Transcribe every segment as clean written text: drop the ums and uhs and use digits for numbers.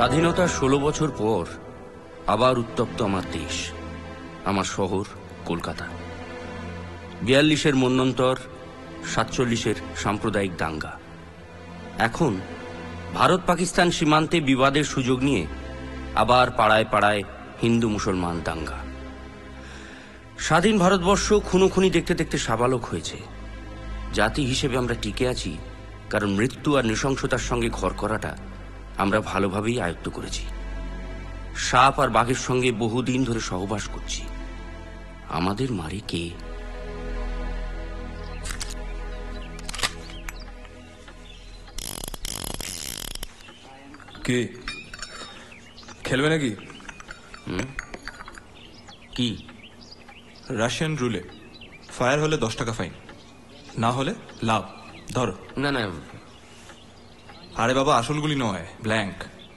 স্বাধীনতার ১৬ বছর পর আবার উত্তপ্ত আমার দেশ, আমার শহর কলকাতা। ৪২-এর মন্বন্তর, ৪৭-এর সাম্প্রদায়িক দাঙ্গা। এখন ভারত পাকিস্তান সীমান্তে বিবাদের সুযোগ নিয়ে আবার পাড়ায় পাড়ায় হিন্দু মুসলমান দাঙ্গা। স্বাধীন ভারতবর্ষ খুনোখুনি দেখতে দেখতে সাবালক হয়েছে। জাতি হিসেবে আমরা টিকে আছি কারণ মৃত্যু আর নৃশংসতার সঙ্গে ঘর করাটা আমরা ভালোভাবেই আয়ত্ত করেছি। সাপ আর বাঘের সঙ্গে বহুদিন ধরে সহবাস করছি। আমাদের মারে কে? কে খেলবে নাকি? কি? রাশিয়ান রুলে ফায়ার হলে 10 টাকা ফাইন, না হলে লাভ। ধরো। না না, আরে বাবা, আসলগুলি নয়, ব্ল্যাঙ্ক।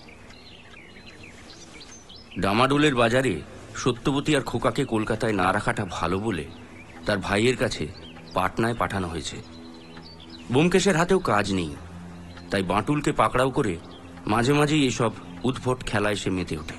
ডামাডোলের বাজারে সত্যবতী আর খোকাকে কলকাতায় না রাখাটা ভালো বলে তার ভাইয়ের কাছে পাটনায় পাঠানো হয়েছে। ব্যোমকেশের হাতেও কাজ নেই, তাই বাঁটুলকে পাকড়াও করে মাঝে মাঝেই এসব উদ্ভট খেলায় সে মেতে ওঠে।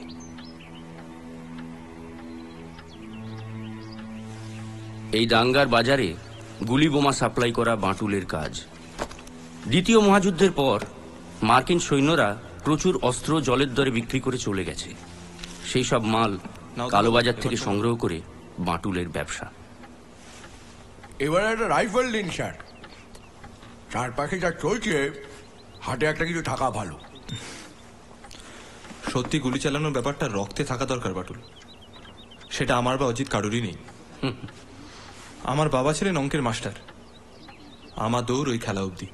এই দাঙ্গার বাজারে গুলি বোমা সাপ্লাই করা বাঁটুলের কাজ। দ্বিতীয় মহাযুদ্ধের পর মার্কিন সৈন্যরা প্রচুর অস্ত্র জলের দরে বিক্রি করে চলে গেছে। সেই সব মাল কালোবাজার থেকে সংগ্রহ করে বাঁটুলের ব্যবসা। এবারে একটা রাইফেল দিন স্যার। চারপাশে যা চলছে, হাতে একটা কিছু থাকা ভালো। সত্যি গুলি চালানোর ব্যাপারটা রক্তে থাকা দরকার বাটুল। সেটা আমার বা অজিত কারুরই নেই। আমার বাবা ছিলেন অঙ্কের মাস্টার, আমার দৌড় ওই খেলা অবধি।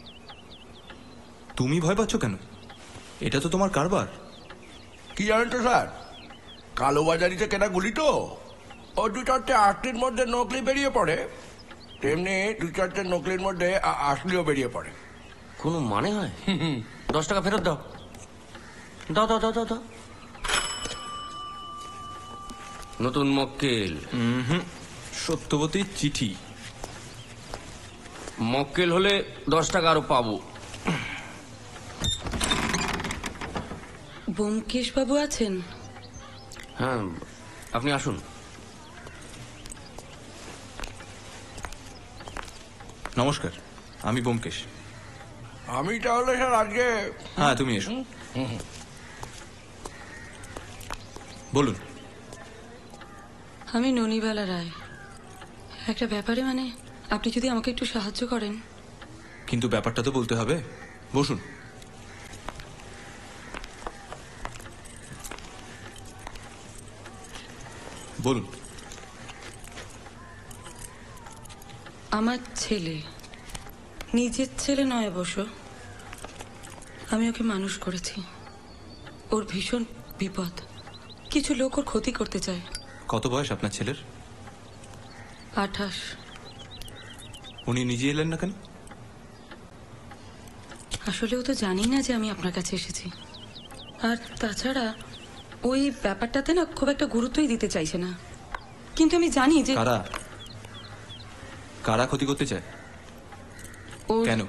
তুমি ভয় পাচ্ছ কেন? এটা তো তোমার কারবার। কি জানেন তো স্যার, কালোবাজারিতে কেনা গুলি তো, ও 2-4টে আটটির মধ্যে নকলি বেরিয়ে পড়ে, তেমনি 2-4টে নকলির মধ্যে আসলিও বেরিয়ে পড়ে। কোনো মানে হয়? 10 টাকা ফেরত দাও। দাও দাও দাও দাও দাও। নতুন মক্কেল। সত্যবতীর চিঠি। মক্কেল হলে 10 টাকা আরো পাবো। ব্যোমকেশ বাবু আছেন? হ্যাঁ, আপনি আসুন। নমস্কার, আমি ব্যোমকেশ। আমি তাহলে স্যার আজকে... হ্যাঁ, তুমি এসো। বলুন। আমি ননিবালা রায়। একটা ব্যাপারে, মানে আপনি যদি আমাকে একটু সাহায্য করেন। কিন্তু ব্যাপারটা তো বলতে হবে। বসুন। বলুন। আমার ছেলে, নিজের ছেলে নয় অবশ্য, আমি ওকে মানুষ করেছি। ওর ভীষণ বিপদ, কিছু লোক ওর ক্ষতি করতে চায়। কত বয়স আপনার ছেলের? 28। উনি নিজে এলেন না কেন? আসলেও তো জানি না যে আমি আপনার কাছে এসেছি। আর তাছাড়া ওই ব্যাপারটাতে না খুব একটা গুরুত্বই দিতে চাইছে না। কিন্তু আমি জানি যে কারা কারা ক্ষতি করতে চায়। কেন?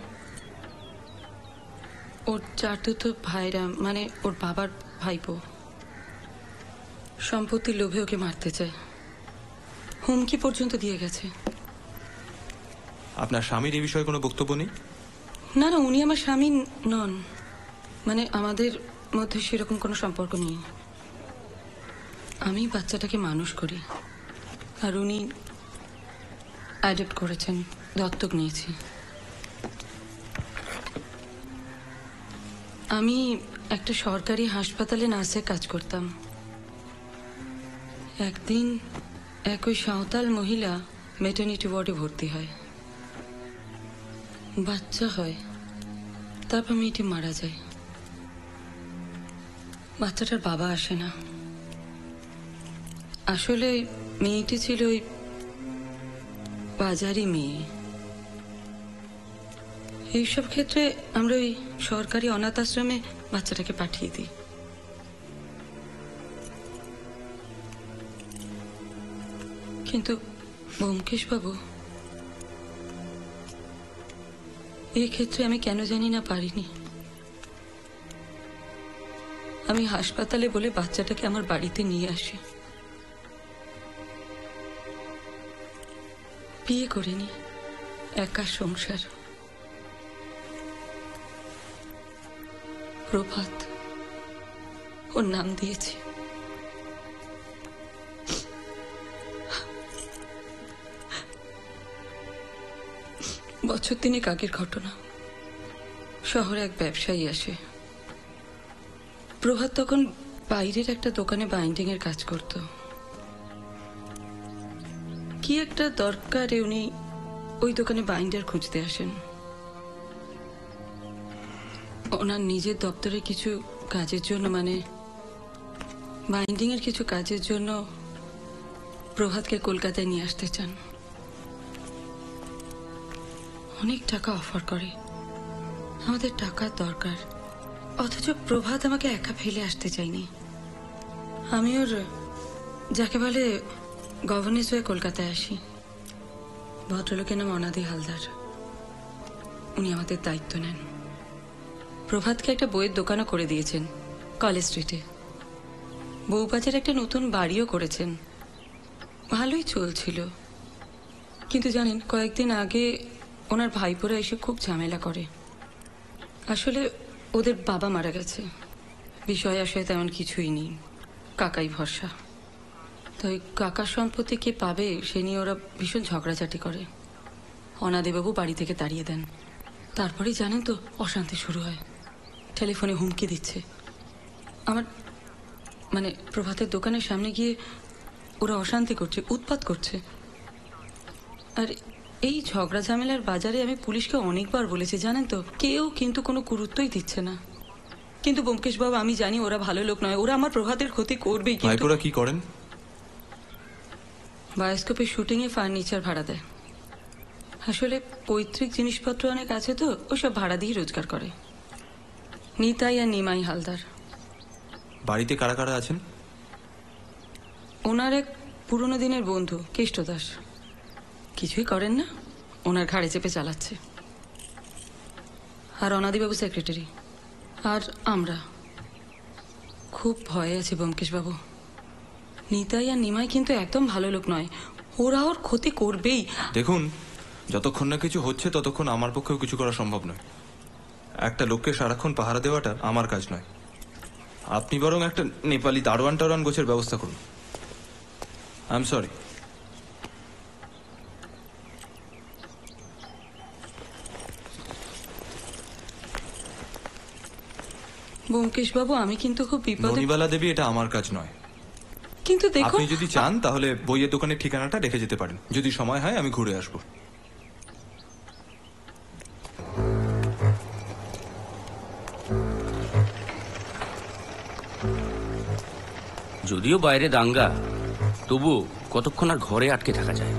ওর চারতুতো ভাইরা, মানে ওর বাবার ভাইপো, সম্পত্তির লোভে ওকে মারতে চায়, হুমকি পর্যন্ত দিয়ে গেছে। আপনার স্বামীর এই বিষয়ে কোনো বক্তব্য নেই? না না, উনি আমার স্বামী নন, মানে আমাদের মধ্যে সেরকম কোনো সম্পর্ক নেই। আমি বাচ্চাটাকে মানুষ করি, আর উনি অ্যাডপ্ট করেছেন, দত্তক নিয়েছি। আমি একটা সরকারি হাসপাতালে নার্সের কাজ করতাম। একদিন একই সাঁওতাল মহিলা মেটার্নিটি ওয়ার্ডে ভর্তি হয়, বাচ্চা হয়, তারপর মেয়েটি মারা যায়। বাচ্চাটার বাবা আসে না। আসলে মেয়েটি ছিল ওই বাজারি মেয়ে। এইসব ক্ষেত্রে আমরা ওই সরকারি অনাথ আশ্রমে বাচ্চাটাকে পাঠিয়ে দিই। কিন্তু ব্যোমকেশ বাবু, এই ক্ষেত্রে আমি কেন জানি না পারিনি। আমি হাসপাতালে বলে বাচ্চাটাকে আমার বাড়িতে নিয়ে আসি। বিয়ে করিনি, একা সংসার। প্রভাত ওর নাম দিয়েছি। বছর তিনেক আগের ঘটনা। শহরে এক ব্যবসায়ী আসে। প্রভাত তখন বাইরের একটা দোকানে বাইন্ডিং এর কাজ করত। কি একটা দরকারে উনি ওই দোকানে বাইন্ডার খুঁজতে আসেন। ওনার নিজের দপ্তরে কিছু কাজের জন্য, মানে বাইন্ডিং এর কিছু কাজের জন্য প্রভাতকে কলকাতায় নিয়ে আসতে চান। অনেক টাকা অফার করে। আমাদের টাকার দরকার, অথচ প্রভাত আমাকে একা ফেলে আসতে চাইনি। আমি ওর যাকে বলে গভর্নেন্স হয়ে কলকাতায় আসি। ভদ্রলোকের নাম অনাদি হালদার। উনি আমাদের দায়িত্ব নেন। প্রভাতকে একটা বইয়ের দোকানও করে দিয়েছেন কলেজ স্ট্রিটে। বউবাজার একটা নতুন বাড়িও করেছেন। ভালোই চলছিল, কিন্তু জানেন কয়েকদিন আগে ওনার ভাইপোরা এসে খুব ঝামেলা করে। আসলে ওদের বাবা মারা গেছে। বিষয় আশয় তেমন কিছুই নেই, কাকাই ভরসা। তাই কাকার সম্পত্তি কে পাবে সে নিয়ে ওরা ভীষণ ঝগড়াঝাটি করে। অনাদিবাবু বাড়ি থেকে তাড়িয়ে দেন। তারপরেই জানেন তো অশান্তি শুরু হয়। টেলিফোনে হুমকি দিচ্ছে। আমার মানে প্রভাতের দোকানের সামনে গিয়ে ওরা অশান্তি করছে, উৎপাত করছে। আর এই ঝগড়া ঝামেলার বাজারে আমি পুলিশকে অনেকবার বলেছি, জানেন তো, কেউ কিন্তু কোনো গুরুত্বই দিচ্ছে না। কিন্তু ব্যোমকেশ বাবু, আমি জানি ওরা ভালো লোক নয়, ওরা আমার প্রভাতের ক্ষতি করবেই। কিন্তু ভাইপোরা কি করেন? বায়োস্কোপের শুটিং এ ফার্নিচার ভাড়া দেয়। আসলে পৈতৃক জিনিসপত্র অনেক আছে তো, ওসব ভাড়া দিয়ে রোজগার করে। নিতাই আর নিমাই হালদার। বাড়িতে কারা কারা আছেন? ওনার এক পুরনো দিনের বন্ধু কেষ্ট দাস, কিছুই করেন না, ওনার ঘাড়ে চেপে চালাচ্ছে। আর অনাদিবাবু সেক্রেটারি। আর আমরা খুব ভয়ে আছি ব্যোমকেশ বাবু। নিতাই আর নিমাই কিন্তু একদম ভালো লোক নয়, ওরা ওর ক্ষতি করবেই। দেখুন, যতক্ষণ না কিছু হচ্ছে ততক্ষণ আমার পক্ষেও কিছু করা সম্ভব নয়। একটা লোককে সারাক্ষণ পাহারা দেওয়াটা আমার কাজ নয়। আপনি বরং একটা নেপালি দারোয়ান টারোয়ান গোছের ব্যবস্থা করুন। I am sorry. ব্যোমকেশ বাবু, আমি কিন্তু খুব বিপদে। ননিবালা দেবী, এটা আমার কাজ নয়। কিন্তু দেখো, আপনি যদি চান তাহলে বইয়ের দোকানের ঠিকানাটা রেখে যেতে পারেন। যদি সময় হয় আমি ঘুরে আসবো। যদিও বাইরে দাঙ্গা, তবু কতক্ষণ আর ঘরে আটকে থাকা যায়।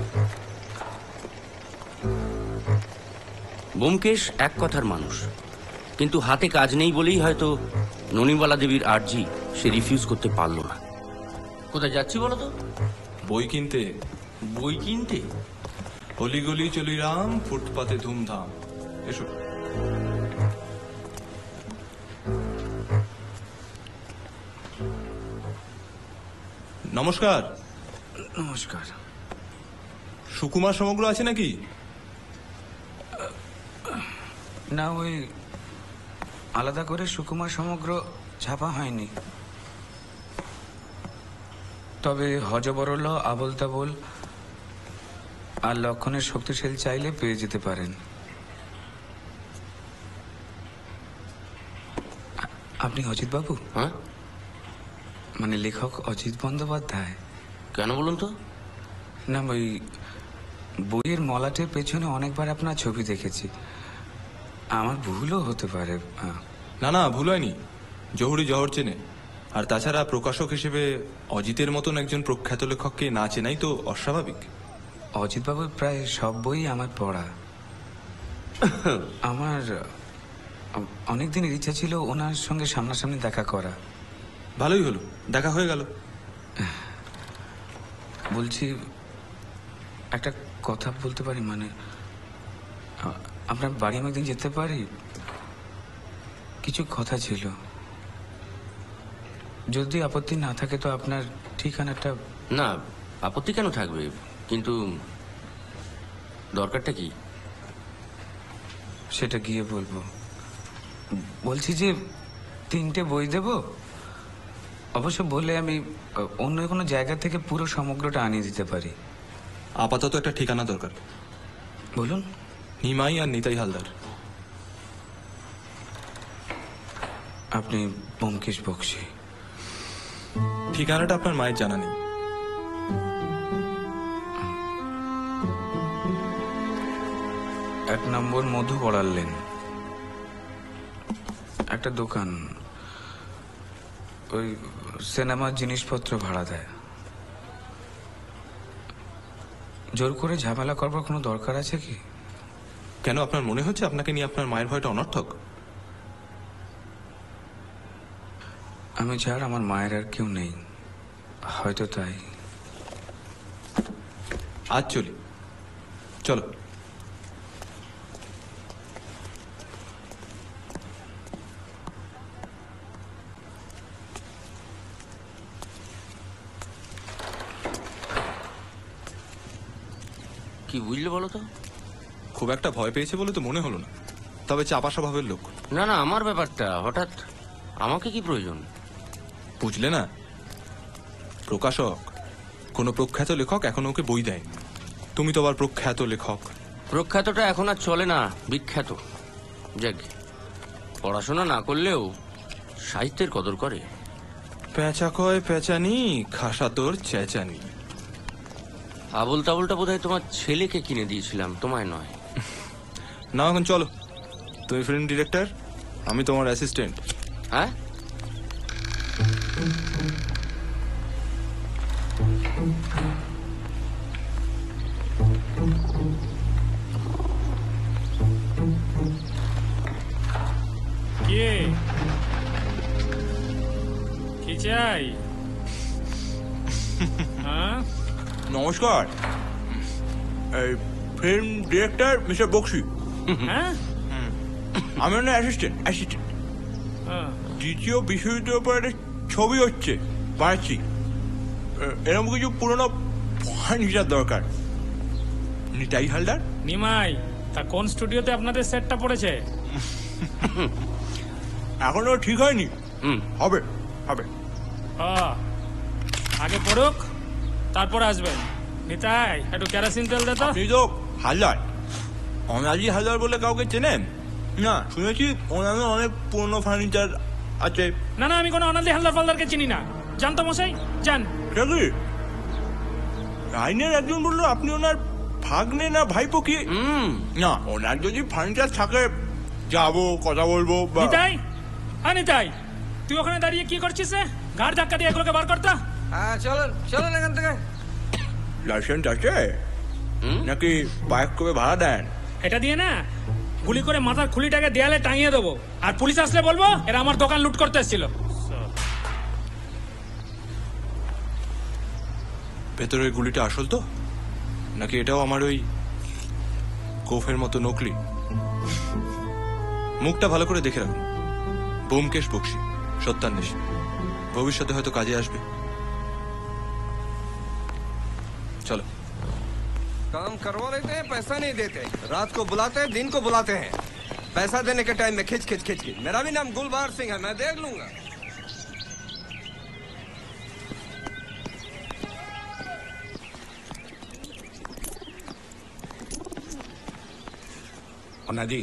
ব্যোমকেশ এক কথার মানুষ, কিন্তু হাতে কাজ নেই বলেই হয়তো ননিবালা দেবীর আর্জি সে রিফিউজ করতে পারল না। কোথায় যাচ্ছি বলো তো? বই কিনতে। বই কিনতে? অলিগলি চলিরাম, ফুটপাতে ধুমধাম। এসো। নমস্কার। নমস্কার। সুকুমার সমগ্র আছে নাকি? না, ওই আলাদা করে সুকুমার সমগ্র ছাপা হয়নি। তবে হজবরল, আবল তাবল আর লক্ষণের শক্তিশালী চাইলে পেয়ে যেতে পারেন। আপনি অজিত বাবু? হ্যাঁ, মানে লেখক অজিত বন্দ্যোপাধ্যায়? কেন বলুন তো? না, ওই বইয়ের মলাটের পেছনে অনেকবার আপনার ছবি দেখেছি। আমার ভুলও হতে পারে। না না, ভুল হয়নি। জহুরি জহর চেনে। আর তাছাড়া প্রকাশক হিসেবে অজিতের মতন একজন প্রখ্যাত লেখককে না চেনাই তো অস্বাভাবিক। অজিত বাবুর প্রায় সব বই আমার পড়া। আমার অনেকদিনের ইচ্ছা ছিল ওনার সঙ্গে সামনাসামনি দেখা করা। ভালোই হলো, দেখা হয়ে গেল। বলছি, একটা কথা বলতে পারি? মানে আপনার বাড়ি আমি একদিন যেতে পারি? কিছু কথা ছিল। যদি আপত্তি না থাকে তো আপনার ঠিকানাটা। না, আপত্তি কেন থাকবে, কিন্তু দরকারটা কি? সেটা গিয়ে বলবো। বলছি যে 3টে বই দেব, অবশ্য বলে আমি অন্য কোনো জায়গা থেকে পুরো সমগ্রটা আনিয়ে দিতে পারি। আপাতত একটা ঠিকানা দরকার। বলুন। নিমাই আর নিতাই হালদার। আপনি ব্যোমকেশ বক্সী। ঠিকানাটা আপনার মায়ের জানা নেই। 1 নম্বর মধু বড়ালেন, একটা দোকান, ওই সিনেমার জিনিসপত্র ভাড়া দেয়। জোর করে ঝামেলা করবার কোনো দরকার আছে কি? কেন, আপনার মনে হচ্ছে আপনাকে নিয়ে আপনার মায়ের ভয়টা অনর্থক? আমি ছাড় আমার মায়ের আর কেউ নেই, হয়তো তাই। আজ চলি, চলো। কি বুঝলে বলো তো? খুব একটা ভয় পেয়েছে বলে তো মনে হলো না, তবে চাপা স্বভাবের লোক। না না, আমার ব্যাপারটা হঠাৎ আমাকে কি প্রয়োজন? বুঝলে না, প্রকাশক, কোনো প্রখ্যাত লেখক এখন ওকে বই দেয়। তুমি তো আবার প্রখ্যাত লেখক। প্রখ্যাতটা এখন আর চলে না, বিখ্যাত। যাক, পড়াশোনা না করলেও সাহিত্যের কদর করে। পেঁচা কয় পেঁচানি, খাসা তোর চেঁচানি। আবল তাবলটা বোধহয় তোমার ছেলেকে কিনে দিয়েছিলাম, তোমায় নয়। না, এখন চলো। তুমি ফিল্ম ডিরেক্টর, আমি তোমার অ্যাসিস্ট্যান্ট। হ্যাঁ, কে কি চাই? হ্যাঁ, নমস্কার, এই ফিল্ম ডিরেক্টর মিস্টার বক্সি। হ্যাঁ, আমি ওনার অ্যাসিস্ট্যান্ট। দ্বিতীয় বিশ্বযুদ্ধের উপর একটা ছবি হচ্ছে, বানাচ্ছি। এরকম কিছু পুরোনো ফার্নিচার দরকার। নিতাই হালদার। নিমাই, তা কোন স্টুডিওতে আপনাদের সেটটা পড়েছে? এখনো ঠিক হয়নি। হবে হবে। আগে পড়ুক, তারপর আসবেন। নিতাই, একটু কেরোসিন তেল দে তো। আপনি তো হালদার, অনাজি হালদার বলে কাউকে চেনেন? না, শুনেছি ওনার অনেক পুরনো ফার্নিচার আছে। না না, আমি কোনো অনাদি হালদার ফালদারকে চিনি না। জানতো মশাই, যান। এটা কি আইনের একজন বললো আপনি ওনার ভাগ্নে না ভাইপো কি? না, ওনার যদি ফার্নিচার থাকে যাবো, কথা বলবো। নিতাই, নিতাই, তুই ওখানে দাঁড়িয়ে কি করছিস? ঘাড় ধাক্কা দিয়ে এগুলোকে বার করতা। হ্যাঁ, চলুন চলুন এখান থেকে। লাইসেন্স আছে নাকি বাইক করে ভাড়া দেন? এটা দিয়ে না গুলি করে মাথার খুলিটাকে দেয়ালে টাঙিয়ে দেবো, আর পুলিশ আসলে বলবো এরা আমার দোকান লুট করতে এসেছিল। ভেতরের গুলিটা আসল তো, নাকি এটাও আমার ওই কোফের মতো নকলি? মুখটা ভালো করে দেখে রাখুন। ব্যোমকেশ বক্সী, সত্যান্বেষী, ভবিষ্যতে হয়তো কাজে আসবে। চলো। काम करवा लेते हैं, पैसा नहीं देते। रात को बुलाते हैं, दिन को बुलाते हैं। पैसा देने के टाइम में खिंच खिंच खिंच खिंच। मेरा भी नाम गुलबार सिंह है, मैं देख लूंगा। অনাজি,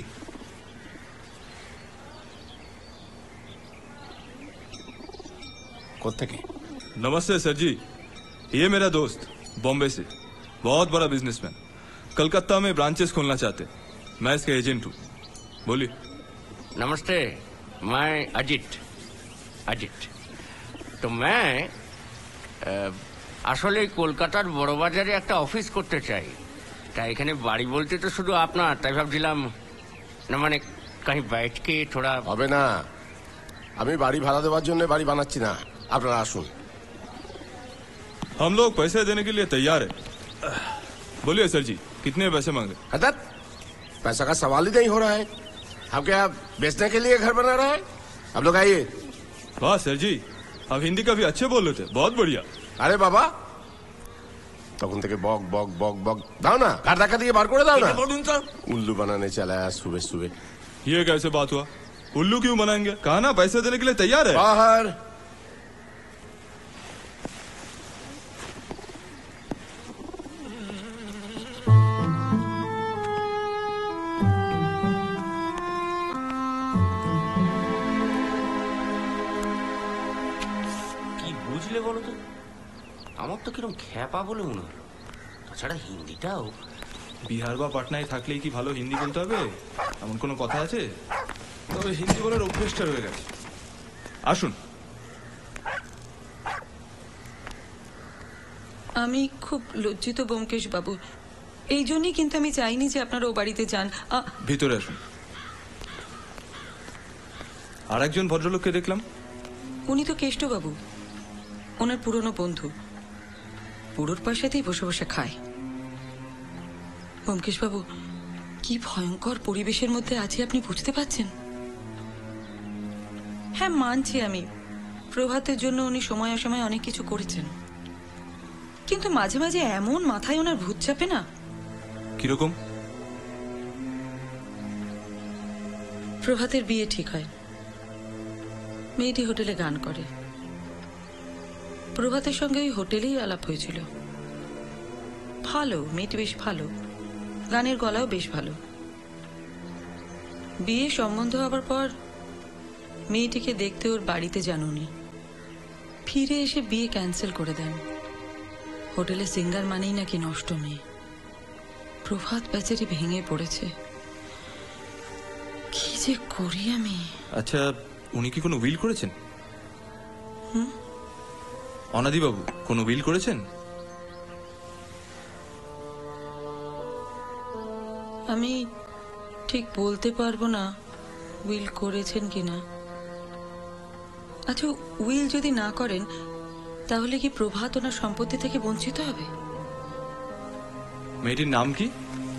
কোত্থেকে? नमस्ते सर जी, ये मेरा दोस्त बॉम्बे से, बहुत बड़ा बिजनेसमैन, कलकत्ता में ब्रांचेस खोलना चाहते। मैं इसका एजेंट हूँ। बोलिए। नमस्ते, मैं अजित। अजित তো मैं আসলে কলকাতার বড় বাজারে একটা অফিস করতে চাই। তাই এখানে বাড়ি বলতে তো শুধু আপনার, তাই ভাবছিলাম না মানে কাহি বাইটকে থোড়া। হবে না, আমি বাড়ি ভাড়া দেওয়ার জন্য বাড়ি বানাচ্ছি না, আপনারা আসুন। हम लोग पैसे देने के लिए तैयार है। बोलिए सर जी, कितने पैसे मांगे? हदत, पैसा का सवाल ही नहीं हो रहा है। हम क्या बेचने के लिए घर बना रहा है? आप लोग आइए। वाह सर जी, अब हिंदी काफी अच्छे बोल रहे थे, बहुत बढ़िया। আরে বাবা, তখন থেকে বক বক বক বক দাও না, কার ধাক্কা দিয়ে বার করে দাও না। বলুন তো। উল্লু বানানে চালা সুবে সুবে। ये कैसे बात हुआ? उल्लू क्यों बनाएंगे? कहा ना पैसे देने के लिए तैयार है। বাহার কি বুঝলে বলো তো? আমার তো কিরম খ্যাপা বলে মনে হলো। তাছাড়া হিন্দিটাও বিহার বা পাটনায় থাকলেই কি ভালো হিন্দি বলতে হবে এমন কোনো কথা আছে? তবে হিন্দি বলার অভ্যেসটা রয়ে গেছে। আসুন। আমি খুব লজ্জিত ব্যোমকেশ বাবু, এই জন্যই কিন্তু আমি চাইনি যে আপনারা ও বাড়িতে যান। ভিতরে আসুন। আর একজন ভদ্রলোককে দেখলাম। উনি তো কেষ্টবাবু, ওনার পুরনো বন্ধু। বুড়োর পয়সাতেই বসে বসে খায়। ব্যোমকেশ বাবু, কি ভয়ঙ্কর পরিবেশের মধ্যে আছি আপনি বুঝতে পারছেন? হ্যাঁ, মানছি আমি, প্রভাতের জন্য উনি সময় অসময় অনেক কিছু করেছেন, কিন্তু মাঝে মাঝে এমন মাথায় ওনার ভূত চাপে না। কিরকম? প্রভাতের বিয়ে ঠিক হয়, মেয়েটি হোটেলে গান করে। প্রভাতের সঙ্গে ওই হোটেলেই আলাপ হয়েছিল। ভালো মেয়েটি, বেশ ভালো, গানের গলাও বেশ ভালো। বিয়ে সম্বন্ধ হবার পর মেয়েটিকে দেখতে ওর বাড়িতে যান উনি। ফিরে এসে বিয়ে ক্যান্সেল করে দেন। হোটেলে সিঙ্গার মানেই নাকি নষ্ট মেয়ে। প্রভাত বেচারি ভেঙে পড়েছে। কি যে করি আমি। আচ্ছা, উনি কি কোনো উইল করেছেন? অনাদি বাবু কোনো উইল করেছেন? আমি ঠিক বলতে পারবো না উইল করেছেন কিনা। আচ্ছা, উইল যদি না করেন তাহলে কি প্রভাত ওনার সম্পত্তি থেকে বঞ্চিত হবে? মেয়েটির নাম কি?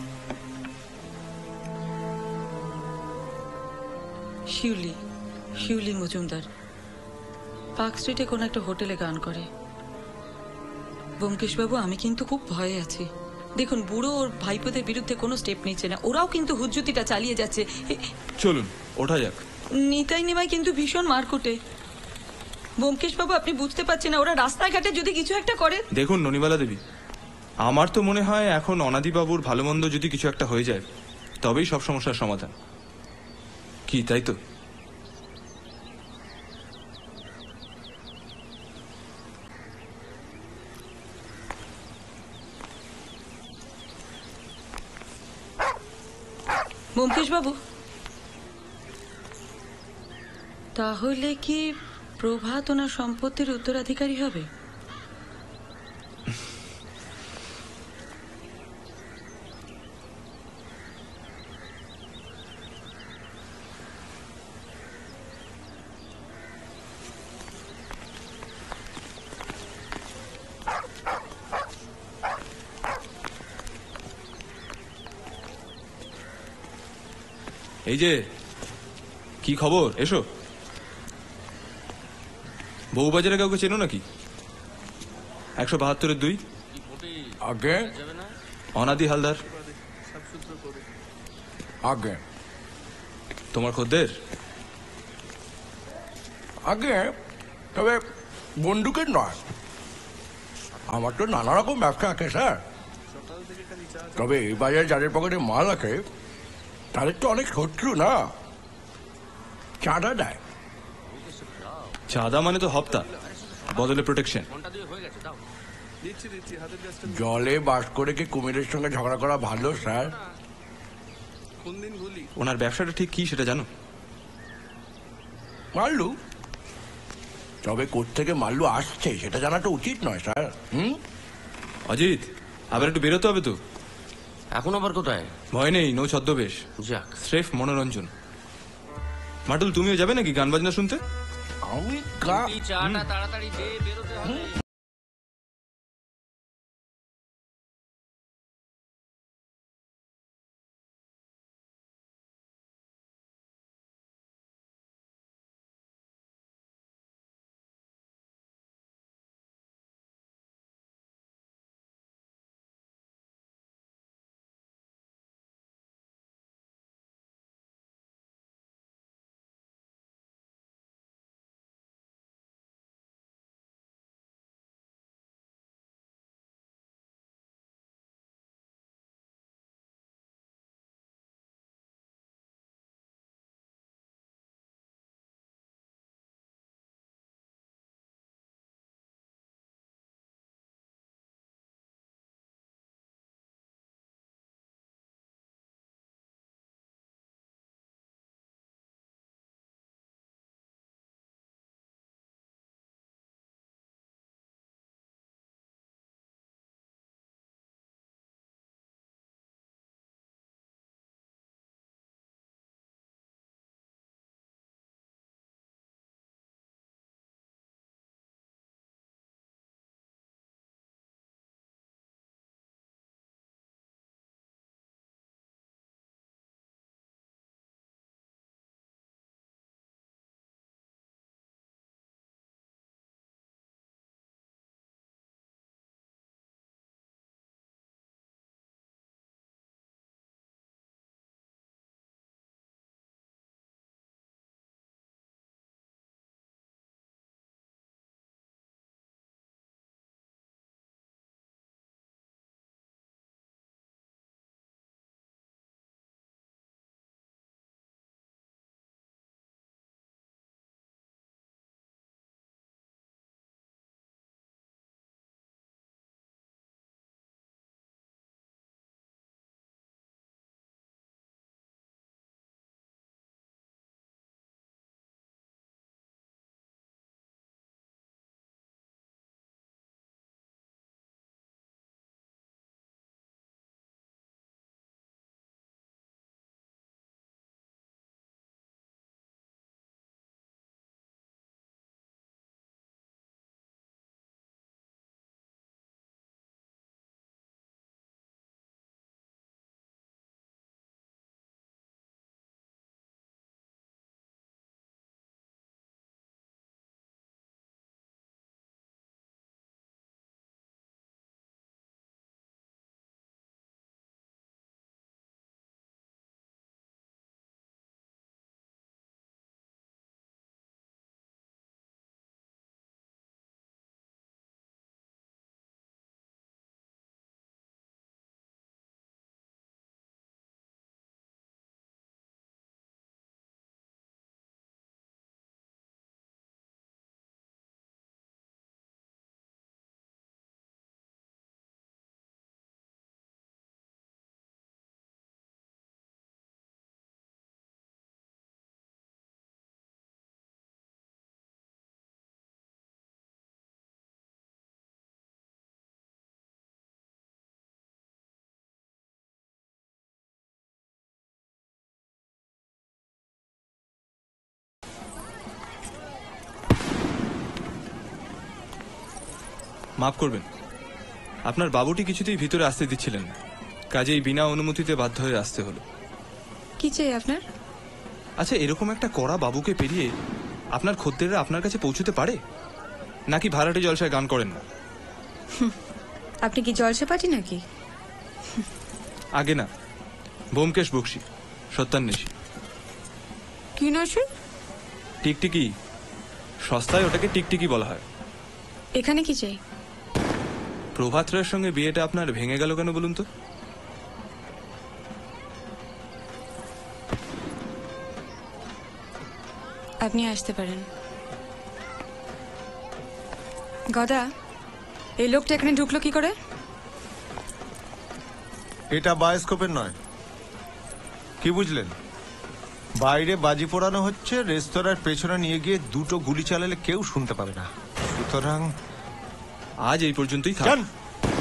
শিউলি, শিউলি মজুমদার। পার্ক স্ট্রিটে কোন একটা হোটেলে গান করে। ব্যোমকেশ বাবু, আমি কিন্তু খুব ভয়ে আছি। দেখুন, বুড়ো ওর ভাইপোদের বিরুদ্ধে কোনো স্টেপ নিচ্ছে না, ওরাও কিন্তু হুজ্জুতিটা চালিয়ে যাচ্ছে। চলুন ওঠা যাক। নিতাই নেমাই কিন্তু ভীষণ মারকুটে। ব্যোমকেশ বাবু, আপনি বুঝতে পারছেন না, ওরা রাস্তায় ঘাটে যদি কিছু একটা করে। দেখুন ননিবালা দেবী, আমার তো মনে হয় এখন অনাদি বাবুর ভালো মন্দ যদি কিছু একটা হয়ে যায় তবেই সব সমস্যার সমাধান। কি তাই তো? ব্যোমকেশ বাবু, তাহলে কি প্রভাত ওনার সম্পত্তির উত্তরাধিকারী হবে? এই যে কি খবর, এসো। বউবাজারে কাউকে চেনো নাকি? 172-2 আগে অনাদি হালদার। আগে তোমার খদ্দের? আগে, তবে বন্দুকের নয়। আমার তো নানা রকম ব্যবসা আছে স্যার। তবে এই বাজারে যাদের পকেটে মাল আছে তাদের তো অনেক শত্রু না, চাঁদা দেয়। চাঁদা মানে তো হপ্তা, বদলে প্রোটেকশন। জলে বাস করে কি কুমিরের সঙ্গে ঝগড়া করা ভালো স্যার? ওনার ব্যবসাটা ঠিক কি সেটা জানো? মাল্লু, তবে কোত্থেকে মাল্লু আসছে সেটা জানা তো উচিত নয় স্যার। অজিত, আবার একটু বেরোতে হবে তো। এখন আবার কোথায়? ভয় নেই, নো ছদ্মবেশ, যাক, স্রেফ মনোরঞ্জন। মাটুল, তুমিও যাবে নাকি গান বাজনা শুনতে? আমি চাটা তাড়াতাড়ি দে, বেরোতে হবে। মাফ করবেন, আপনার বাবুটি কিছুতেই ভিতরে আসতে দিচ্ছিলেন না, কাজেই বিনা অনুমতিতে বাধ্য হয়ে আসতে হলো। কি চাই আপনার? আচ্ছা, এরকম একটা কড়া বাবুকে পেরিয়ে আপনার খদ্দেররা আপনার কাছে পৌঁছতে পারে? নাকি ভাড়াটে জলসায় গান করেন না? আপনি কি জলসা পার্টি নাকি? আগে না, ব্যোমকেশ বক্সী, সত্যান্বেষী। কি নসে? টিকটিকি, সস্তায় ওটাকে টিকটিকি বলা হয়। এখানে কি চাই? প্রভাত রায়ের সঙ্গে বিয়েটা আপনার ভেঙে গেল কেন বলুন তো? আপনি আসতে পারেন। গদা, এই লোকটা এখানে ঢুকলো কি করে? এটা বায়োস্কোপের নয়, কি বুঝলেন? বাইরে বাজি পোড়ানো হচ্ছে, রেস্তোরাঁর পেছনে নিয়ে গিয়ে দুটো গুলি চালালে কেউ শুনতে পাবে না, সুতরাং আজ এই পর্যন্তই থাক। যান।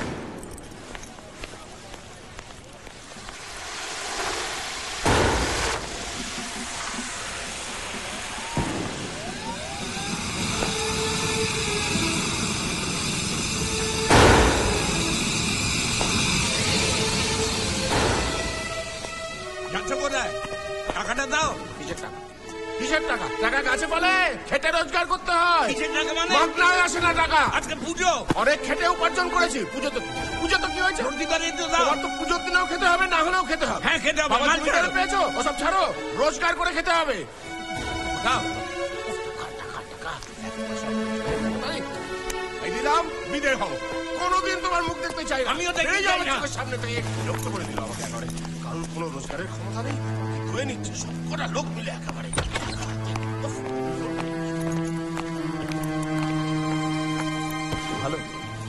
যাচ্ছ কোথায়? টাকাটা দাও। কিসের টাকা? কিসের টাকা? টাকা কাছে বলে খেটে রোজগার করতে হয়। কিসের টাকা মানে? মাগনায় আসে না টাকা। আজকে পুজো। অনেক খেটে উপার্জন করেছি। পুজো তো কি হয়েছে? প্রতিবারই তো দাও। তোমার তো পুজোর দিনেও খেতে হবে, না হলেও খেতে হবে। হ্যাঁ, খেতে হবে। বাবা, মাল তুমি ছাড়ো। টাকা পেয়েছো? ওসব ছাড়ো, রোজগার করে খেতে হবে। দাও। এই দিলাম, বিদায় হও। কোনোদিন তোমার মুখ দেখতে চাই না। আমিও দেখতে বেরিয়ে চাই যাও আমার না। চোখের সামনে থেকে। বিরক্ত করে দিল আমাকে একেবারে। কারণ কোনো রোজগারের ক্ষমতা নেই, ধুয়ে নিচ্ছে সব কটা লোক মিলে একেবারে। ভালো।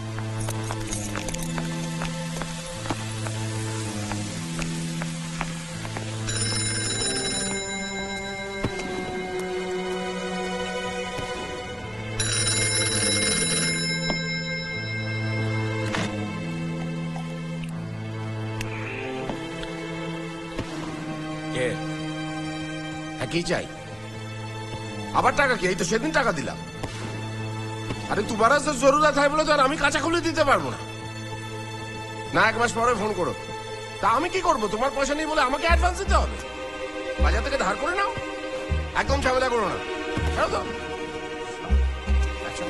কে? হ্যাঁ, কি চাই? আবার টাকা কি? এই তো সেদিন টাকা দিলাম। আরে তোমার তো জরুরত হয় বলে তো আর আমি কাঁচা খুলে দিতে পারবো না। না, এক মাস পরে ফোন করো। তা আমি কি করবো? তোমার পয়সা নেই বলে আমাকে অ্যাডভান্স দিতে হবে? বাজার থেকে ধার করে নাও। একদম ঝামেলা করো না। ছাড়ো তো। আচ্ছা,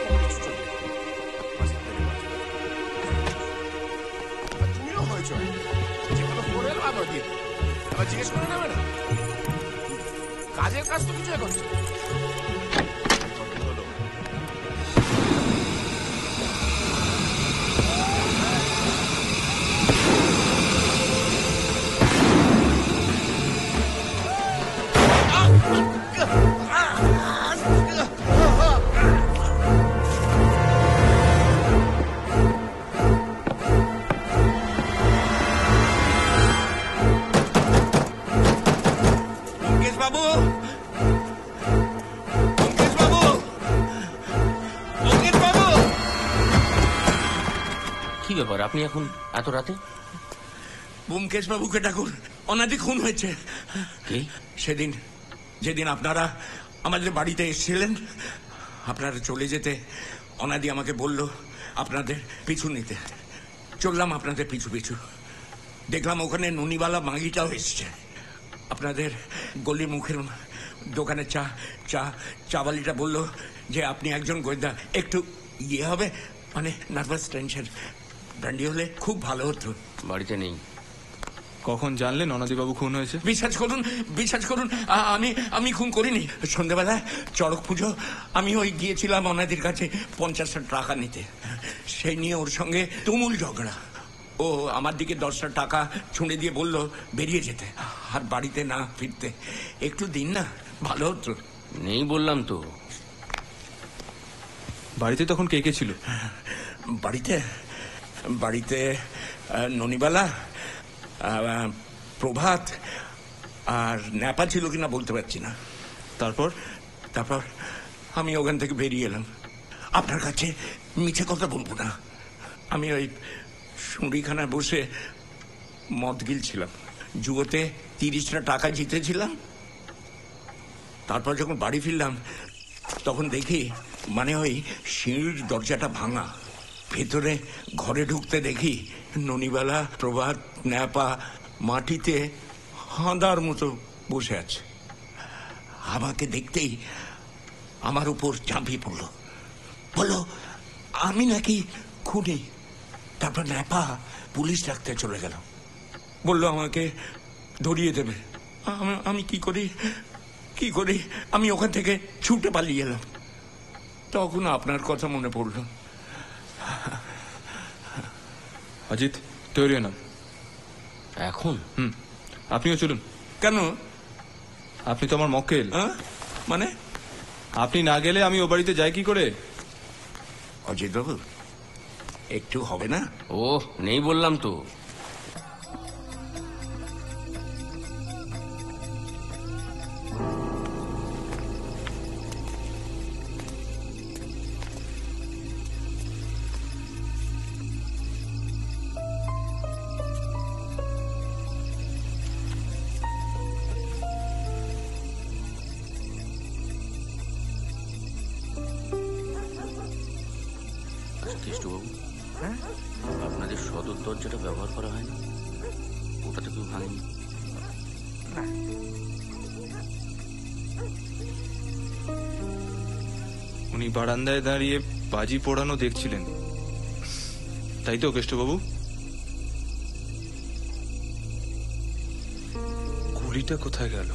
তুমিও হয়েছ, যেগুলো করে এলো আবার দিয়ে আবার জিজ্ঞেস করে নেবে না। কাজের কাজ তো কিছু এখন। বাবু, ব্যোমকেশ বাবু, ব্যোমকেশ বাবু। কি ব্যাপার, আপনি এখন এত রাতে? ব্যোমকেশ বাবুকে ডাকুন, অনাদি খুন হয়েছে। কি? সেদিন যেদিন আপনারা আমাদের বাড়িতে এসেছিলেন, আপনারা চলে যেতে অনাদি আমাকে বলল আপনাদের পিছু নিতে। চললাম আপনাদের পিছু পিছু, দেখলাম ওখানে নুনিওয়ালা মাগিটাও এসছে। আপনাদের গলির মুখের দোকানে চাওয়ালিটা বলল যে আপনি একজন গোয়েন্দা, একটু ইয়ে হবে, মানে নার্ভাস টেনশন, ব্র্যান্ডি হলে খুব ভালো হতো। বাড়িতে নেই। কখন জানলেন অনাদিবাবু খুন হয়েছে? বিশ্বাস করুন, আমি খুন করিনি। সন্ধ্যাবেলায় চড়ক পুজো, আমি ওই গিয়েছিলাম অনাদির কাছে 50টা টাকা নিতে। সেই নিয়ে ওর সঙ্গে তুমুল ঝগড়া। ও আমার দিকে 10টা টাকা ছুঁড়ে দিয়ে বলল বেরিয়ে যেতে, আর বাড়িতে না ফিরতে। একটু দিন না, ভালো হতো। নেই বললাম তো। বাড়িতে তখন কে কে ছিল? বাড়িতে ননিবালা, প্রভাত আর ন্যাপা ছিল কিনা বলতে পারছি না। তারপর আমি ওখান থেকে বেরিয়ে এলাম। আপনার কাছে মিছে কথা বলবো না, আমি ওই সুঁড়িখানায় বসে মদ গিলছিলাম। জুয়োতে 30টা টাকা জিতেছিলাম। তারপর যখন বাড়ি ফিরলাম তখন দেখি মানে ওই সিঁড়ির দরজাটা ভাঙা। ভেতরে ঘরে ঢুকতে দেখি ননিবালা, প্রভাত, ন্যাপা মাটিতে হাঁদার মতো বসে আছে। আমাকে দেখতেই আমার উপর ঝাঁপিয়ে পড়ল, বললো আমি নাকি খুনি। তারপর ন্যাপা পুলিশ ডাকতে চলে গেল, বললো আমাকে ধরিয়ে দেবে। আমি কি করি আমি ওখান থেকে ছুটে পালিয়ে এলাম। তখন আপনার কথা মনে পড়লো। অজিত, তৈরি হন। এখন আপনিও চলুন। কেন? আপনি তো আমার মক্কেল। মানে? আপনি না গেলে আমি ও বাড়িতে যাই কি করে? অজিত বাবু, একটু হবে না? ও নেই বললাম তো। কেষ্টবাবু, আপনাদের সদর দরজাটা ব্যবহার করা হয়নি, ওটা তো কেউ ভাঙেনি। উনি বারান্দায় দাঁড়িয়ে বাজি পোড়ানো দেখছিলেন, তাই তো কেষ্টবাবু? গুলিটা কোথায় গেল?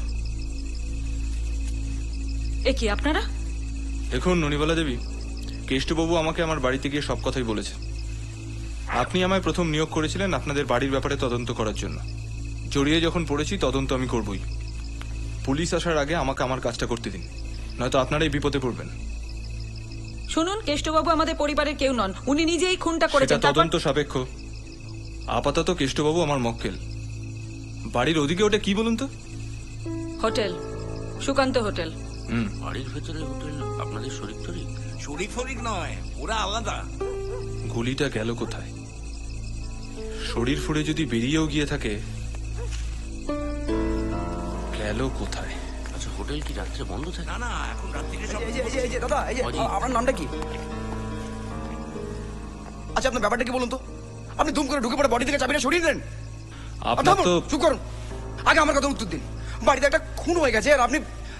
এ কি আপনারা? দেখুন ননিবালা দেবী, কেষ্টবাবু আমাকে আমার বাড়িতে গিয়ে সব কথাই বলেছে। আপনি আমায় প্রথম নিয়োগ করেছিলেন আপনাদের বাড়ির ব্যাপারে তদন্ত করার জন্য। জড়িয়ে যখন পড়েছি, তদন্ত আমি করবই। পুলিশ আসার আগে আমাকে আমার কাজটা করতে দিন, নয়তো আপনারাই বিপদে পড়বেন। শুনুন, কেষ্টবাবু আমাদের পরিবারের কেউ নন, উনি নিজেই খুনটা সেটা করেছেন। তদন্ত সাপেক্ষ। আপাতত কেষ্টবাবু আমার মক্কেল। বাড়ির ওদিকে ওটা কি বলুন তো? Hotel, Sukanta hotel. বাড়ির ভেতরে হোটেল আপনাদের শরীর তরিক? শরীর ফরিক নয়, ওরা আলাদা। গুলিটা গেল কোথায়? শরীর ফুড়ে যদি বেরিয়েও গিয়ে থাকে, গেল কোথায়? আচ্ছা, হোটেল কি রাত্রে বন্ধ থাকে? না, এখন রাত্রিরে সব। দাদা, আপনার নামটা কি? আচ্ছা, আপনার ব্যাপারটা কি বলুন তো? আপনি দুম করে ঢুকে পড়ে বডি থেকে চাবিটা সরিয়ে দেন। আপনার তো চুপ করুন, আগে আমার কথা উত্তর দিন। বাড়িতে একটা খুন হয়ে গেছে, আর আপনি...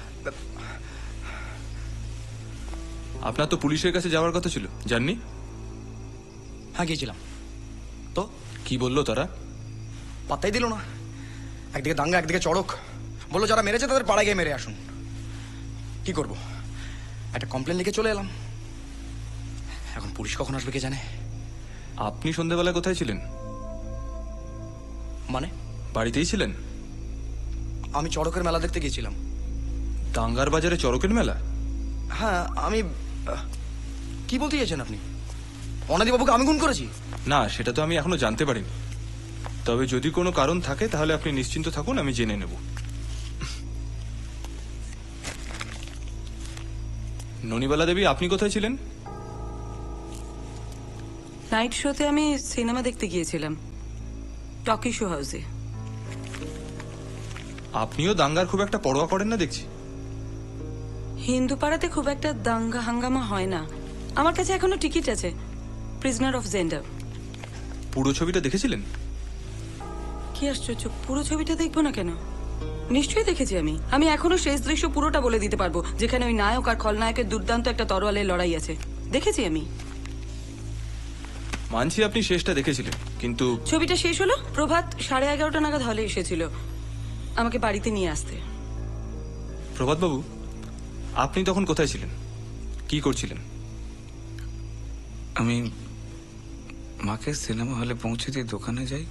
আপনার তো পুলিশের কাছে যাওয়ার কথা ছিল, জাননি? হ্যাঁ, গিয়েছিলাম তো। কি বললো তারা? পাত্তাই দিল না। একদিকে দাঙ্গা, একদিকে চড়ক। বললো যারা মেরেছে তাদের পাড়ায় গিয়ে মেরে আসুন। কি করব, একটা কমপ্লেন লিখে চলে এলাম। এখন পুলিশ কখন আসবে কে জানে। আপনি সন্ধ্যাবেলায় কোথায় ছিলেন? মানে? বাড়িতেই ছিলেন? আমি চড়কের মেলা দেখতে গিয়েছিলাম। দাঙ্গার বাজারে চড়কের মেলা? হ্যাঁ, আমি... কি বলতে চাইছেন আপনি? অনাদি বাবুকে আমি খুন করেছি? না, সেটা তো আমি এখনো জানতে পারিনি। তবে যদি কোনো কারণ থাকে তাহলে আপনি নিশ্চিন্ত থাকুন, আমি জেনে নেব। ননিবালা দেবী, আপনি কোথায় ছিলেন? নাইট শোতে আমি সিনেমা দেখতে গিয়েছিলাম, টকি শো হাউসে। আপনিও দাঙ্গার খুব একটা পরোয়া করেন না দেখছি। হিন্দু পাড়াতে খুব একটা দাঙ্গা হাঙ্গামা হয় না। আমার কাছে এখনো টিকিট আছে, প্রিজনার অফ জেন্ডার। পুরো ছবিটা দেখেছিলেন? কি আশ্চর্য, পুরো ছবিটা দেখবো না কেন? নিশ্চয়ই দেখেছি আমি। আমি এখনো শেষ দৃশ্য পুরোটা বলে দিতে পারবো, যেখানে ওই নায়ক আর খলনায়কের দুর্দান্ত একটা তরোয়ালের লড়াই আছে। দেখেছি আমি। মানছি আপনি শেষটা দেখেছিলেন, কিন্তু ছবিটা শেষ হলো প্রভাত 11:30 নাগাদ হলে এসেছিল আমাকে বাড়িতে নিয়ে আসতে। প্রভাতবাবু, আপনি তখন কোথায় ছিলেন, কি করছিলেন? আমি মাকে সিনেমা হলে পৌঁছে দিয়ে দোকানে যাই।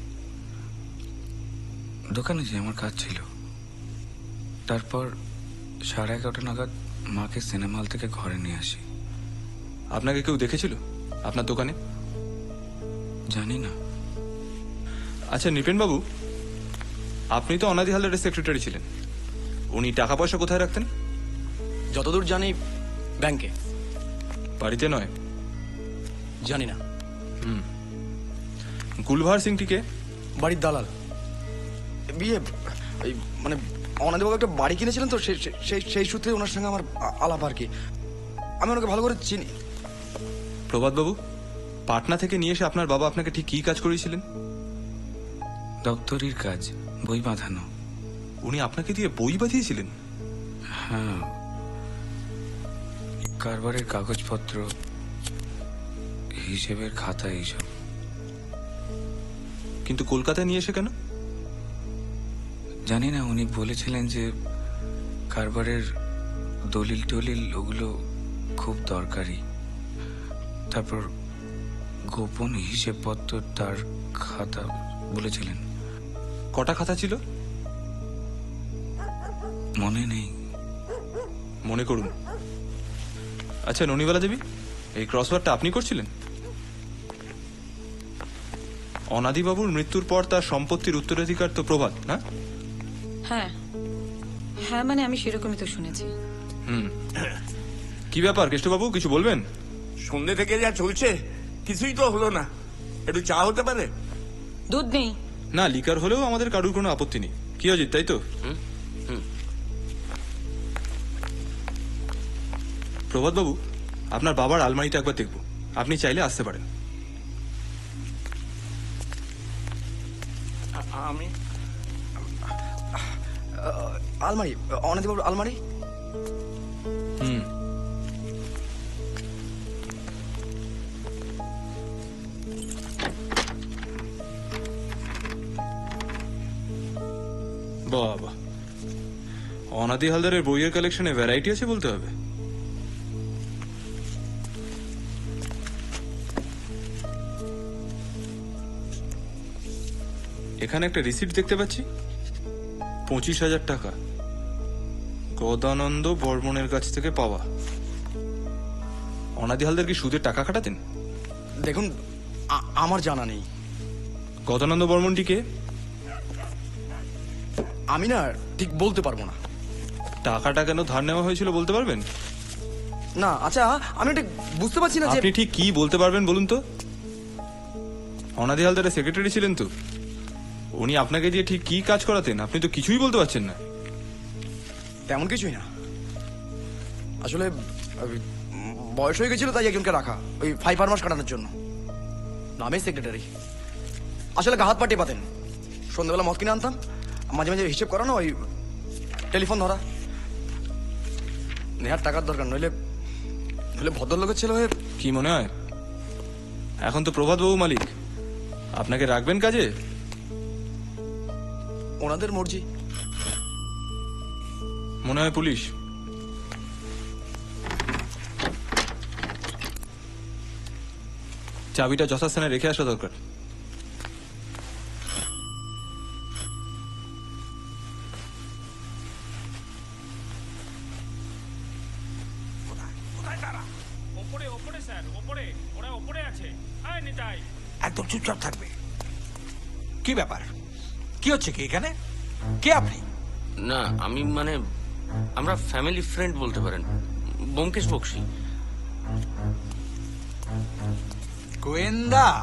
আমার কাজ ছিল। তারপর 11:30 নাগাদ মাকে সিনেমা হল থেকে ঘরে নিয়ে আসি। আপনাকে কেউ দেখেছিল আপনার দোকানে? জানি না। আচ্ছা নৃপেন বাবু, আপনি তো অনাদি হালদারের সেক্রেটারি ছিলেন। উনি টাকা পয়সা কোথায় রাখতেন? যতদূর জানি ব্যাংকে। বাড়িতে নয়? জানি না। গুলভার সিংটিকে? বাড়ির দালাল। বিয়ে এই মানে অনাদিবাবু একটা বাড়ি কিনেছিলেন তো, সেই সূত্রে ওনার সঙ্গে আমার আলাপ আর কি। আমি ওনাকে ভালো করে চিনি। প্রভাতবাবু, পাটনা থেকে নিয়ে এসে আপনার বাবা আপনাকে ঠিক কি কাজ করিয়েছিলেন? দপ্তরির কাজ, বই বাঁধানো। উনি আপনাকে দিয়ে বই বাঁধিয়েছিলেন? হ্যাঁ, কারবারের কাগজপত্র, হিসেবের খাতা, এইসব। কিন্তু কলকাতায় নিয়ে এসে কেন? জানি না, উনি বলেছিলেন যে কারবারের দলিল টলিল ওগুলো খুব দরকারি। তারপর গোপন হিসেবপত্র, তার খাতা বলেছিলেন। কটা খাতা ছিল মনে নেই। মনে করুন। আচ্ছা ননিবালা দেবী, এই ক্রসওয়ার্ডটা আপনি করছিলেন? অনাদিবাবুর মৃত্যুর পর তার সম্পত্তির উত্তরাধিকার তো প্রভাত, না? হ্যাঁ হ্যাঁ, মানে আমি সেরকমই তো শুনেছি। কি ব্যাপার কেষ্টবাবু, কিছু বলবেন? সন্ধ্যে থেকে যা চলছে কিছুই তো হলো না, একটু চা হতে পারে? দুধ নেই। না, লিকার হলেও আমাদের কারুর কোনো আপত্তি নেই। কি অজিত, তাই তো? প্রভাত বাবু, আপনার বাবার আলমারিটা একবার দেখব, আপনি চাইলে আসতে পারেন। আমি আলমারি, অনাদিবাবুর আলমারি। বাবা, অনাদি হালদারের বইয়ের কালেকশনে ভ্যারাইটি আছে বলতে হবে। এখানে একটা রিসিট দেখতে পাচ্ছি, 25,000 টাকা, গদানন্দ বর্মনের কাছ থেকে পাওয়া। অনাদি হালদার কি সুদের টাকা খাটাতেন? দেখুন, আমার জানা নেই। গদানন্দ বর্মনটি কে? আমি না ঠিক বলতে পারবো না। টাকাটা কেন ধার নেওয়া হয়েছিল বলতে পারবেন? না, আচ্ছা আমি ঠিক বুঝতে পারছি না যে আপনি ঠিক কি বলতে পারবেন বলুন তো? অনাদি হালদারের সেক্রেটারি ছিলেন তো, উনি আপনাকে দিয়ে ঠিক কি কাজ করাতেন আপনি তো কিছুই বলতে পারছেন না। তেমন কিছুই না, আসলে বয়স হয়ে গেছিল তাই একজনকে রাখা, ওই 5 মাস কাটানোর জন্য। নামে সেক্রেটারি, আসলে গা হাত পাটিয়ে পাতেন। সন্ধ্যাবেলা মদ কিনে আনতাম, মাঝে মাঝে হিসেব করানো, ওই টেলিফোন ধরা। নেহার টাকার দরকার, নইলে ভদ্রলোকের ছেলে হয়ে। কি মনে হয় এখন তো প্রভাত বাবু মালিক, আপনাকে রাখবেন কাজে? ওনাদের মর্জি। মনে হয় পুলিশ। চাবিটা যথাস্থানে রেখে আসা দরকার। ওপরে ওপরে স্যার, ওপরে, ওরা ওপরে আছে। আয় নিতাই, একদম চুপচাপ থাকবে। কি ব্যাপার, কি হচ্ছে কি এখানে? কে আপনি? না, আমি মানে আমরা ফ্যামিলি ফ্রেন্ড বলতে পারেন, ব্যোমকেশ বক্সী। গোয়েন্দা?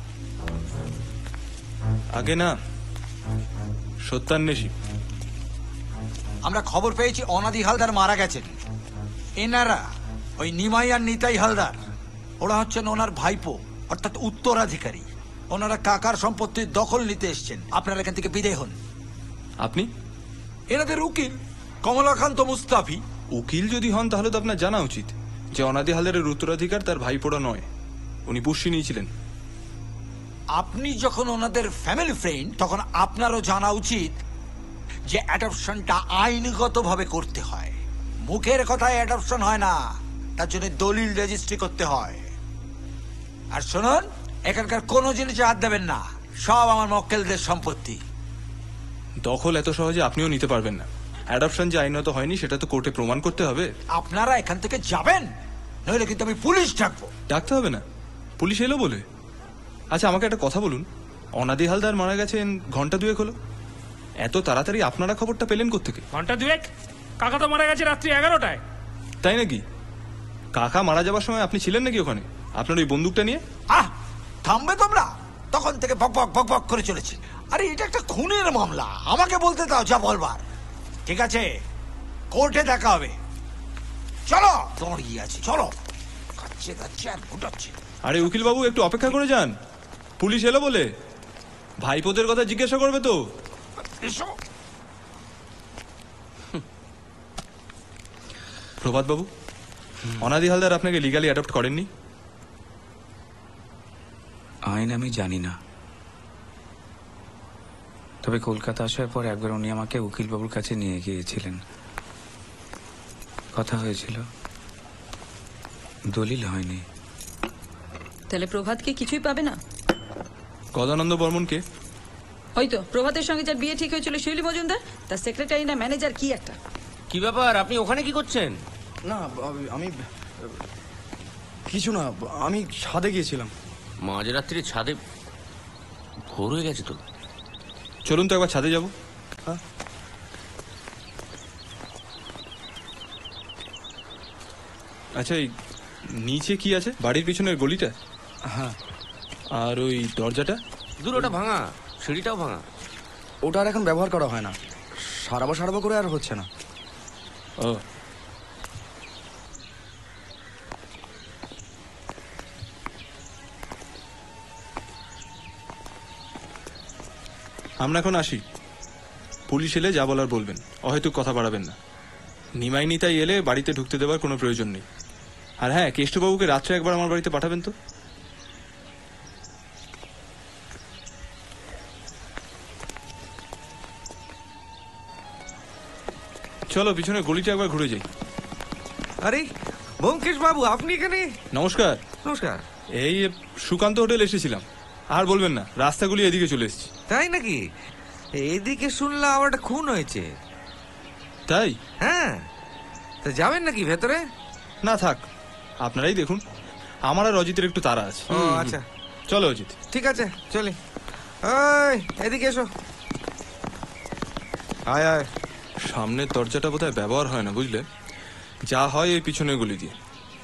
আগে না, সত্যান্বেষী। আমরা খবর পেয়েছি অনাদি হালদার মারা গেছেন। এনারা ওই নিমাই আর নিতাই হালদার, ওরা হচ্ছেন ওনার ভাইপো, অর্থাৎ উত্তরাধিকারী। ওনারা কাকার সম্পত্তির দখল নিতে এসছেন। আপনারা এখান থেকে বিদায় হন। আপনি? এনাদের উকিল কমলাকান্ত মুস্তাফি। উকিল যদি হন তাহলে তো আপনার জানা উচিত যে অনাদি হালদারের উত্তরাধিকার তার ভাইপোড়া নয়, উনি পুষ্যি নিয়েছিলেন। আপনি যখন ওনাদের ফ্যামিলি ফ্রেন্ড, তখন আপনারও জানা উচিত যে অ্যাডপশনটা আইনগতভাবে করতে হয়। মুখের কথায় অ্যাডপশন হয় না, তার জন্য দলিল রেজিস্ট্রি করতে হয়। আর শুনুন, এখানকার কোনো জিনিসে হাত দেবেন না, সব আমার মক্কেলদের সম্পত্তি। দখল এত সহজে আপনিও নিতে পারবেন না। অ্যাডপশন যে আইনত হয়নি সেটা তো কোর্টে প্রমাণ করতে হবে। আপনারা এখান থেকে যাবেন, নইলে কিন্তু আমি পুলিশ ডাকবো। ডাকতে হবে না, পুলিশ এলো বলে। আচ্ছা আমাকে একটা কথা বলুন, অনাদি হালদার মারা গেছেন ঘন্টা 2 হলো, এত তাড়াতাড়ি আপনারা খবরটা পেলেন কোত্থেকে? ঘন্টা 2? কাকা তো মারা গেছে রাত্রি 11টায়। তাই নাকি? কাকা মারা যাবার সময় আপনি ছিলেন নাকি ওখানে আপনার ওই বন্দুকটা নিয়ে? থামবে তোমরা? তখন থেকে বক বক বক বক করে চলেছি। আরে এটা একটা খুনের মামলা, আমাকে বলতে দাও যা বলবার। ঠিক আছে, কোর্টে দেখা হবে। চলো, দাঁড়িয়ে আছি, চলো। যাচ্ছে যাচ্ছে আর ঘুটাচ্ছে। আরে উকিল বাবু একটু অপেক্ষা করে যান, পুলিশ এলো বলে। ভাইপোদের কথা জিজ্ঞাসা করবে তো। এসো। প্রভাত বাবু, অনাদি হালদার আপনাকে লিগালি অ্যাডপ্ট করেননি? আইন আমি জানি না, তবে কলকাতা আসার পর একবার উনি আমাকে উকিলবাবুর কাছে নিয়ে গিয়েছিলেন। কথা হয়েছিল, দলিল হয়নি। তাহলে প্রভাতকে কিছুই পাবে না? গদানন্দ বর্মনকে? ওই তো প্রভাতের সঙ্গে যার বিয়ে ঠিক হয়েছিল শিউলি মজুমদার, তার সেক্রেটারি না ম্যানেজার কি একটা। কি ব্যাপার, আপনি ওখানে কি করছেন? না আমি কিছু না, আমি ছাদে গিয়েছিলাম। মাঝরাত্রি ছাদে? ভোর হয়ে গেছে তো। চলুন তো একবার ছাদে যাব। আচ্ছা, এই নিচে কি আছে? বাড়ির পিছনের গলিটা? হ্যাঁ। আর ওই দরজাটা? দূর, ওটা ভাঙা, সিঁড়িটাও ভাঙা। ওটা আর এখন ব্যবহার করা হয় না, সারাবো করে আর হচ্ছে না। ও, আমরা এখন আসি। পুলিশ এলে যা বলার বলবেন, অহেতুক কথা বাড়াবেন না। নিমাই নিতাই এলে বাড়িতে ঢুকতে দেওয়ার কোনো প্রয়োজন নেই। আর হ্যাঁ, কেষ্টবাবুকে রাত্রে একবার আমার বাড়িতে পাঠাবেন তো। চলো পিছনে গলিটা একবার ঘুরে যাই। আরে ব্যোমকেশ বাবু, আপনি এখানে? নমস্কার। নমস্কার। এই সুকান্ত হোটেল এসেছিলাম। আর বলবেন না, রাস্তাগুলি এদিকে চলে এসেছি। তাই নাকি? এদিকে শুনলাম আবার একটা খুন হয়েছে। তাই? হ্যাঁ, তা যাবেন নাকি ভেতরে? না থাক, আপনারাই দেখুন। আমার আর অজিতের একটু তাড়া আছে। ও আচ্ছা, চলো অজিত। ঠিক আছে চলি। ওই এদিকে এসো। আয় আয়। সামনের দরজাটা বোধহয় ব্যবহার হয় না, বুঝলে? যা হয় এই পিছনের গলি দিয়ে।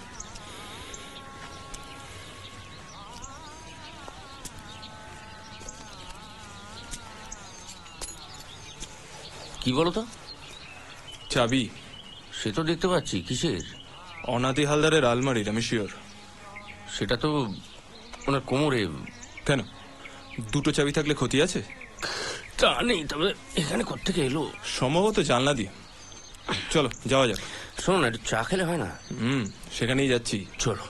কি বলো তো? চাবি? সে তো দেখতে পাচ্ছি। কিসের? অনাদি হালদারের আলমারির, আমি শিওর। সেটা তো ওনার কোমরে। কেন, দুটো চাবি থাকলে ক্ষতি আছে? তা নেই, তবে এখানে কোত্থেকে এলো? সম্ভবত জানলা দিয়ে। চলো যাওয়া যাক। শোনো না, একটু চা খেলে হয় না? সেখানেই যাচ্ছি। চলো।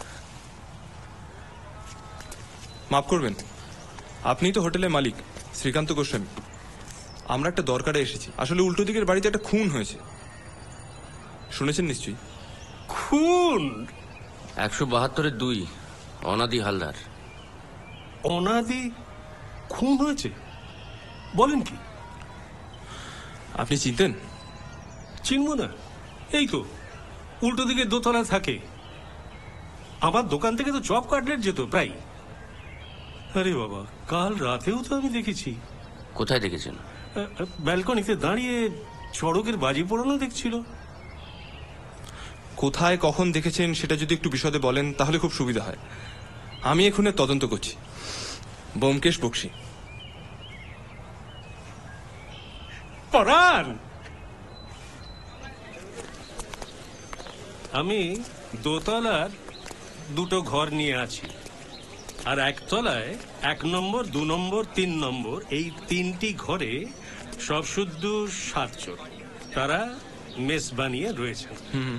মাফ করবেন, আপনি তো হোটেলের মালিক, শ্রীকান্ত গোস্বামী। আমরা একটা দরকারে এসেছি। আসলে উল্টো দিকের বাড়িতে একটা খুন হয়েছে, শুনেছেন নিশ্চয়ই? খুন? 172-2 অনাদি হালদার। অনাদি খুন হয়েছে? বলেন কি? আপনি চিনতেন? চিনব না? এই তো উল্টো দিকে দোতলা থাকে। আমার দোকান থেকে তো চপ কাটলেট যেত প্রায়। আরে বাবা, কাল রাতেও তো আমি দেখেছি। কোথায় দেখেছেন? ব্যালকনিতে দাঁড়িয়ে চড়কের বাজি পোড়ানো দেখছিল। কোথায় কখন দেখেছেন সেটা যদি একটু বিশদে বলেন তাহলে খুব সুবিধা হয়। আমি এখানে তদন্ত করছি। ব্যোমকেশ বক্সী। পরান, আমি দোতলার দুটো ঘর নিয়ে আছি, আর একতলায় 1 নম্বর, 2 নম্বর, 3 নম্বর, এই 3টি ঘরে সব শুদ্ধ 7 জন। তারা মেস বানিয়ে রয়েছেন।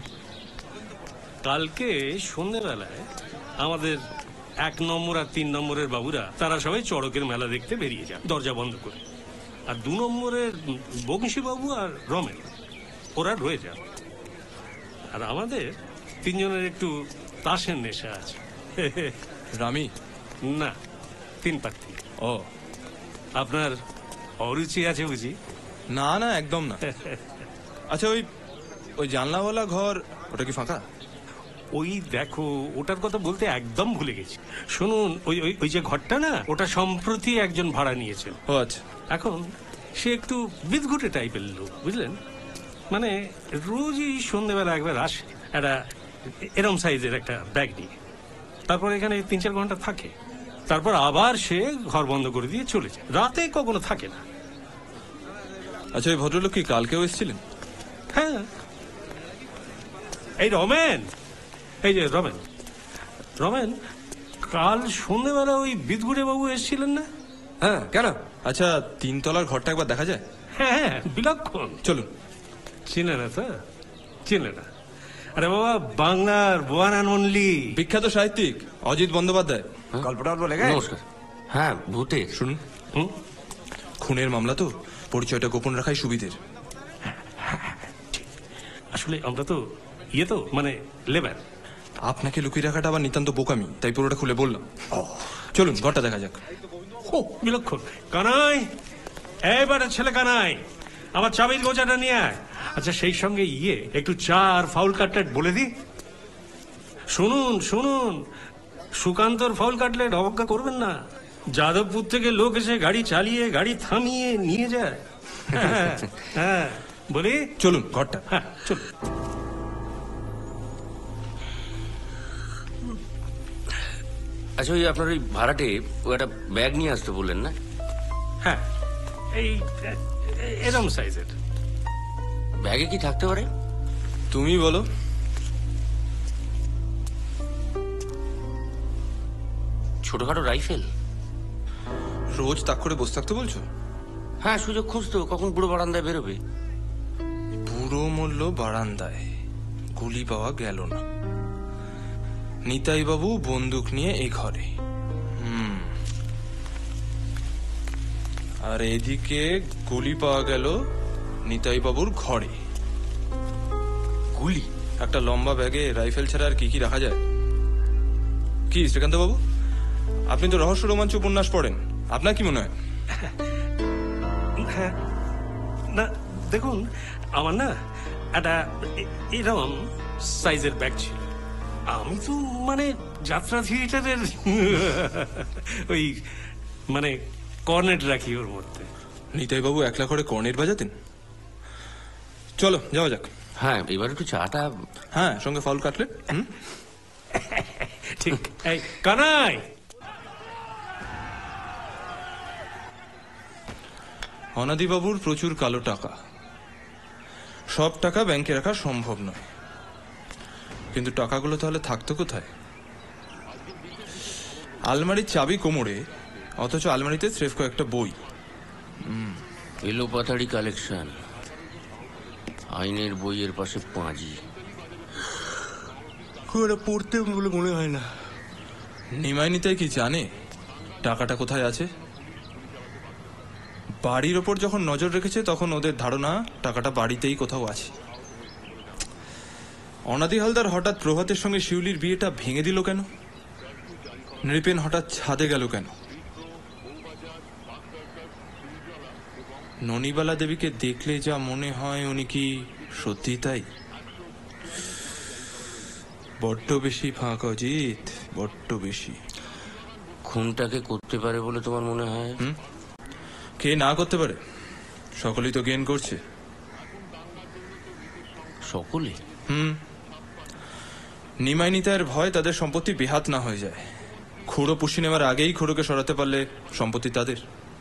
কালকে সন্ধ্যেবেলায় আমাদের 1 নম্বর আর 3 নম্বরের বাবুরা তারা সবাই চড়কের মেলা দেখতে বেরিয়ে যান দরজা বন্ধ করে। আর 2 নম্বরের বংশীবাবু আর রমেন ওরা রয়ে যান। আর আমাদের 3 জনের একটু তাসের নেশা আছে। রামি? না, 3 পাত্রী। ও, আপনার অরুচি আছে বুঝি? না না, একদম না। আচ্ছা, ওই জানলাওয়ালা ঘর, ওটা কি ফাঁকা? ওই দেখো, ওটার কথা বলতে একদম ভুলে গেছি। শুনুন, ওই ওই ওই যে ঘরটা না, ওটা সম্প্রতি একজন ভাড়া নিয়েছেন। ও আচ্ছা। এখন সে একটু বিদঘুটে টাইপের লোক, বুঝলেন? মানে রোজই সন্ধ্যেবেলা একবার আসে একটা এরম সাইজের একটা ব্যাগ নিয়ে, তারপর এখানে 3-4 ঘন্টা থাকে, তারপর আবার সে ঘর বন্ধ করে দিয়ে চলে যায়। রাতে কখনো থাকে না। আচ্ছা, এই ভদ্রলোক কি কালকেও এসেছিলেন? হ্যাঁ, এই রমেন, এই যে রমেন, রমেন, কাল সন্ধ্যেবেলা ওই বিদগুড়ে বাবু এসেছিলেন না? হ্যাঁ, কেন? আচ্ছা, 3 তলার ঘরটা একবার দেখা যায়? হ্যাঁ, বিলক্ষণ। চলুন। চিনে না তো? চিনে না? আরে বাবা, বাংলার ওয়ান অ্যান্ড অনলি বিখ্যাত সাহিত্যিক অজিত বন্দ্যোপাধ্যায়। গল্পটা বলে গে। নমস্কার। হ্যাঁ, ভূতের। শুনুন, খুনের মামলা তো, পরিচয়টা গোপন রাখাই সুবিধের। আসলে আমরা তো তো মানে লেবার। আপনাকে লুকিয়ে রাখাটা আবার নিতান্ত বোকামি, তাই পুরোটা খুলে বললাম। চলুন, ঘরটা দেখা যাক। ও বিলক্ষণ। কানাই, এইবারে ছেলে কানাই, আমার চাবির গোছাটা নিয়ে আয়। আচ্ছা, সেই সঙ্গে একটু চা আর ফাউল কাটলেট বলে দি। শুনুন শুনুন, সুকান্তর ফাউল কাটলেট অবজ্ঞা করবেন না। যাদবপুর থেকে লোক এসে গাড়ি চালিয়ে গাড়ি থামিয়ে নিয়ে যায়। হ্যাঁ হ্যাঁ, বলি চলুন ঘরটা। হ্যাঁ চলুন। আচ্ছা, ওই আপনার ওই ভাড়াটে ও একটা ব্যাগ নিয়ে আসতে বললেন না? হ্যাঁ, এই এরম সাইজের। ব্যাগে কি থাকতে পারে? তুমি বলো। ছোটখাটো রাইফেল। রোজ তাক করে বসে থাকতে বলছো? হ্যাঁ, সুযোগ খুঁজতো, কখন বুড়ো বারান্দায় বেরোবে। বুড়ো মূল্য বারান্দায়, গুলি পাওয়া গেল না। নিতাই বাবু বন্দুক নিয়ে এই ঘরে। আর এদিকে গুলি পাওয়া গেল নিতাই বাবুর ঘরে। গুলি? একটা লম্বা ব্যাগে রাইফেল ছাড়া আর কি কি রাখা যায়? কি শ্রীকান্ত বাবু, আপনি তো রহস্য রোমাঞ্চ উপন্যাস পড়েন, আপনার কি মনে হয়? হ্যাঁ, না দেখুন, আমার না একটা এরকম সাইজের ব্যাগ ছিল। আমি তো মানে যাত্রা থিয়েটারের ওই মানে কর্নেট রাখি ওর মধ্যে। নিতাই বাবু একলা করে কর্নেট বাজাতেন? চলো যাওয়া যাক। হ্যাঁ, এবার একটু চাটা। হ্যাঁ, সঙ্গে ফাউল কাটলেট। ঠিক। এই কানাই, অনাদিবাবুর প্রচুর কালো টাকা, সব টাকা ব্যাংকে রাখা সম্ভব নয়, কিন্তু টাকাগুলো তাহলে থাকতো কোথায়? আলমারির চাবি কোমরে, অথচ আলমারিতে স্রেফ কয়েকটা বই। এলো পাতাড়ি কালেকশন, আইনের বইয়ের পাশে পাঁজি। পড়তে বলে মনে হয় না। নিমাই নিতাই কি জানে টাকাটা কোথায় আছে? বাড়ির ওপর যখন নজর রেখেছে তখন ওদের ধারণা টাকাটা বাড়িতেই কোথাও আছে। অনাদি হালদার হঠাৎ প্রভাতের সঙ্গে শিউলির বিয়েটা ভেঙে দিল কেন? নৃপেন হঠাৎ ছাদে গেল কেন? ননিবালা দেবীকে দেখলে যা মনে হয় উনি কি সত্যি তাই? বড্ড বেশি ফাঁক অজিত, বড্ড বেশি। খুনটাকে করতে পারে বলে তোমার মনে হয়? কে না করতে পারে? সকলেই তো জ্ঞান করছে। সকলে? নিমাই নিতাইয়ের ভয় তাদের সম্পত্তি বেহাত না হয়ে যায়। খুঁড়ো পুষি নেওয়ার আগেই খুঁড়োকে সরাতে পারলে সম্পত্তি তাদের।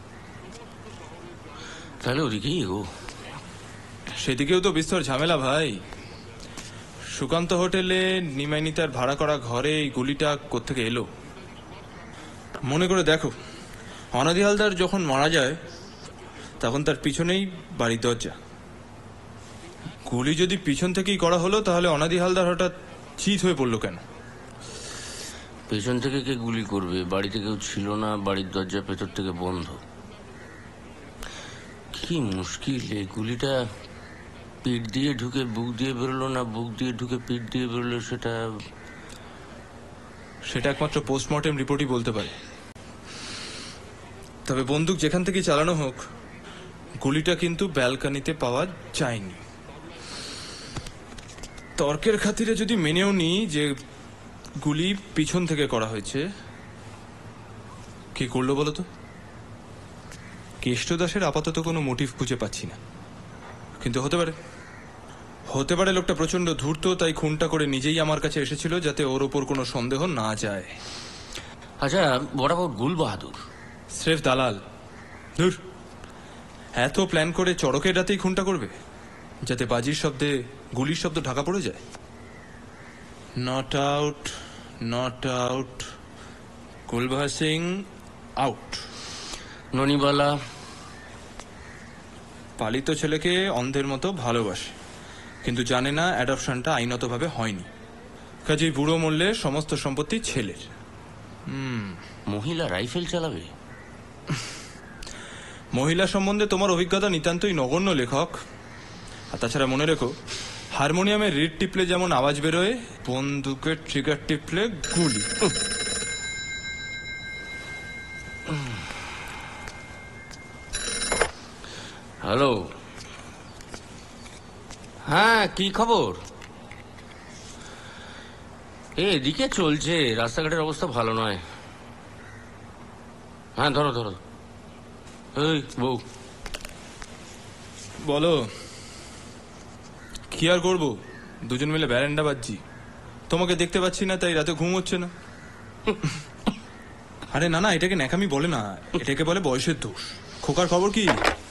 তাহলে ওদিকেই এগো। সেদিকেও তো বিস্তর ঝামেলা ভাই। সুকান্ত হোটেলে নিমাই নিতাইয়ের ভাড়া করা ঘরে এই গুলিটা কোত্থেকে এলো? মনে করে দেখো, অনাদি হালদার যখন মারা যায় তখন তার পিছনেই বাড়ির দরজা। গুলি যদি পিছন থেকেই করা হলো তাহলে অনাদি হালদার হঠাৎ চিত হয়ে পড়লো কেন? পেছন থেকে কে গুলি করবে? বাড়িতে কেউ ছিল না, বাড়ির দরজা ভেতর থেকে বন্ধ। কি মুশকিল! এই গুলিটা পিঠ দিয়ে ঢুকে বুক দিয়ে বেরোলো না বুক দিয়ে ঢুকে পিঠ দিয়ে বেরোলো, সেটা একমাত্র পোস্টমর্টেম রিপোর্টই বলতে পারে। তবে বন্দুক যেখান থেকে চালানো হোক, গুলিটা কিন্তু ব্যালকনিতে পাওয়া যায়নি। তর্কের খাতিরে যদি মেনেও নিই যে গুলি পিছন থেকে করা হয়েছে, কি করলো বলো তো? কেষ্ট দাসের আপাতত কোনো মোটিভ খুঁজে পাচ্ছি না, কিন্তু হতে পারে লোকটা প্রচন্ড ধূর্ত, তাই খুনটা করে নিজেই আমার কাছে এসেছিল যাতে ওর ওপর কোনো সন্দেহ না যায়। আচ্ছা, বরাবর গুল বাহাদুর স্রেফ দালাল। ধুর, এত প্ল্যান করে চড়কের রাতেই খুনটা করবে যাতে বাজির শব্দে গুলির শব্দ ঢাকা পড়ে যায়? Not out, not out. Kulbahar Singh out. Nonibala Palit ছেলেকে অন্ধের মতো ভালোবাসে, কিন্তু জানে না অ্যাডপশনটা আইনতভাবে হয়নি। কাজেই বুড়ো মরলে সমস্ত সম্পত্তি ছেলের। মহিলা রাইফেল চালাবে? মহিলা সম্বন্ধে তোমার অভিজ্ঞতা নিতান্তই নগণ্য লেখক। আর তাছাড়া মনে রেখো, হারমোনিয়ামের রিড টিপলে যেমন আওয়াজ বেরোয়, বন্দুকের ট্রিগার টিপলে গুলি। হ্যালো, হ্যাঁ কি খবর? এদিকে চলছে, রাস্তাঘাটের অবস্থা ভালো নয়। হ্যাঁ ধরো ধরো। এই বউ, বলো। কি আর করবো, দুজন মিলে ব্যারেন্ডা বাজছি। তোমাকে দেখতে পাচ্ছি না, তাই রাতে ঘুম হচ্ছে না। আরে না না, এটাকে ন্যাকামি বলে না, এটাকে বলে বয়সের দোষ। খোকার খবর কি?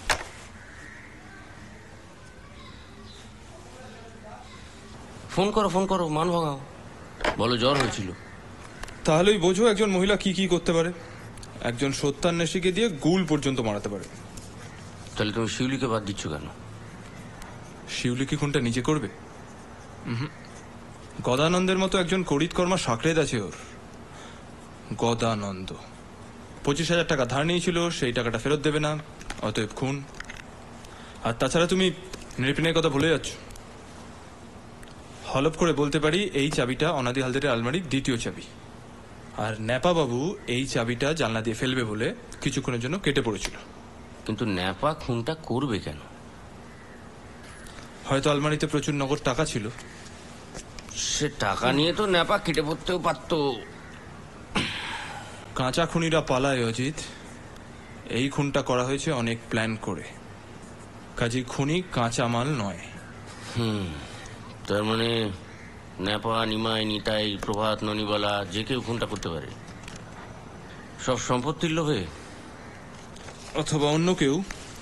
ফোন করো ফোন করো, মান ভাঙাও, বলো জ্বর হয়েছিল। তাহলেই বোঝো একজন মহিলা কি কি করতে পারে। একজন সত্যান্বেষীকে দিয়ে গুল পর্যন্ত মারাতে পারে। তাহলে তুমি শিউলিকে বাদ দিচ্ছ কেন? শিউলি কি খুনটা নিজে করবে? গদানন্দের মতো একজন করিতকর্মা সাকরেদ আছে ওর। গদানন্দ 25,000 টাকা ধার নিয়েছিল, সেই টাকাটা ফেরত দেবে না, অতএব খুন। আর তাছাড়া তুমি নৃপিনের কথা ভুলে যাচ্ছ। হলপ করে বলতে পারি এই চাবিটা অনাদি হালদারের আলমারির দ্বিতীয় চাবি। আর ন্যাপা বাবু এই চাবিটা জানলা দিয়ে ফেলবে বলে কিছুক্ষণের জন্য কেটে পড়েছিল। কিন্তু ন্যাপা খুনটা করবে কেন? হয়তো আলমারিতে প্রচুর নগদ টাকা ছিল। সে টাকা নিয়ে তো ন্যাপা কেটে পড়তেও পারতো। কাঁচা খুনিরা পালায় অজিত। এই খুনটা করা হয়েছে অনেক প্ল্যান করে। কাজী খুনি কাঁচা মাল নয়। তার মানে ন্যাপা, নিমাই, নিতাই, প্রভাত, ননিবালা যে কেউ খুনটা করতে পারে, সব সম্পত্তির লোভে। অথবা অন্য কেউ।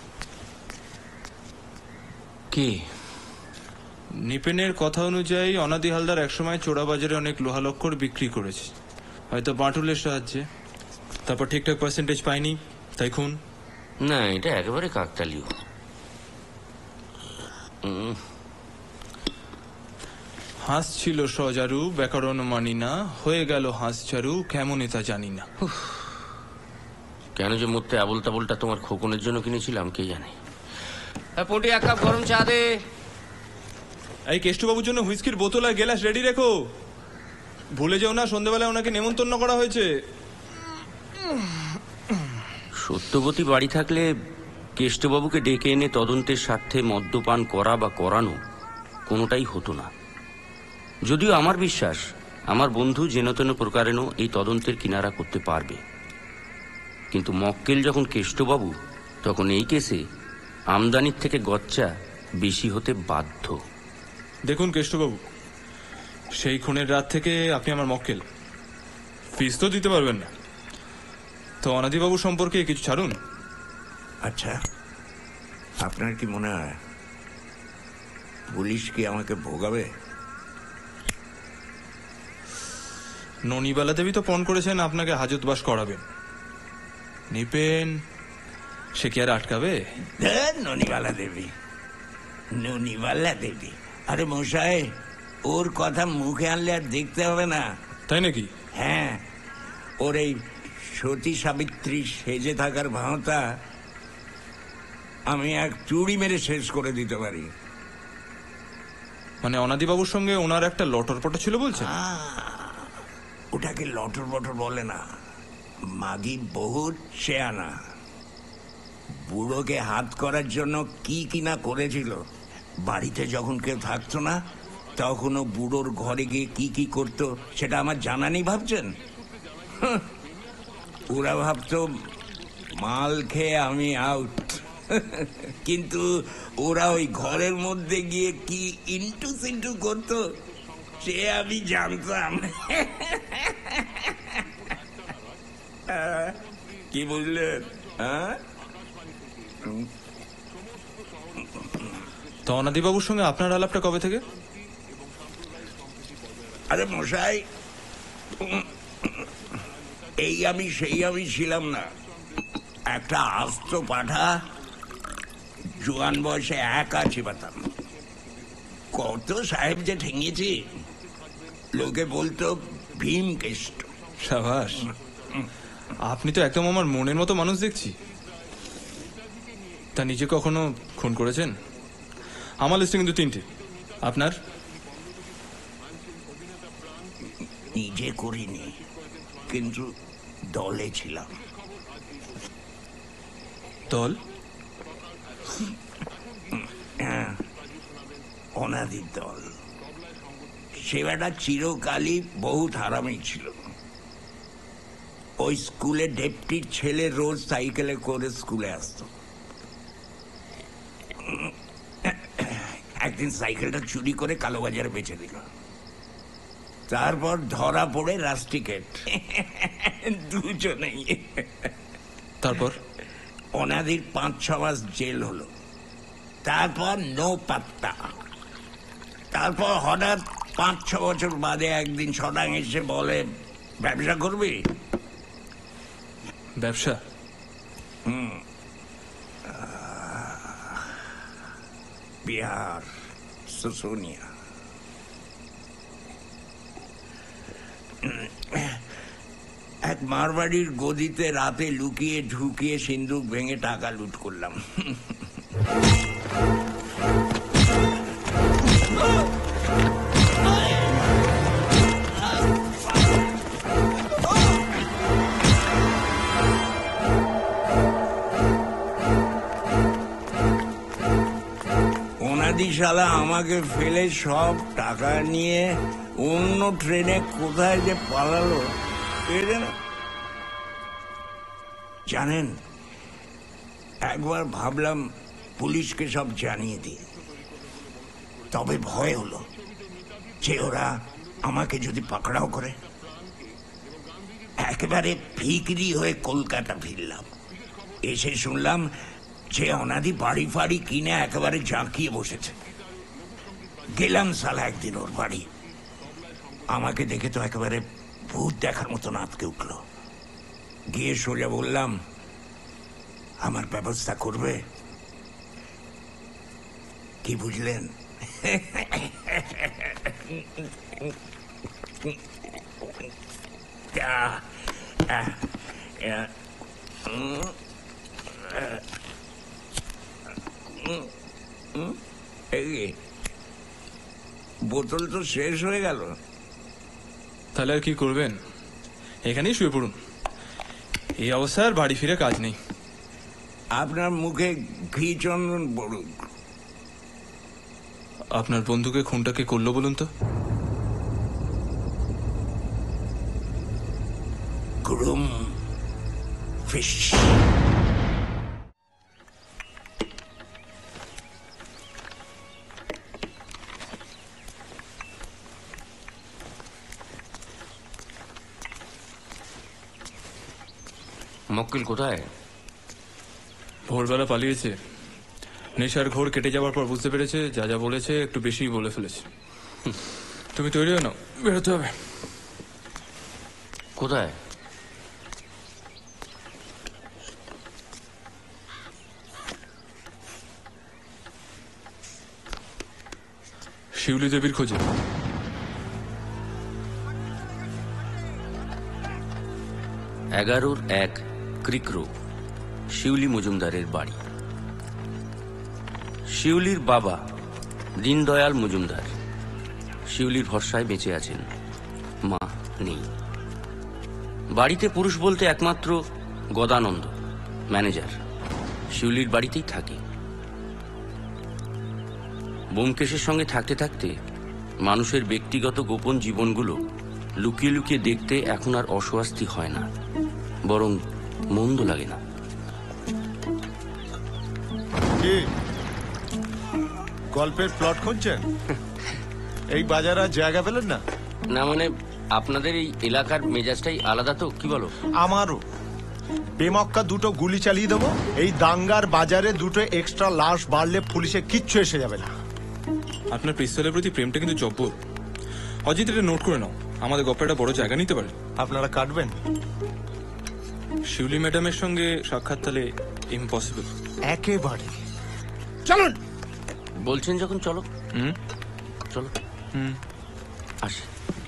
কে? নিপেনের কথা অনুযায়ী অনাদি হালদার একসময় চোরাবাজারে অনেক লোহালক্কর বিক্রি করেছে, হয়তো বাটুলের সাহায্যে। তারপর ঠিকঠাক পার্সেন্টেজ পাইনি, তাই খুন। না, এটা একেবারে কাকতালীয়। হাঁস ছিল সজারু, ব্যাকরণ মানি না, হয়ে গেল হাঁস চারু, কেমন তা জানি না। কেন যে মরতে আবল তাবলটা তোমার খোকনের জন্য কিনেছিলাম কে জানে। পটি, এক কাপ গরম চা দে। এই কেষ্টবাবুর জন্য হুইস্কির বোতল আর গেলাস রেডি রেখো। ভুলে যেও না সন্ধ্যাবেলায় ওনাকে নেমন্তন্ন করা হয়েছে। সত্যবতী বাড়ি থাকলে কেষ্টবাবুকে ডেকে এনে তদন্তের স্বার্থে মদ্যপান করা বা করানো কোনোটাই হতো না। যদিও আমার বিশ্বাস আমার বন্ধু যেনতেন প্রকারেণ এই তদন্তের কিনারা করতে পারবে, কিন্তু মক্কেল যখন কেষ্টবাবু, তখন এই কেসে আমদানির থেকে গচ্চা বেশি হতে বাধ্য। দেখুন কেষ্টবাবু, সেই খুনের রাত থেকে আপনি আমার মক্কেল, ফিস তো দিতে পারবেন না। তো অনাদিবাবু সম্পর্কে কিছু ছাড়ুন। আচ্ছা, আপনার কি মনে হয় পুলিশ কি আমাকে ভোগাবে? ননিবালা দেবী তো পণ করেছেন আপনাকে হাজতবাস করাবেন। নিপেন সে কি আর আটকাবে? ননিবালা দেবী, ননিবালা দেবী, আরে মশাই, ওর কথা মুখে আনলে আর দেখতে হবে না। তাই নাকি? হ্যাঁ, ওর এই সতী সাবিত্রী সেজে থাকার ভাঁওতা আমি এক চুড়ি মেরে শেষ করে দিতে পারি। মানে অনাদিবাবুর সঙ্গে ওনার একটা লটরপট ছিল বলছেন? ওটাকে লটর বটর বলে না, মাগি বহুত শেয়ানা। বুড়োকে হাত করার জন্য কি কিনা করেছিল। বাড়িতে যখন কেউ থাকতো না তখনও বুড়োর ঘরে গিয়ে কি কি করতো সেটা আমার জানা নেই ভাবছেন? ওরা ভাবতো মাল খেয়ে আমি আউট, কিন্তু ওরা ওই ঘরের মধ্যে গিয়ে কি ইন্টু সিন্টু করতো সে আমি জানতাম। কি বুঝলেন? তো অনাদিবাবুর সঙ্গে আপনার আলাপটা কবে থেকে? আরে মশাই, এই আমি সেই আমি ছিলাম না, একটা আস্ত পাঠা, জোয়ান বয়সে একা চিবাতাম। কত সাহেব যে ঠেঙিয়েছি, লোকে বলতো ভীমকেষ্ট। সাবাস, আপনি তো একদম আমার মনের মতো মানুষ দেখছি। তা নিজে কখনো খুন করেছেন? আমার লিস্টে কিন্তু 3টে। আপনার? নিজে করিনি, কিন্তু দলে ছিলাম। দল? হ্যাঁ, অনাদির দল। সে বেটা চিরকালই বহুত হারামি ছিল। ওই স্কুলে ডেপুটির ছেলে রোজ সাইকেলে করে স্কুলে আসতো। একদিন সাইকেলটা চুরি করে কালোবাজারে বেচে দিল। তারপর ধরা পড়ে রাস্টিকেট, দুজনেই। তারপর অনাদির 5-6 মাস জেল হলো। তারপর নো পাত্তা। তারপর হঠাৎ 5-6 বছর বাদে একদিন ছটাং এসে বলে, ব্যবসা করবি? ব্যবসা? বিহার, সুসুনিয়া। এক মারবাড়ির গদিতে রাতে লুকিয়ে ঢুকিয়ে সিন্দুক ভেঙে টাকা লুট করলাম। ওনাদি শালা আমাকে ফেলে সব টাকা নিয়ে অন্য ট্রেনে কোথায় যে পালালো জানেন। একবার ভাবলাম পুলিশকে সব জানিয়ে দিই, তবে ভয় হলো যে ওরা আমাকে যদি পাকড়াও করে। একেবারে ফিকরি হয়ে কলকাতা ফিরলাম। এসে শুনলাম যে অনাদি বাড়ি ফাড়ি কিনে একেবারে জাঁকিয়ে বসেছে। গেলাম সালা একদিন ওর বাড়ি। আমাকে দেখে তো একেবারে ভূত দেখার মতন আটকে উঠল। গিয়ে সোজা বললাম, আমার ব্যবস্থা করবে? কি বুঝলেন? বোতল তো শেষ হয়ে গেল। তাহলে আর কি করবেন? এখানেই শুয়ে পড়ুন। এই অবস্থায় বাড়ি ফিরে কাজ নেই। আপনার মুখে ঘি চন্দন পড়ুক। আপনার বন্ধুকে খুনটা কে করলো বলুন তো? গ্রুম ফিশ। মক্কেল কোথায়? ভোরবেলা পালিয়েছে। নেশার ঘোর কেটে যাওয়ার পর বুঝতে পেরেছে যা যা বলেছে একটু বেশি বলে ফেলেছে। তুমি তৈরি হও না, বেরোতে হবে। কোথায়? শিউলি দেবীর খোঁজে। 11-1 ক্রিক রোড, শিউলি মজুমদারের বাড়ি। শিউলির বাবা দীনদয়াল মজুমদার শিউলির ভরসায় বেঁচে আছেন, মা নেই। বাড়িতে পুরুষ বলতে একমাত্র গদানন্দ, ম্যানেজার, শিউলির বাড়িতেই থাকে। ব্যোমকেশের সঙ্গে থাকতে থাকতে মানুষের ব্যক্তিগত গোপন জীবনগুলো লুকিয়ে লুকিয়ে দেখতে এখন আর অস্বস্তি হয় না, বরং মন্দ লাগে না। গল্পের প্লট খুঁজছেন? এই বাজারে জায়গা পেলেন না? না মানে আপনাদের এই এলাকার মেজাজটাই আলাদা তো, কি বলো? আমারও। বেমক্কা 2টো গুলি চালিয়ে দেবো। এই দাঙ্গার বাজারে 2টো এক্সট্রা লাশ বাড়লে পুলিশে কিচ্ছু এসে যাবে না। আপনার পিস্তলের প্রতি প্রেমটা কিন্তু জব্বর। অজিত, এটা নোট করে নাও। আমাদের গপ্পে একটা বড় জায়গা নিতে পারে। আপনারা কাটবেন? শিউলি ম্যাডামের সঙ্গে সাক্ষাৎ তাহলে ইম্পসিবল। একেবারে। চলুন। বলছেন যখন চলো। চলো। আসি।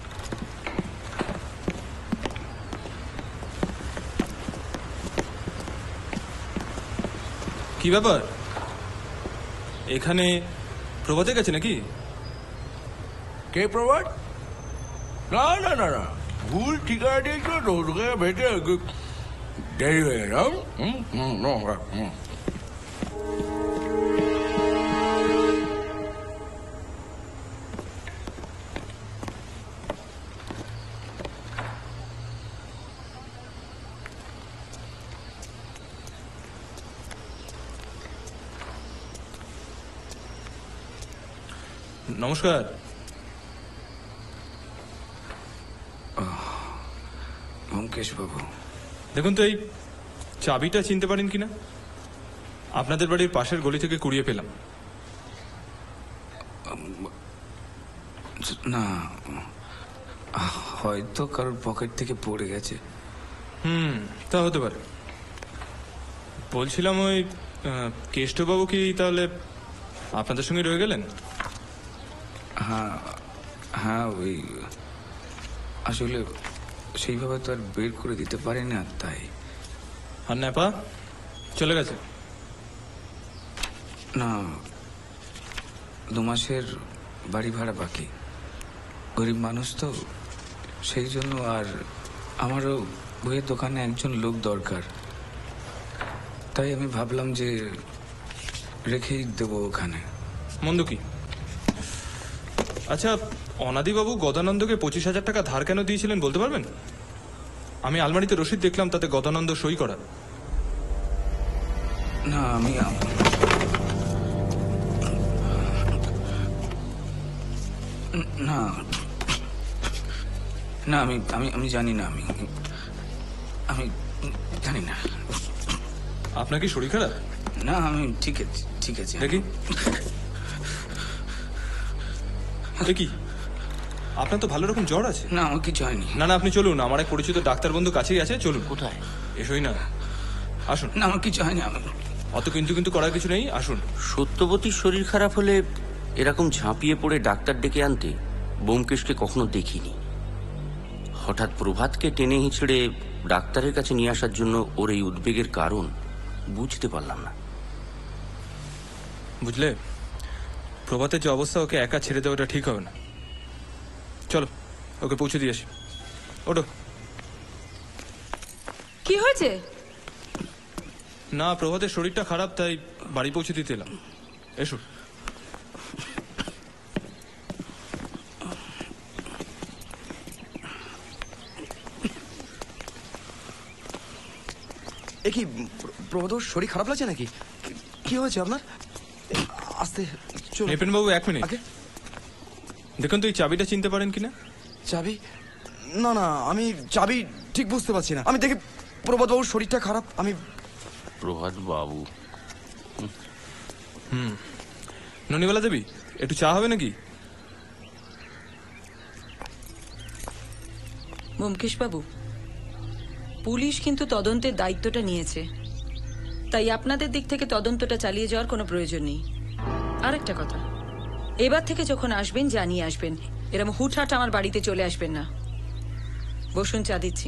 কি ব্যাপার, এখানে প্রভাতে গেছে নাকি? কে প্রভাত? না না না না, ভুল ঠিকানা দিয়েছিল তো, তোকে ভেটে দেরি হয়ে গেল। নমস্কার। ব্যোমকেশ বাবু, দেখুন তো এই চাবিটা চিনতে পারেন কিনা? আপনাদের বাড়ির পাশের গলি থেকে কুড়িয়ে পেলাম। না, হয়তো কারোর পকেট থেকে পড়ে গেছে। তা হতে পারে। বলছিলাম ওই কেষ্টবাবু কি তাহলে আপনাদের সঙ্গে রয়ে গেলেন? হ্যাঁ হ্যাঁ, ওই আসলে সেইভাবে তো আর বের করে দিতে পারি না, তাই। আর নেপা চলে গেছে? না, 2 মাসের বাড়ি ভাড়া বাকি। গরিব মানুষ তো, সেই জন্য। আর আমারও বইয়ের দোকানে একজন লোক দরকার, তাই আমি ভাবলাম যে রেখেই দেবো ওখানে। মন্দ কি? আচ্ছা, অনাদিবাবু গদানন্দকে 25,000 টাকা ধার কেন দিয়েছিলেন বলতে পারবেন? আমি আলমারিতে রসিদ দেখলাম, তাতে গদানন্দ সই করা। না, আমি না না আমি আমি আমি জানি না, আমি আমি জানি না। আপনার কি শরীর খারাপ? না, আমি ঠিক আছে, ঠিক আছে। দেখি কি, আপনার তো ভালো রকম জ্বর আছে। না, আমার কিছু হয়নি। না না, আপনি চলুন, আমার এক পরিচিত ডাক্তার বন্ধু কাছেই আছে, চলুন। কোথায়? এসোই না, আসুন। না, আমার কিছু হয়নি। অত কিন্তু কিন্তু করার কিছু নেই, আসুন। সত্যবতীর শরীর খারাপ হলে এরকম ঝাঁপিয়ে পড়ে ডাক্তার ডেকে আনতে ব্যোমকেশকে কখনো দেখিনি। হঠাৎ প্রভাতকে টেনে হিঁচড়ে ডাক্তারের কাছে নিয়ে আসার জন্য ওর এই উদ্বেগের কারণ বুঝতে পারলাম না। বুঝলে, প্রভাতের যে অবস্থা, ওকে একা ছেড়ে দেওয়াটা ঠিক হবে না। চলো, ওকে পৌঁছে দিয়ে আসি। ওঠো। কি হয়েছে? না, প্রভাতের শরীরটা খারাপ, তাই বাড়ি পৌঁছে দিতে এলাম। এসো। এ কি প্রভাত, শরীর খারাপ লাগছে নাকি? কি হয়েছে আপনার? আস্তে চল। নেপেন বাবু, 1 মিনিট। দেখুন তো এই চাবিটা চিনতে পারেন কিনা? চাবি? না না, আমি চাবি ঠিক বুঝতে পারছি না। আমি দেখি প্রভাত বাবুর শরীরটা খারাপ। আমি প্রভাত বাবু। ননিবালা দেবী, একটু চা হবে নাকি? ব্যোমকেশ বাবু, পুলিশ কিন্তু তদন্তের দায়িত্বটা নিয়েছে, তাই আপনাদের দিক থেকে তদন্তটা চালিয়ে যাওয়ার কোনো প্রয়োজন নেই। আরেকটা কথা, এবার থেকে যখন আসবেন জানিয়ে আসবেন, এরকম হুটহাট আমার বাড়িতে চলে আসবেন না। বসুন, চা দিচ্ছি।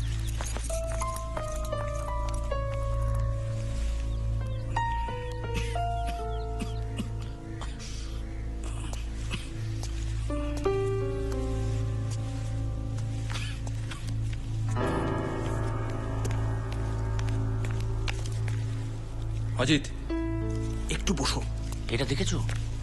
অজিত, একটু বসো। এটা দেখেছো?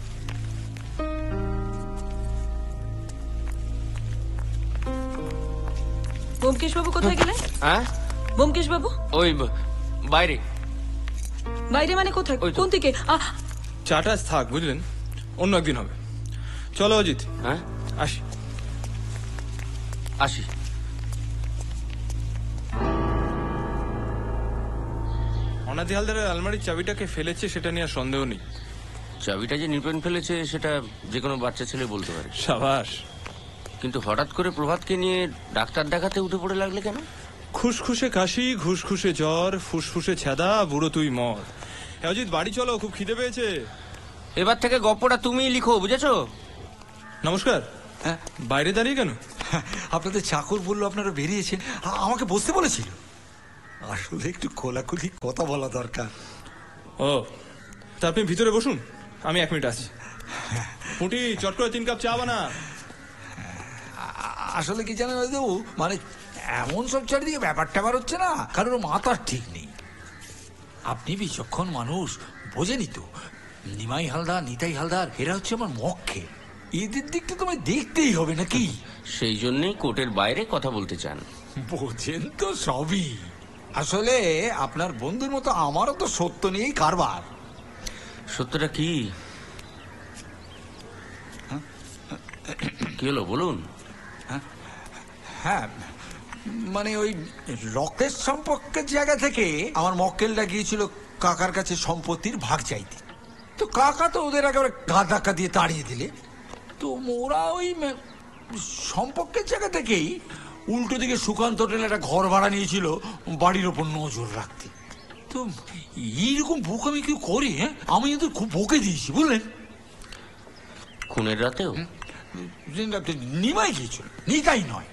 ব্যোমকেশ বাবু কোথায় গেলেন? হ্যাঁ, ব্যোমকেশ বাবু ওই বাইরে। বাইরে মানে কোথায়? কোন দিকে? চাটা আজ থাক, বুঝলেন, অন্য একদিন হবে। চলো অজিত। হ্যাঁ, আসি। আসি। অনাদি হালদারের আলমারির চাবিটাকে ফেলেছে সেটা নিয়ে আর সন্দেহ নেই। চাবিটা যে নিপেন ফেলেছে সেটা যে কোনো বাচ্চা ছেলে বলতে পারে। সাবাস। কিন্তু হঠাৎ করে প্রভাতকে নিয়ে ডাক্তার দেখাতে উঠে পড়ে লাগলে কেন? খুশখুশে কাশি, ঘুষখুশে জ্বর, ফুসফুসে ছেদা, বুড়ো তুই মর। অজিত বাড়ি চলো, খুব খিদে পেয়েছে। এবার থেকে গপ্পটা তুমিই লিখো, বুঝেছো? নমস্কার। হ্যাঁ, বাইরে দাঁড়িয়ে কেন? আপনাদের চাকর বললো আপনারা বেরিয়েছেন, আমাকে বসতে বলেছিল। আসলে একটু খোলাখুলি কথা বলা দরকার। ও, তা আপনি ভিতরে বসুন, আমি 1 মিনিট আসছি। পুটি, চট করে 3 কাপ চা বানা। আসলে কি জানেন দেবু, মানে এমন সব চারিদিকে ব্যাপার ট্যাপার হচ্ছে না, কারোর মাথার ঠিক নেই। আপনি বিচক্ষণ মানুষ, বোঝেনি তো? নিমাই হালদার, নিতাই হালদার, এরা হচ্ছে আমার মক্কে। এদের দিকটা তোমায় দেখতেই হবে নাকি? সেই জন্যই কোর্টের বাইরে কথা বলতে চান। বোঝেন তো সবই। আসলে আপনার বন্ধুর মতো আমারও তো সত্য নিয়েই কারবার। সত্যটা কি? কি হলো বলুন। হ্যাঁ, মানে ওই রক্তের সম্পর্কের জায়গা থেকে আমার মক্কেলটা গিয়েছিল কাকার কাছে সম্পত্তির ভাগ চাইতে। তো কাকা তো ওদের একেবারে গা ধাক্কা দিয়ে তাড়িয়ে দিলে। তো ওরা ওই সম্পর্কের জায়গা থেকেই উল্টো দিকে সুকান্ত হোটেলে একটা ঘর ভাড়া নিয়েছিল বাড়ির ওপর নজর রাখতে। তো এইরকম বোকামি কেউ করে? হ্যাঁ, আমি কিন্তু খুব বকে দিয়েছি, বুঝলেন? খুনের রাতেও নিমাই গিয়েছিল, নিতাই নয়।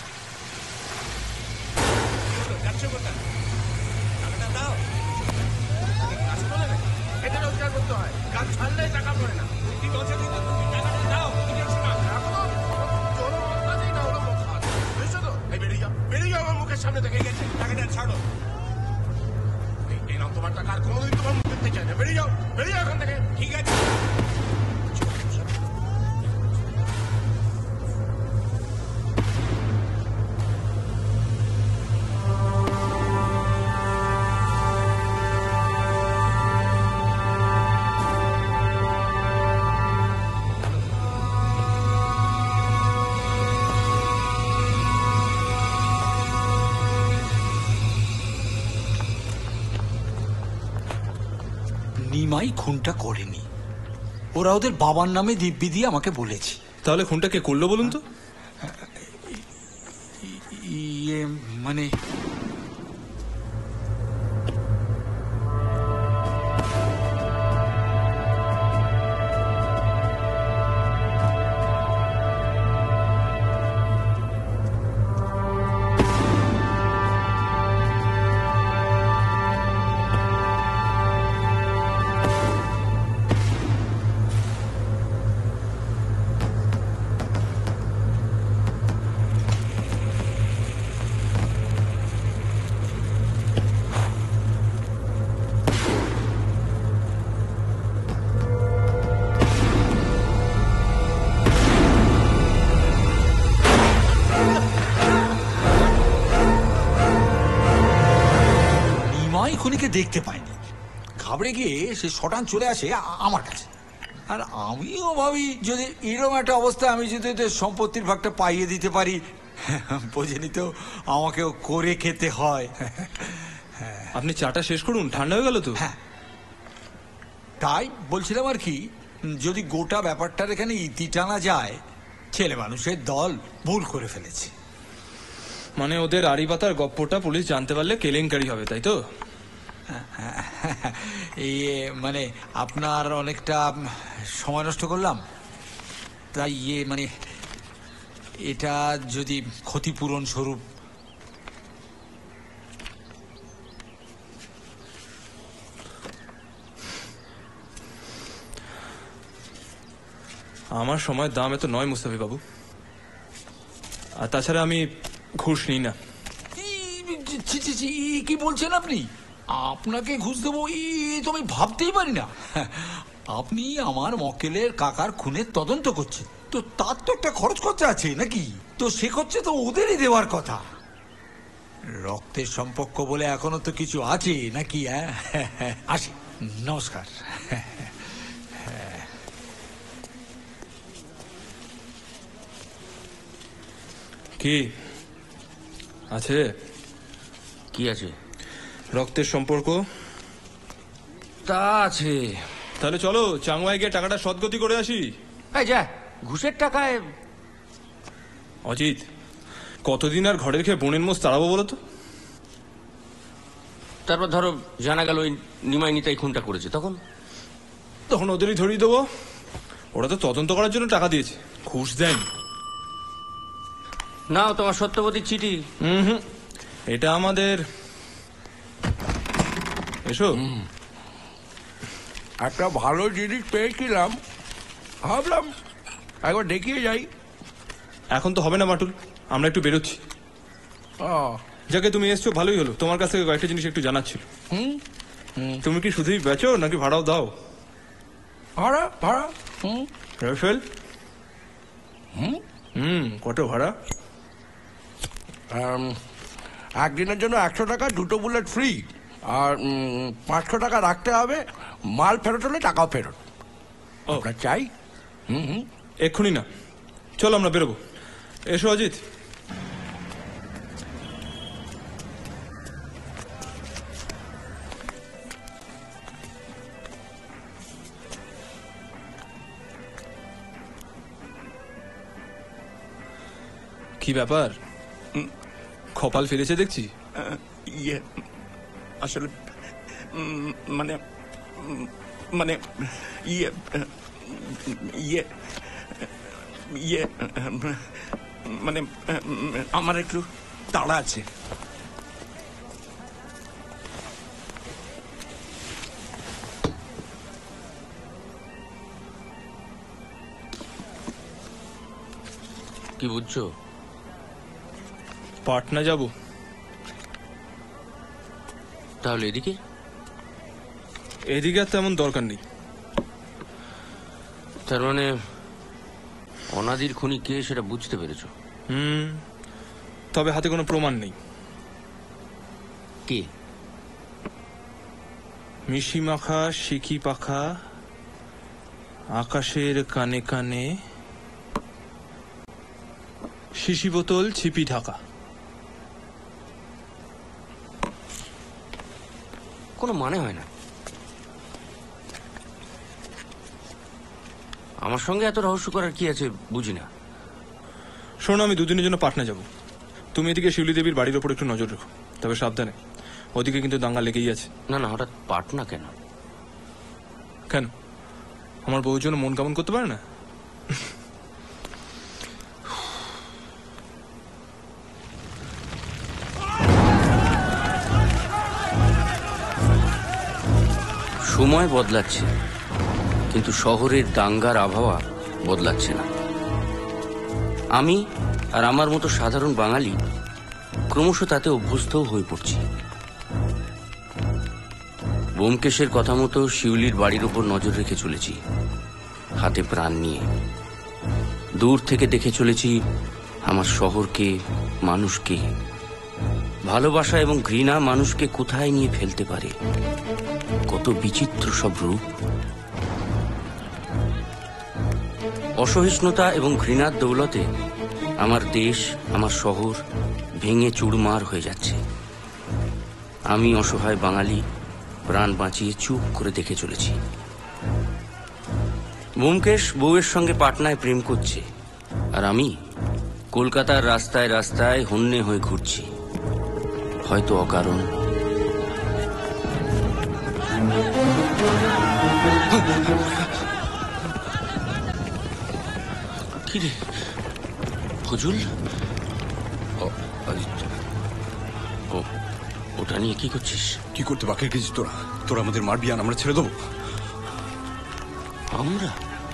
সামনে থেকে গেছে, টাকাটা ছাড়ো। এই নাম তোমার টাকা আর কোনোদিন তোমার মুখ দেখতে চাই না। বেরিয়ে যাও, বেরিয়ে যাও এখান থেকে। ঠিক আছে। নিমাই খুনটা করেনি, ওরা ওদের বাবার নামে দিব্যি দিয়ে আমাকে বলেছে। তাহলে খুনটা কে করলো বলুন তো? ইয়ে মানে খুনিকে দেখতে পায়নি, ঘাবড়ে গিয়ে সে শটান চলে আসে আমার কাছে। আর আমিও ভাবি যদি এরকম একটা অবস্থায় আমি যদি ওদের সম্পত্তির ভাগটা পাইয়ে দিতে পারি, বোঝেনি তো আমাকেও করে খেতে হয়। আপনি চাটা শেষ করুন, ঠান্ডা হয়ে গেল তো। হ্যাঁ, তাই বলছিলাম আর কি, যদি গোটা ব্যাপারটার এখানে ইতি টানা যায়, ছেলে মানুষের দল ভুল করে ফেলেছে। মানে ওদের আড়ি পাতার গপ্পটা পুলিশ জানতে পারলে কেলেঙ্কারি হবে, তাই তো? এই মানে আপনার অনেকটা সময় নষ্ট করলাম, তাই মানে এটা যদি ক্ষতিপূরণ স্বরূপ। আমার সময়ের দাম এত নয় মুস্তাফি বাবু, আর তাছাড়া আমি ঘুষ নিই না। কি বলছেন আপনি? আপনাকে ঘুষ দেবো তো আমি ভাবতেই পারি না। আপনি আমার মক্কেলের কাকার খুনের তদন্ত করছেন, তো তার তো একটা খরচ খরচা আছে নাকি? তো সে খরচা তো ওদেরই দেওয়ার কথা। রক্তের সম্পর্ক বলে এখনো তো কিছু আছে নাকি? হ্যাঁ, আসি, নমস্কার। কি আছে? কি আছে? রক্তের সম্পর্ক তা আছে। তাহলে চলো চাংমাই গিয়ে টাকাটা সদ্গতি করে আসি। এই যা, ঘুষের টাকায় অজিত, কতদিন আর ঘরের খেয়ে বোনের মোষ তাড়াবো বলো তো? তারপর ধরো জানা গেল ওই নিমাই নিতাই খুনটা করেছে, তখন ওদেরই ধরিয়ে দেবো। ওরা তো তদন্ত করার জন্য টাকা দিয়েছে, ঘুষ দেয়নি। নাও তোমার সত্যবতী চিঠি। এটা আমাদের, এসো। একটা ভালো জিনিস পেয়েছিলাম, ভাবলাম একবার দেখিয়ে যাই। এখন তো হবে না মাটুল, আমরা একটু বেরোচ্ছি। যাকে তুমি এসছো ভালোই হলো, তোমার কাছ থেকে কয়েকটা জিনিস একটু জানার ছিল। তুমি কি শুধুই বেচো নাকি ভাড়াও দাও? ভাড়া ভাড়া। রাফেল, কত ভাড়া? একদিনের জন্য 100 টাকা, 2টো বুলেট ফ্রি, আর 500 টাকা রাখতে হবে, মাল ফেরত হলে টাকাও ফেরত। আপনার চাই? এক্ষুনি না, চলো আমরা বেরোবো। এসো অজিত। কি ব্যাপার, কপাল ফিরেছে দেখছি। ইয়ে আসলে মানে মানে ইয়ে ইয়ে ইয়ে মানে আমার একটু তাড়া আছে। কি বুঝছো? পাটনা যাব। তাহলে এদিকে? এদিকে আর তেমন দরকার নেই। তার মানে অনাদির খুনি কে সেটা বুঝতে পেরেছো? তবে হাতে কোনো প্রমাণ নেই। কে? মিশি মাখা শিখি পাখা, আকাশের কানে কানে, শিশি বোতল ছিপি ঢাকা। কোনো মানে হয় না। আমার সঙ্গে এত রহস্য করার কি আছে বুঝি না। শোনো, আমি দুদিনের জন্য পাটনা যাব। তুমি এদিকে শিউলি দেবীর বাড়ির ওপর একটু নজর রেখো, তবে সাবধানে। ওদিকে কিন্তু দাঙ্গা লেগেই আছে। না না, হঠাৎ পাটনা কেন? কেন, আমার বউর জন্য মন কেমন করতে পারে না? সময় বদলাচ্ছে, কিন্তু শহরের দাঙ্গার আবহাওয়া বদলাচ্ছে না। আমি আর আমার মতো সাধারণ বাঙালি ক্রমশ তাতে অভ্যস্তও হয়ে পড়ছি। ব্যোমকেশের কথা মতো শিউলির বাড়ির ওপর নজর রেখে চলেছি, হাতে প্রাণ নিয়ে। দূর থেকে দেখে চলেছি আমার শহরকে, মানুষকে। ভালোবাসা এবং ঘৃণা মানুষকে কোথায় নিয়ে ফেলতে পারে, কত বিচিত্র সব রূপ। অসহিষ্ণুতা এবং ঘৃণার দৌলতে আমার দেশ, আমার শহর ভেঙে চুরমার হয়ে যাচ্ছে। আমি অসহায় বাঙালি প্রাণ বাঁচিয়ে চুপ করে দেখে চলেছি। ব্যোমকেশ বউয়ের সঙ্গে পাটনায় প্রেম করছে, আর আমি কলকাতার রাস্তায় রাস্তায় হন্যে হয়ে ঘুরছি, হয়তো অকারণ। কি রে ফজুল? ওটা নিয়ে কি করছিস? কি করতে বাকি রেখেছিস তোরা? তোরা আমাদের মারবি আর আমরা ছেড়ে দেবো? আমরা?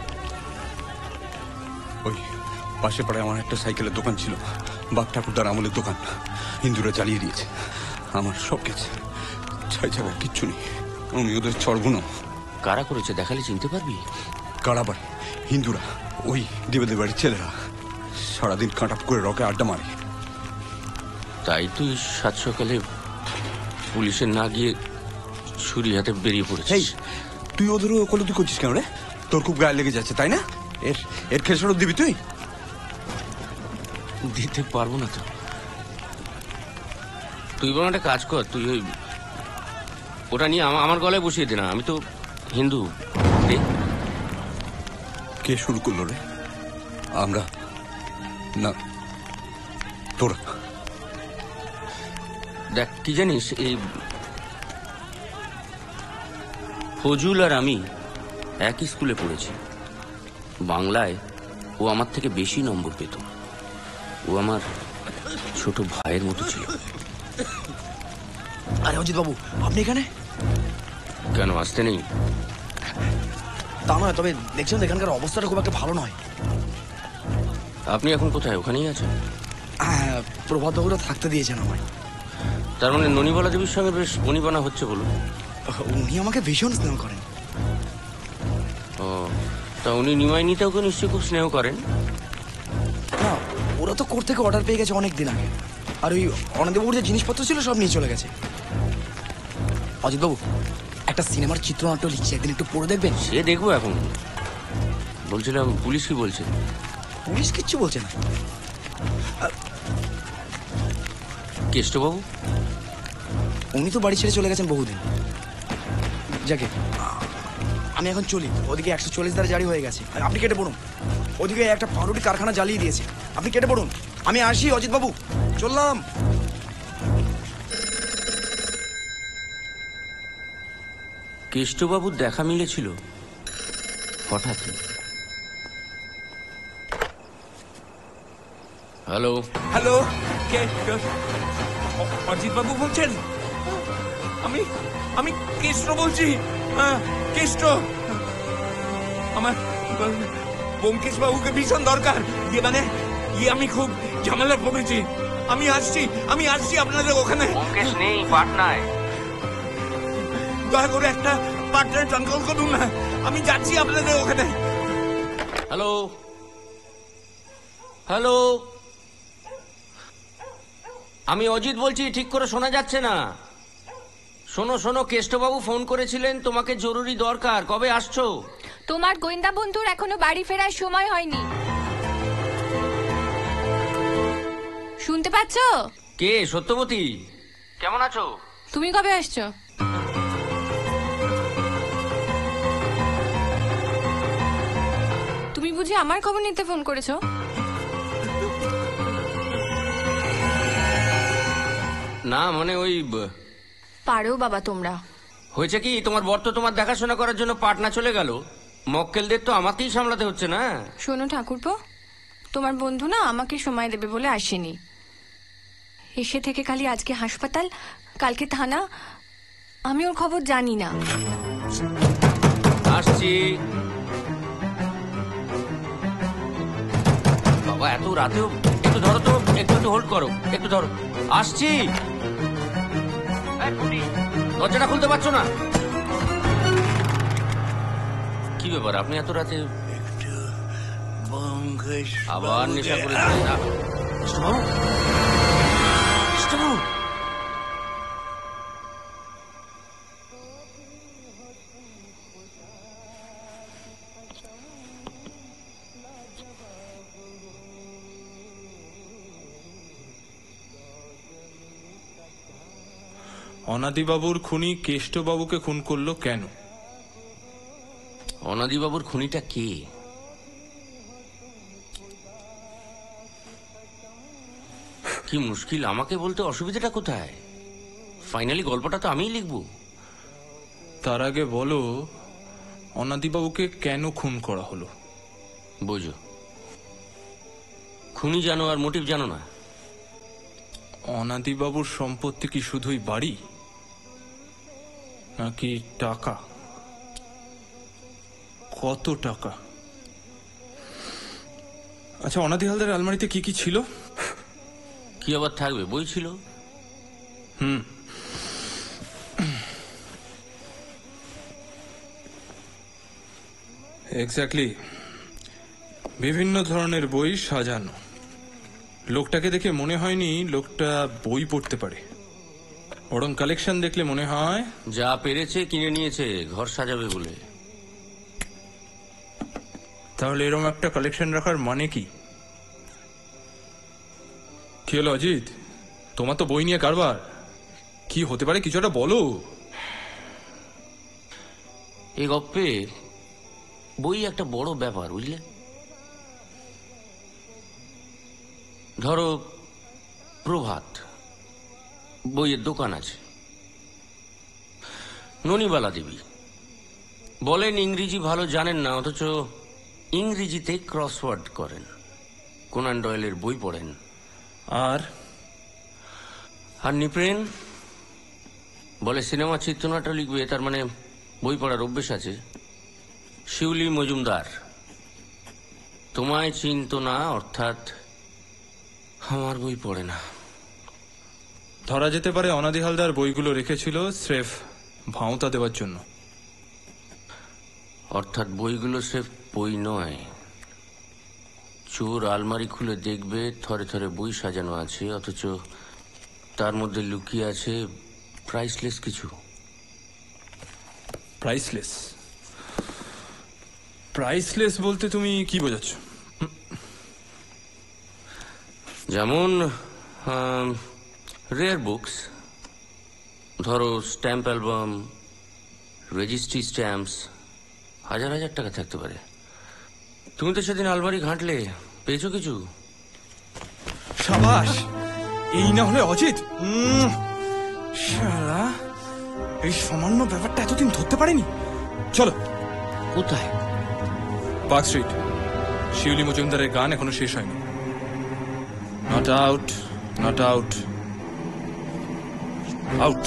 ওই পাশে পাড়ায় আমার একটা সাইকেলের দোকান ছিল, বাপ ঠাকুরদার আমলের দোকান, হিন্দুরা জ্বালিয়ে দিয়েছে। আমার সব গেছে, ছাই ছাড়া কিচ্ছু নেই। আমি ওদের চড়বো না। কারা করেছে দেখালে চিনতে পারবি? কারা বাড়ি? হিন্দুরা, ওই দেবেদের বাড়ির ছেলেরা সারাদিন কাঁটাপ করে রকে আড্ডা মারে। তাই তুই সাত সকালে পুলিশের না গিয়ে ছুরি হাতে বেরিয়ে পড়েছিস। তুই ওদেরও ওকলতি করছিস কেন রে? তোর খুব গায়ে লেগে যাচ্ছে তাই না? এর খেসারত দিবি তুই? দিতে পারবো না তো। তুই বরং একটা কাজ কর, তুই ওই ওটা নিয়ে আমার গলায় বসিয়ে দে না। আমি তো হিন্দু। কে শুরু করলো রে? আমরা না, তোরা দেখ কি জানিস, এই ফজুল আর আমি একই স্কুলে পড়েছি। বাংলায় ও আমার থেকে বেশি নম্বর পেত। ও আমার ছোট ভাইয়ের মতো ছিল। আরে অজিত বাবু, আপনি এখানে? কেন আসতে নেই? তা নয়, তবে দেখছেন এখানকার অবস্থাটা খুব একটা ভালো নয়। আপনি এখন কোথায়? ওখানেই আছেন? হ্যাঁ, প্রভাত বাবুরা থাকতে দিয়েছেন আমায়। তার মানে ননিবালা দেবীর সঙ্গে বেশ বনিবনা হচ্ছে বলুন? উনি আমাকে ভীষণ স্নেহ করেন। ও, তা উনি নিমাই নিতেওকে নিশ্চয়ই খুব স্নেহ করেন? না, ওরা তো কোর্ট থেকে অর্ডার পেয়ে গেছে অনেক দিন আগে। আর ওই অনাদিবাবুর যে জিনিসপত্র ছিল সব নিয়ে চলে গেছে। অজিতবাবু, একটা সিনেমার চিত্রনাট্য লিখছি, একদিন একটু পড়ে দেখবেন? সে দেখবো। এখন বলছিলাম, পুলিশ কি বলছে? পুলিশ কিচ্ছু বলছে না। কেষ্টবাবু? উনি তো বাড়ি ছেড়ে চলে গেছেন বহুদিন। যাকে আমি এখন চলি, ওদিকে 144 ধারা জারি হয়ে গেছে। আর আপনি কেটে পড়ুন। ওদিকে একটা পাউরুটি কারখানা জ্বালিয়ে দিয়েছে, আপনি কেটে পড়ুন। আমি আসি অজিতবাবু, চললাম। কেষ্টবাবুর দেখা মিলেছিল হঠাৎ। হ্যালো হ্যালো, কে? অজিত বাবু বলছেন? আমি কেষ্ট বলছি। কেষ্ট, আমার ব্যোমকেশ বাবুকে ভীষণ দরকার। আমি খুব ঝামেলা পড়েছি। আমি আসছি আপনাদের ওখানে। ব্যোমকেশ নেই পাটনায়। দয়া করে একটা পার্টনার ট্রান্সফার করুন না, আমি যাচ্ছি আপনাদের ওখানে। হ্যালো হ্যালো, আমি অজিত বলছি, ঠিক করে শোনা যাচ্ছে না। শোনো, কেষ্টবাবু ফোন করেছিলেন, তোমাকে জরুরি দরকার। কবে আসছো? তোমার গোয়েন্দা বন্ধুর এখনো বাড়ি ফেরার সময় হয়নি। শুনতে পাচ্ছ? কে? সত্যবতী, কেমন আছো? তুমি কবে আসছো? তুমি বুঝি আমার খবর নিতে ফোন করেছো? না, মানে ওই পারো বাবা তোমরা। হয়েছে কি, তোমার বর তো তোমার দেখাশোনা করার জন্য পাটনা চলে গেল। মক্কেলদের তো আমাকেই সামলাতে হচ্ছে না। শোনো ঠাকুরপো, তোমার বন্ধু না আমাকে সময় দেবে বলে আসেনি। এসে থেকে খালি আজকে হাসপাতাল, কালকে থানা। আমি ওর খবর জানি না। আসছি। বাবা, এত রাতেও? একটু ধরো তো, একটু হোল্ড করো, একটু ধরো। আসছি। দরজাটা খুলতে পারছো না? কি ব্যাপার, আপনি এত রাতে? আবার নেশা করেছিলেন না? অনাদিবাবুর খুনি কেষ্টবাবুকে খুন করলো কেন? অনাদিবাবুর খুনিটা কে? কি মুশকিল, আমাকে বলতে অসুবিধাটা কোথায়? ফাইনালি গল্পটা তো আমিই লিখবো। তার আগে বলো, অনাদিবাবুকে কেন খুন করা হলো? বোঝো, খুনি জানো আর মোটিভ জানো না। অনাদিবাবুর সম্পত্তি কি শুধুই বাড়ি, নাকি টাকা? কত টাকা? আচ্ছা, অনাদি হালদার আলমারিতে কি কি ছিল? কি আবার থাকবে, বই ছিল। এক্স্যাক্টলি, বিভিন্ন ধরনের বই সাজানো। লোকটাকে দেখে মনে হয়নি লোকটা বই পড়তে পারে, বরং কালেকশন দেখলে মনে হয় যা পেরেছে কিনে নিয়েছে ঘর সাজাবে বলে। তাহলে এরকম একটা কালেকশন রাখার মানে কি? কি হলো অজিত, তোমার তো বই নিয়ে কারবার। কি হতে পারে, কিছু একটা বলো। এই গপ্পে বই একটা বড় ব্যাপার, বুঝলে। ধরো প্রভাত বইয়ের দোকান আছে। ননিবালা দেবী বলেন ইংরেজি ভালো জানেন না, অথচ ইংরেজিতে ক্রসওয়ার্ড করেন, কোনান ডয়েলের বই পড়েন। আর নিপ্রেন বলে সিনেমা চিত্রনাট্য লিখবে, তার মানে বই পড়ার অভ্যেস আছে। শিউলি মজুমদার তোমায় চিনত না, অর্থাৎ আমার বই পড়ে না। ধরা যেতে পারে অনাদি হালদার বইগুলো রেখেছিল স্রেফ ভাঁওতা দেওয়ার জন্য। অর্থাৎ বইগুলো স্রেফ বই নয়, চোর আলমারি খুলে দেখবে থরে থরে বই সাজানো আছে, অথচ তার মধ্যে লুকিয়ে আছে প্রাইসলেস কিছু। প্রাইসলেস? প্রাইসলেস বলতে তুমি কি বোঝাচ্ছ? যেমন রেয়ার বুকস, ধরো স্ট্যাম্প অ্যালবাম, রেজিস্ট্রি স্ট্যাম্পস, হাজার হাজার টাকা থাকতে পারে। তুমি তো সেদিন আলমারি ঘাঁটলে, পেয়েছো কিছু? সাবাস! এই না হলে অজিত, শালা এই সামান্য ব্যাপারটা এতদিন ধরতে পারেনি। চলো। কোথায়? Park street. শিউলি মজুমদারের গান এখনো শেষ হয়নি। Not out, not out, out.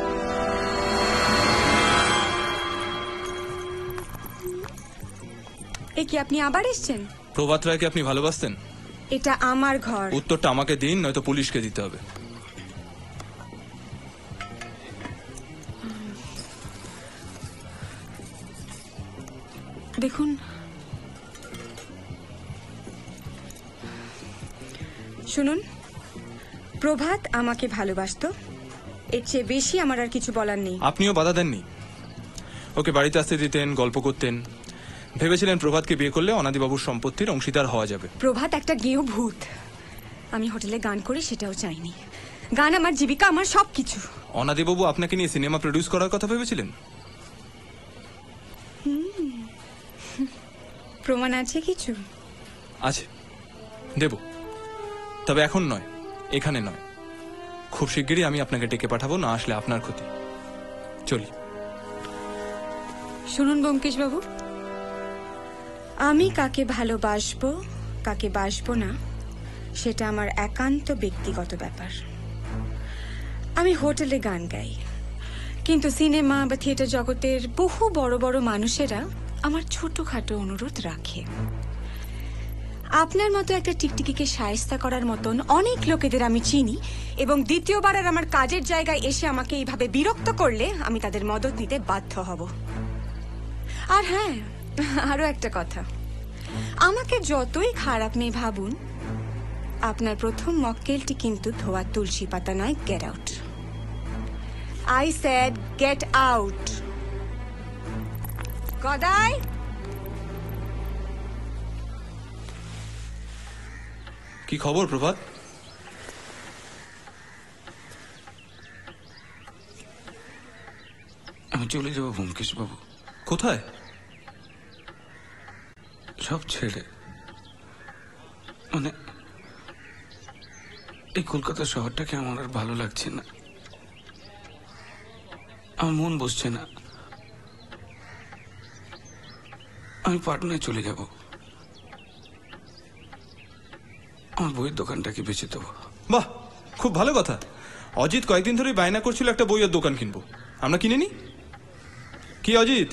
এ কি আপনি আবার এসেছেন? প্রভাত রায়কে আপনি ভালোবাসতেন? এটা আমার ঘর। উত্তরটা আমাকে দিন, নয়তো পুলিশকে দিতে হবে। দেখুন, শুনুন, প্রভাত আমাকে ভালোবাসতো, এর চেয়ে বেশি আমার আর কিছু বলার নেই। আপনিও বাধা দেননি, ওকে বাড়িতে আসতে দিতেন, গল্প করতেন, ভেবেছিলেন প্রভাতকে বিয়ে করলে অনাদিবাবুর সম্পত্তির অংশীদার হওয়া যাবে। প্রভাত একটা গেঁয়ো ভূত। আমি হোটেলে গান করি সেটাও চাইনি। গান আমার জীবিকা, আমার সবকিছু। অনাদিবাবু আপনাকে নিয়ে সিনেমা প্রডিউস করার কথা ভেবেছিলেন? প্রমাণ আছে কিছু? আছে, দেব, তবে এখন নয়, এখানে নয়। খুব শিগগিরই আমি আপনাকে ডেকে পাঠাবো, না আসলে আপনার ক্ষতি। চলি। শুনুন ব্যোমকেশ বাবু, আমি কাকে ভালোবাসবো কাকে বাসবো না সেটা আমার একান্ত ব্যক্তিগত ব্যাপার। আমি হোটেলে গান গাই, কিন্তু সিনেমা বা থিয়েটার জগতের বহু বড় বড় মানুষেরা আমার ছোটখাটো অনুরোধ রাখে। আপনার মতো একটা টিকটিকিকে শায়েস্তা করার মতন অনেক লোকেদের আমি চিনি, এবং দ্বিতীয়বার আর আমার কাজের জায়গায় এসে আমাকে এইভাবে বিরক্ত করলে আমি তাদের মদত নিতে বাধ্য হব। আর হ্যাঁ, আরো একটা কথা, আমাকে যতই খারাপ মেয়ে ভাবুন, আপনার প্রথম মক্কেলটি কিন্তু ধোয়া তুলসী পাতা নয়। Get out. I said get out. Gadai, কি খবর প্রভাত? আমি চলে যাবো ব্যোমকেশ বাবু। কোথায়? সব ছেড়ে, মানে এই কলকাতা শহরটাকে আমার আর ভালো লাগছে না, আমার মন বসছে না। আমি পাটনায় চলে যাব, আমার বইয়ের দোকানটাকে বেচে দেবো। বাহ, খুব ভালো কথা। অজিত কয়েকদিন ধরেই বায়না করছিল একটা বইয়ের দোকান কিনবো, আমরা কিনে নি। কি অজিত,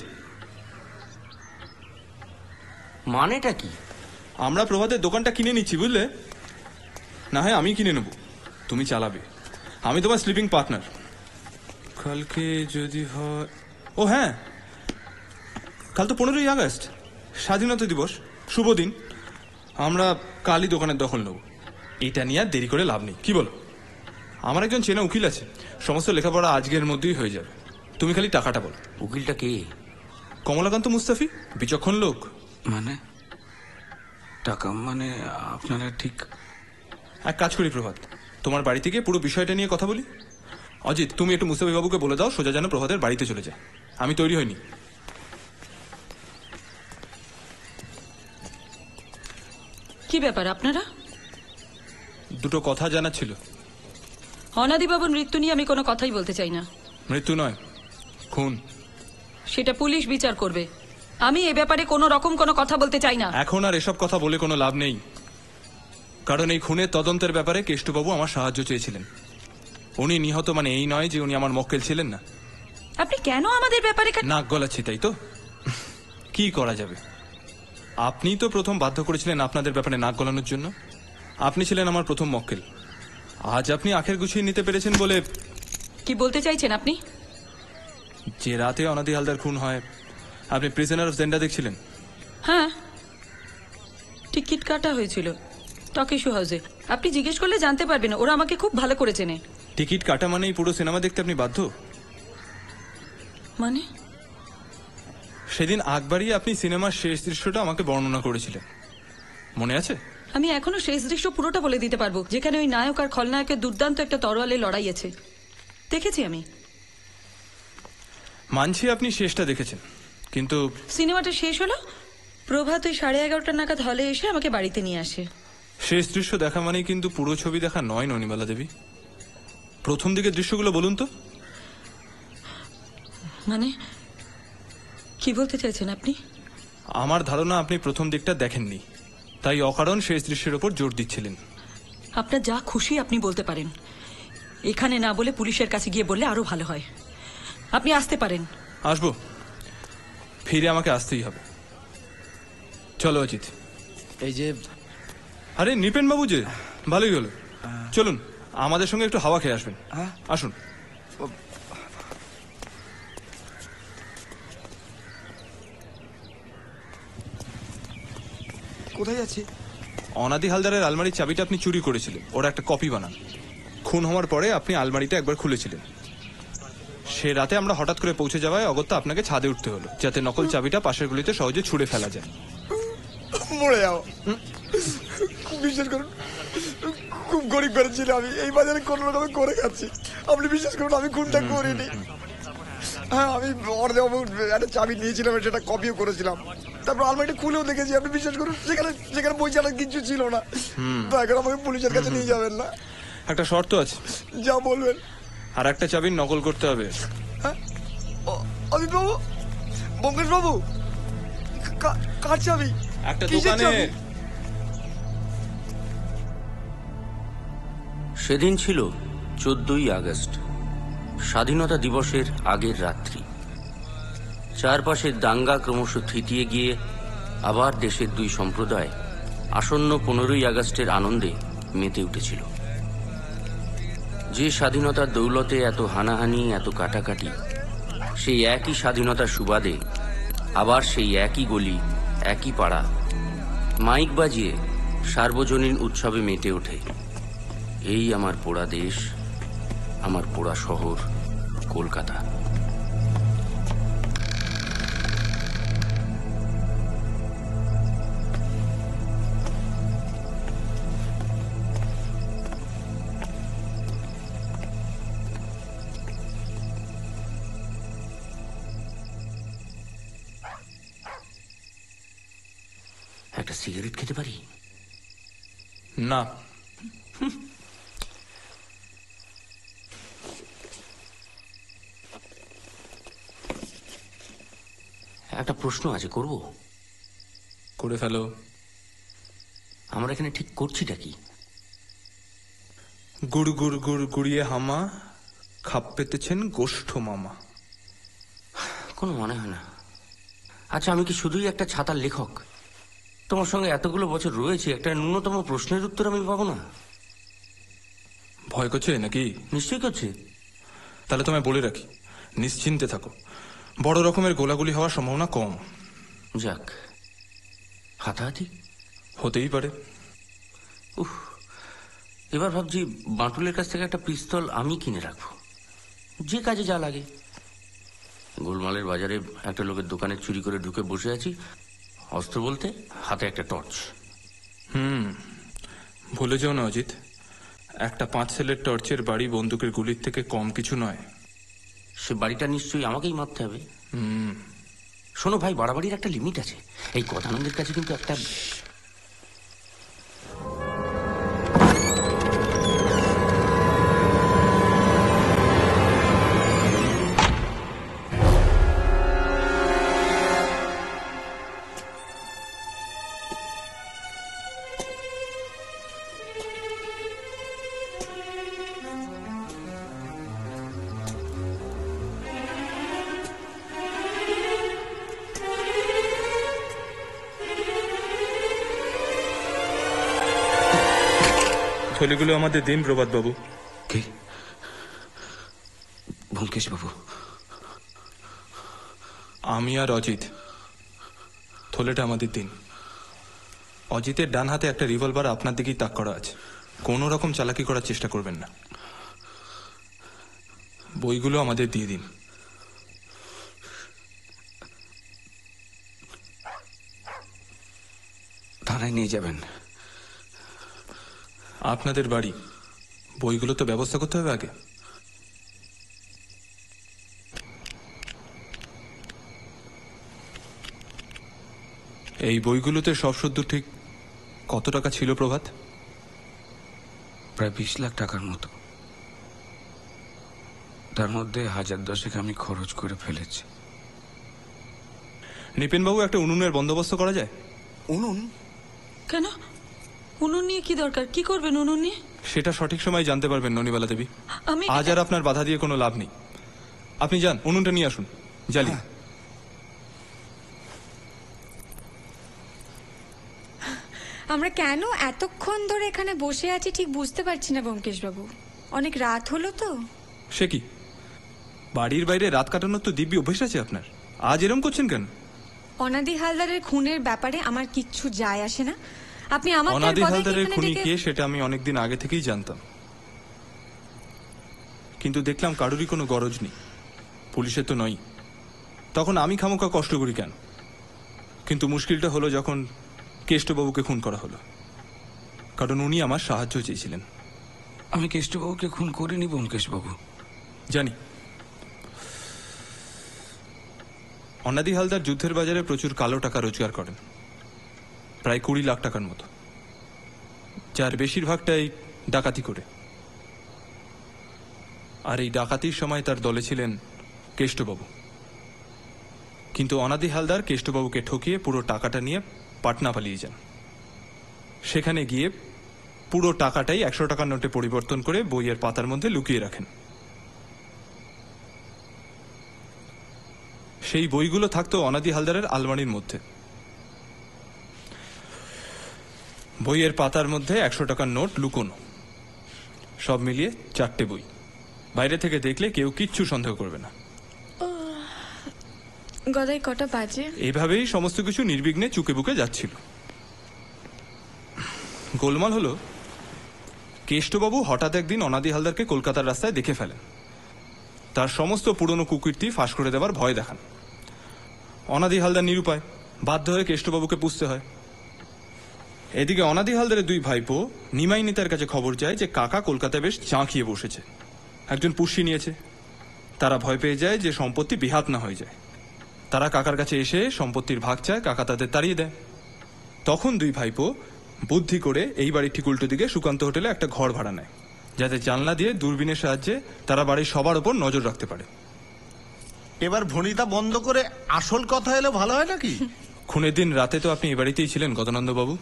মানেটা কি? আমরা প্রভাতের দোকানটা কিনে নিচ্ছি, বুঝলে? না হয় আমি কিনে নেব, তুমি চালাবে, আমি তোমার স্লিপিং পার্টনার। কালকে যদি হয়, ও হ্যাঁ, কাল তো 15ই আগস্ট, স্বাধীনতা দিবস, শুভ দিন। আমরা কালই দোকানের দখল নেব। এটা নিয়ে আর দেরি করে লাভ নেই, কি বলো? আমার একজন চেনা উকিল আছে, সমস্ত লেখাপড়া আজকের মধ্যেই হয়ে যাবে। তুমি খালি টাকাটা বলো। উকিলটা কে? কমলাকান্ত মুস্তাফি, বিচক্ষণ লোক। মানে টাকা মানে আপনারা ঠিক? এক কাজ করি প্রভাত, তোমার বাড়ি থেকে পুরো বিষয়টা নিয়ে কথা বলি। অজিত, তুমি একটু মুস্তাফি বাবুকে বলে দাও সোজা যেন প্রভাতের বাড়িতে চলে যায়। আমি তৈরি হইনি। কি ব্যাপার আপনারা? দুটো কথা জানার ছিল। অনাদিবাবুর মৃত্যু নিয়ে আমি কোনো কথাই বলতে চাই না। মৃত্যু নয়, খুন। সেটা পুলিশ বিচার করবে। আমি এ ব্যাপারে কোনো রকম কোনো কথা বলতে চাই না। এখন আর এসব কথা বলে কোনো লাভ নেই, কারণ এই খুনের তদন্তের ব্যাপারে কেষ্টবাবু আমার সাহায্য চেয়েছিলেন। উনি নিহত মানে এই নয় যে উনি আমার মক্কেল ছিলেন না। আপনি কেন আমাদের ব্যাপারে নাক গলাচ্ছি, তাই তো? কি করা যাবে? আপনি তো প্রথম বাধ্য করেছিলেন আপনাদের ব্যাপারে নাক গলানোর জন্য। আপনি ছিলেন আমার প্রথম মক্কেল। আজ আপনি আখের গুছিয়ে নিতে পেরেছেন বলে। কি বলতে চাইছেন আপনি? যে রাতে অনাদি হালদার খুন হয়, আপনি প্রিজনার অফ জেন্ডা দেখছিলেন? হ্যাঁ, টিকিট কাটা হয়েছিল টকিশো হাউসে। আপনি জিজ্ঞেস করলে জানতে পারবেন, ওরা আমাকে খুব ভালো করে চেনে। টিকিট কাটা মানেই পুরো সিনেমা দেখতে আপনি বাধ্য? মানে? সেদিন আগ বাড়িয়ে আপনি সিনেমার শেষ দৃশ্যটা আমাকে বর্ণনা করেছিলেন, মনে আছে? আমি এখনো শেষ দৃশ্য পুরোটা বলে দিতে পারবো, যেখানে ওই নায়ক আর খলনায়কের দুর্দান্ত একটা তরোয়ালে লড়াই আছে। দেখেছি আমি। মানছি আপনি শেষটা দেখেছেন, কিন্তু সিনেমাটা শেষ হলো, প্রভাত ওই 11:30 নাগাদ হলে এসে আমাকে বাড়িতে নিয়ে আসে। শেষ দৃশ্য দেখা মানেই কিন্তু পুরো ছবি দেখা নয় ননিমালা দেবী। প্রথম দিকের দৃশ্যগুলো বলুন তো। মানে কি বলতে চাইছেন আপনি? আমার ধারণা আপনি প্রথম দিকটা দেখেননি, তাই অকারণ শেষ দৃশ্যের ওপর জোর দিচ্ছিলেন। আপনার যা খুশি আপনি বলতে পারেন, এখানে না বলে পুলিশের কাছে গিয়ে বললে আরো ভালো হয়। আপনি আসতে পারেন। আসবো, ফিরে আমাকে আসতেই হবে। চলো অজিত। এই যে আরে নিপেন বাবু যে, ভালোই হলো। চলুন আমাদের সঙ্গে একটু হাওয়া খেয়ে আসবেন। আসুন। কোথায় যাচ্ছি? অনাদি হালদারের আলমারির চাবিটা আপনি চুরি করেছিলেন, ওরা একটা কপি বানান। খুন হওয়ার পরে আপনি আলমারিটা একবার খুলেছিলেন। সে রাতে আমরা হঠাৎ করে পৌঁছে যাওয়ায় অগত্যা আপনাকে ছাদে উঠতে হলো, যাতে নকল চাবিটা পাশের গুলিতে সহজে ছুঁড়ে ফেলা যায়। মরে যাও। বিশ্বাস করুন, খুব গরিব ঘরে ছিল আমি, এই বাজারে কোনো রকমে করে খাচ্ছি। আপনি বিশ্বাস করুন আমি খুনটা করিনি। হ্যাঁ, আমি একটা চাবি নিয়েছিলাম, সেটা কপিও করেছিলাম। তারপর আলমারিটা খুলেও দেখেছি। আপনি বিশ্বাস করুন, সেখানে বই ছাড়া কিছু ছিল না। দয়া করে আমাকে পুলিশের কাছে নিয়ে যাবেন না। একটা শর্ত আছে। যা বলবেন। আর একটা চাবির নকল করতে হবে। অজিত বাবু, বঙ্কেশ বাবু, কার চাবি? একটা দোকানে। সেদিন ছিল 14ই আগস্ট, স্বাধীনতা দিবসের আগের রাত্রি। চারপাশের দাঙ্গা ক্রমশ থিতিয়ে গিয়ে আবার দেশের দুই সম্প্রদায় আসন্ন 15ই আগস্টের আনন্দে মেতে উঠেছিল। যে স্বাধীনতার দৌলতে এত হানাহানি, এত কাটাকাটি, সেই একই স্বাধীনতার সুবাদে আবার সেই একই গলি, একই পাড়া মাইক বাজিয়ে সার্বজনীন উৎসবে মেতে ওঠে। এই আমার পোড়া দেশ, আমার পোড়া শহর কলকাতা। একটা সিগারেট খেতে পারি? না। একটা প্রশ্ন আছে, করব? করে ফেলো। আমরা এখানে ঠিক করছিটা কি? গুড় গুড় গুড় গুড়িয়ে হামা খাপ পেতেছেন গোষ্ঠ মামা। কোনো মনে হয় না। আচ্ছা, আমি কি শুধুই একটা ছাতার লেখক? তোমার সঙ্গে এতগুলো বছর রয়েছে, একটা ন্যূনতম প্রশ্নের উত্তর আমি পাবো না? ভয় করছে নাকি? নিশ্চয়ই করছে। তাহলে তোমায় বলে রাখি, নিশ্চিন্তে থাকো, বড় রকমের গোলাগুলি হওয়ার সম্ভাবনা কম। যাক, হাতাহাতি হতেই পারে। উফ, এবার ভাবছি বাঁটুলের কাছ থেকে একটা পিস্তল আমি কিনে রাখবো, যে কাজে যা লাগে। গোলমালের বাজারে একটা লোকের দোকানে চুরি করে ঢুকে বসে আছি, অস্ত্র বলতে হাতে একটা টর্চ। ভুলে যাও না অজিত, একটা 5 সেলের টর্চের বাড়ি বন্দুকের গুলির থেকে কম কিছু নয়। সে বাড়িটা নিশ্চয়ই আমাকেই মারতে হবে। শোনো ভাই, বাড়াবাড়ির একটা লিমিট আছে। এই গদানন্দের কাছে কিন্তু একটা থলিগুলো আমাদের দিন, প্রভাত বাবু। কে? ব্যোমকেশ বাবু? আমি আর অজিত, থলেটা আমাদের দিন। অজিতের ডান হাতে একটা রিভলভার আপনার দিকেই তাক করা আছে। কোনো রকম চালাকি করার চেষ্টা করবেন না। বইগুলো আমাদের দিয়ে দিন। থানায় নিয়ে যাবেন? আপনাদের বাড়ি, বইগুলো তো ব্যবস্থা করতে হবে আগে। এই বইগুলোতে সব শুদ্ধ ঠিক কত টাকা ছিল প্রভাত? প্রায় 20 লাখ টাকার মতো। তার মধ্যে 1010 আমি খরচ করে ফেলেছি। নিপেনবাবু, একটা উনুনের বন্দোবস্ত করা যায়? উনুন? কেন? উনুন নিয়ে কি দরকার? কি করবেন উনুন নিয়ে? সেটা সঠিক সময় জানতে পারবেন ননিবালা দেবী। আমি আজ আর আপনার বাধা দিয়ে কোনো লাভ নেই। আপনি যান, উনুনটা নিয়ে আসুন, জ্বালিয়ে। আমরা কেন এতক্ষণ ধরে এখানে বসে আছি ঠিক বুঝতে পারছি না ব্যোমকেশ বাবু। অনেক রাত হলো তো। সে কি, বাড়ির বাইরে রাত কাটানোর তো দিব্যি অভ্যেস আছে আপনার। আজ এরম করছেন কেন? অনাদি হালদারের খুনের ব্যাপারে আমার কিচ্ছু যায় আসে না। আপনি আমার অনাদি হালদারের খুনি কে সেটা আমি অনেকদিন আগে থেকেই জানতাম, কিন্তু দেখলাম কারোরই কোনো গরজ নেই। পুলিশের তো নয়, তখন আমি খামোখা কষ্ট করি কেন? কিন্তু মুশকিলটা হলো যখন কেষ্টবাবুকে খুন করা হলো, কারণ উনি আমার সাহায্য চেয়েছিলেন। আমি কেষ্টবাবুকে খুন করিনি ব্যোমকেশ বাবু। জানি। অনাদি হালদার যুদ্ধের বাজারে প্রচুর কালো টাকা রোজগার করেন, প্রায় 20 লাখ টাকার মতো, যার বেশিরভাগটাই ডাকাতি করে। আর এই ডাকাতির সময় তার দলে ছিলেন কেষ্টবাবু। কিন্তু অনাদি হালদার কেষ্টবাবুকে ঠকিয়ে পুরো টাকাটা নিয়ে পাটনা পালিয়ে যান। সেখানে গিয়ে পুরো টাকাটাই 100 টাকার নোটে পরিবর্তন করে বইয়ের পাতার মধ্যে লুকিয়ে রাখেন। সেই বইগুলো থাকতো অনাদি হালদারের আলমারির মধ্যে। বইয়ের পাতার মধ্যে 100 টাকার নোট লুকোনো। সব মিলিয়ে 4টে বই। বাইরে থেকে দেখলে কেউ কিচ্ছু সন্দেহ করবে না। গদাই কটা বাজে? এইভাবেই সমস্ত কিছু নির্বিঘ্নে চুকে বুকে যাচ্ছিল। গোলমাল হলো, কেষ্টবাবু হঠাৎ একদিন অনাদি হালদারকে কলকাতার রাস্তায় দেখে ফেলেন। তার সমস্ত পুরনো কুকীর্তি ফাঁস করে দেওয়ার ভয় দেখান। অনাদি হালদার নিরুপায়, বাধ্য হয়ে কেষ্টবাবুকে পুষতে হয়। এদিকে অনাদি হালদারের 2 ভাইপো নিমাই নেতার কাছে খবর যায় যে কাকা কলকাতায় বেশ চাঁকিয়ে বসেছে, একজন পুষ্যি নিয়েছে। তারা ভয় পেয়ে যায় যে সম্পত্তি বিহাত না হয়ে যায়। তারা কাকার কাছে এসে সম্পত্তির ভাগ চায়, কাকা তাদের তাড়িয়ে দেয়। তখন 2 ভাইপো বুদ্ধি করে এই বাড়ির ঠিক উল্টো দিকে সুকান্ত হোটেলে একটা ঘর ভাড়া নেয়, যাতে জানলা দিয়ে দূরবীনের সাহায্যে তারা বাড়ির সবার ওপর নজর রাখতে পারে। এবার ভনিতা বন্ধ করে আসল কথা এলে ভালো হয় নাকি? খুনের দিন রাতে তো আপনি এই বাড়িতেই ছিলেন গদানন্দ বাবু।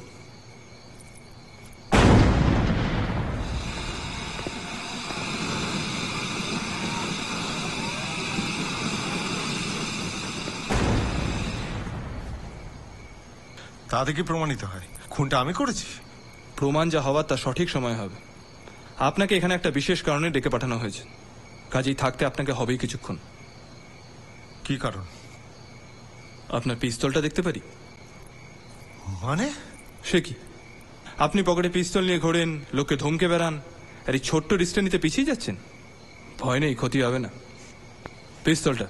তাতে কি প্রমাণিত হয় খুনটা আমি করেছি? প্রমাণ যা হওয়ার তা সঠিক সময় হবে। আপনাকে এখানে একটা বিশেষ কারণে ডেকে পাঠানো হয়েছে, কাজেই থাকতে আপনাকে হবেই কিছুক্ষণ। কি কারণ? আপনার পিস্তলটা দেখতে পারি? মানে? সে কি, আপনি পকেটে পিস্তল নিয়ে ঘোরেন, লোককে ধমকে বেড়ান, আর এই ছোট্ট রিস্কটা নিতে পিছিয়ে যাচ্ছেন? ভয় নেই, ক্ষতি হবে না। পিস্তলটা।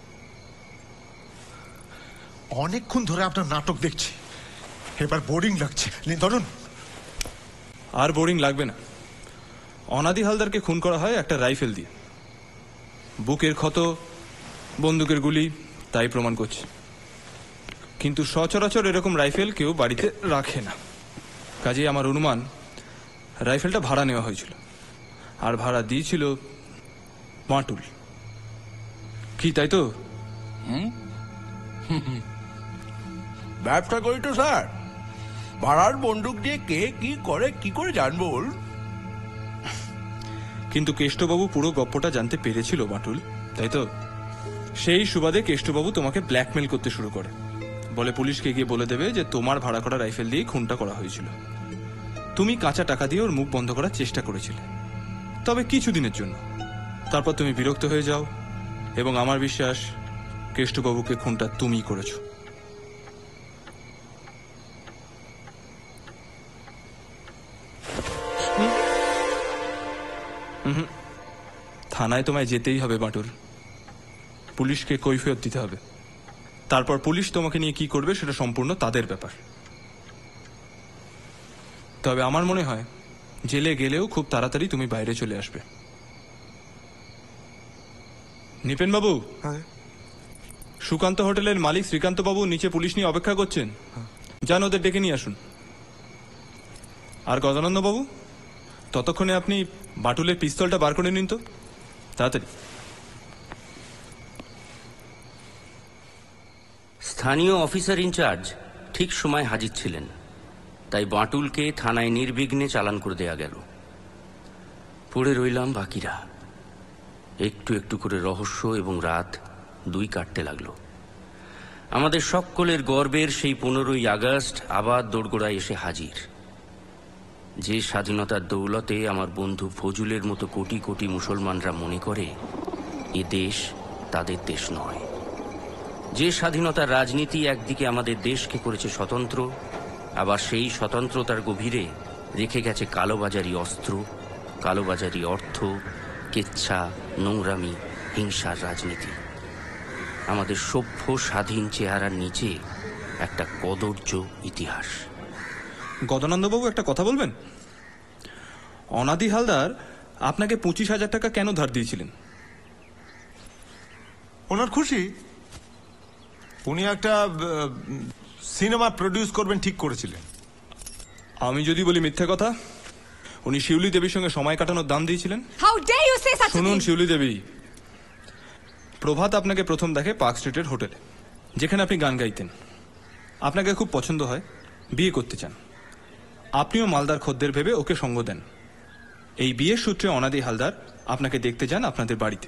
অনেকক্ষণ ধরে আপনার নাটক দেখছি, এবার বোরিং লাগছে। ধরুন। আর বোরিং লাগবে না। অনাদি হালদারকে খুন করা হয় একটা রাইফেল দিয়ে। বুকের ক্ষত, বন্দুকের গুলি তাই প্রমাণ করছে। কিন্তু সচরাচর এরকম রাইফেল কেউ বাড়িতে রাখে না। কাজেই আমার অনুমান রাইফেলটা ভাড়া নেওয়া হয়েছিল, আর ভাড়া দিয়েছিল বাঁটুল। কি তাই তো? ব্যবসা করি তো স্যার, ভাড়ার বন্দুক দিয়ে কে কি করে কি করে জানবো? কিন্তু কেষ্টবাবু পুরো গপ্পটা জানতে পেরেছিল বাঁটুল, তাই তো? সেই সুবাদে কেষ্টবাবু তোমাকে ব্ল্যাকমেল করতে শুরু করে, বলে পুলিশকে গিয়ে বলে দেবে যে তোমার ভাড়া করা রাইফেল দিয়ে খুনটা করা হয়েছিল। তুমি কাঁচা টাকা দিয়ে ওর মুখ বন্ধ করার চেষ্টা করেছিলে, তবে কিছুদিনের জন্য। তারপর তুমি বিরক্ত হয়ে যাও এবং আমার বিশ্বাস কেষ্টবাবুকে খুনটা তুমিই করেছো। থানায় তোমায় যেতেই হবে বাঁটুর, পুলিশকে কৈফিয়ত দিতে হবে। তারপর পুলিশ তোমাকে নিয়ে কি করবে সেটা সম্পূর্ণ তাদের ব্যাপার। তবে আমার মনে হয় জেলে গেলেও খুব তাড়াতাড়ি তুমি বাইরে চলে আসবে। নিপেন বাবু, সুকান্ত হোটেলের মালিক শ্রীকান্ত বাবু নিচে পুলিশ নিয়ে অপেক্ষা করছেন, যান ওদের ডেকে নিয়ে আসুন। আর গদানন্দ বাবু, ততক্ষণে আপনি বাটুলের পিস্তলটা বার করে নিন তো, তাড়াতাড়ি। স্থানীয় অফিসার ইনচার্জ ঠিক সময় হাজির ছিলেন, তাই বাটুলকে থানায় নির্বিঘ্নে চালান করে দেয়া গেল। পড়ে রইলাম বাকিরা। একটু একটু করে রহস্য এবং রাত দুই কাটতে লাগলো। আমাদের সকলের গর্বের সেই 15ই আগস্ট আবার দোরগোড়ায় এসে হাজির। যে স্বাধীনতার দৌলতে আমার বন্ধু ফজুলের মতো কোটি কোটি মুসলমানরা মনে করে এ দেশ তাদের দেশ নয়, যে স্বাধীনতার রাজনীতি একদিকে আমাদের দেশকে করেছে স্বতন্ত্র, আবার সেই স্বতন্ত্রতার গভীরে রেখে গেছে কালোবাজারি অস্ত্র, কালোবাজারি অর্থ, কেচ্ছা, নোংরামি, হিংসার রাজনীতি। আমাদের সভ্য স্বাধীন চেহারার নিচে একটা কদর্য ইতিহাস। গদানন্দবাবু, একটা কথা বলবেন? অনাদি হালদার আপনাকে 25,000 টাকা কেন ধার দিয়েছিলেন? ওনার খুশি, উনি একটা সিনেমা প্রডিউস করবেন ঠিক করেছিলেন। আমি যদি বলি মিথ্যে কথা, উনি শিউলি দেবীর সঙ্গে সময় কাটানোর দাম দিয়েছিলেন। How dare you say such? শুনুন শিউলি দেবী, প্রভাত আপনাকে প্রথম দেখে পার্ক স্ট্রিটের হোটেলে, যেখানে আপনি গান গাইতেন। আপনাকে খুব পছন্দ হয়, বিয়ে করতে চান। আপনিও মালদার খদ্দের ভেবে ওকে সঙ্গ দেন। এই বিয়ের সূত্রে অনাদি হালদার আপনাকে দেখতে যান আপনাদের বাড়িতে।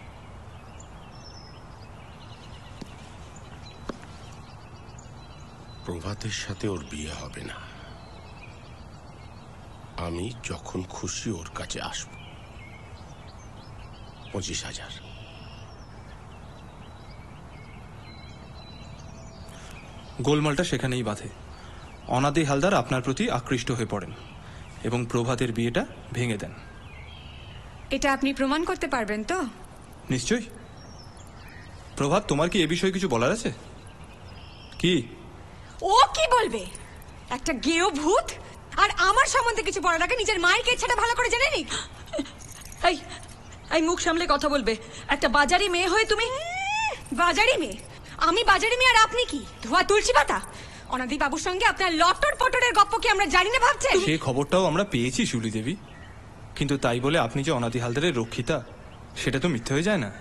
প্রভাতের সাথে ওর বিয়ে হবে না। আমি যখন খুশি ওর কাছে আসব। 25,000। গোলমালটা সেখানেই বাধে। অনাদি হালদার আপনার প্রতি আকৃষ্ট হয়ে পড়েন এবং প্রভাতের বিয়েটা ভেঙে দেন। এটা আপনি প্রমাণ করতে পারবেন তো? নিশ্চয়ই। প্রভাত, তোমার কি এ বিষয়ে কিছু বলার আছে? কি? ও কি বলবে? একটা গেও ভূত আর আমার সম্বন্ধে কিছু বলার আগে নিজের মায়ের কেচ্ছাটা ভালো করে জেনে নি। এই এই মুখ সামলে কথা বলবে। একটা বাজারি মেয়ে হয়ে তুমি। বাজারি মেয়ে? আমি বাজারি মেয়ে আর আপনি কি ধোয়া তুলসী পাতা? অনাদি বাবুর সঙ্গে আপনার লটর পটরের গপ্প কি আমরা জানি না ভাবছেন? সেই খবরটাও আমরা পেয়েছি শিউলি দেবী, কিন্তু তাই বলে আপনি যে অনাদি হালদারের রক্ষিতা সেটা তো মিথ্যে হয়ে যায় না।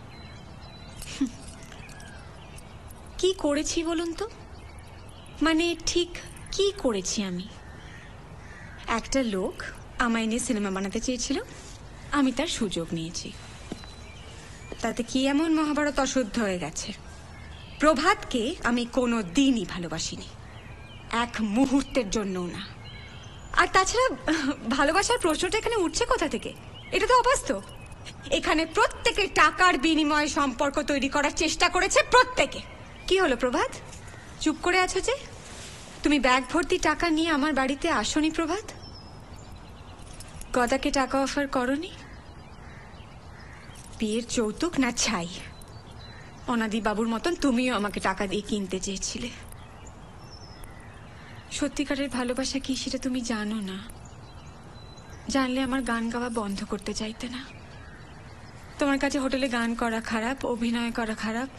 কি করেছি বলুন তো? মানে ঠিক কি করেছি আমি? একটা লোক আমায় নিয়ে সিনেমা বানাতে চেয়েছিল, আমি তার সুযোগ নিয়েছি। তাতে কি এমন মহাভারত অশুদ্ধ হয়ে গেছে? প্রভাতকে আমি কোনো দিনই ভালোবাসিনি, এক মুহূর্তের জন্যও না। আর তাছাড়া ভালোবাসার প্রশ্নটা এখানে উঠছে কোথা থেকে? এটা তো অবাস্তব। এখানে প্রত্যেকে টাকার বিনিময়ে সম্পর্ক তৈরি করার চেষ্টা করেছে, প্রত্যেকে। কি হলো প্রভাত, চুপ করে আছো যে? তুমি ব্যাগ ভর্তি টাকা নিয়ে আমার বাড়িতে আসোনি প্রভাত? গদাকে টাকা অফার করনি? বিয়ের যৌতুক না ছাই? অনাদি বাবুর মতন তুমিও আমাকে টাকা দিয়ে কিনতে চেয়েছিলে। সত্যিকারের ভালোবাসা কি সেটা তুমি জানো না। জানলে আমার গান গাওয়া বন্ধ করতে চাইতে না। তোমার কাছে হোটেলে গান করা খারাপ, অভিনয় করা খারাপ।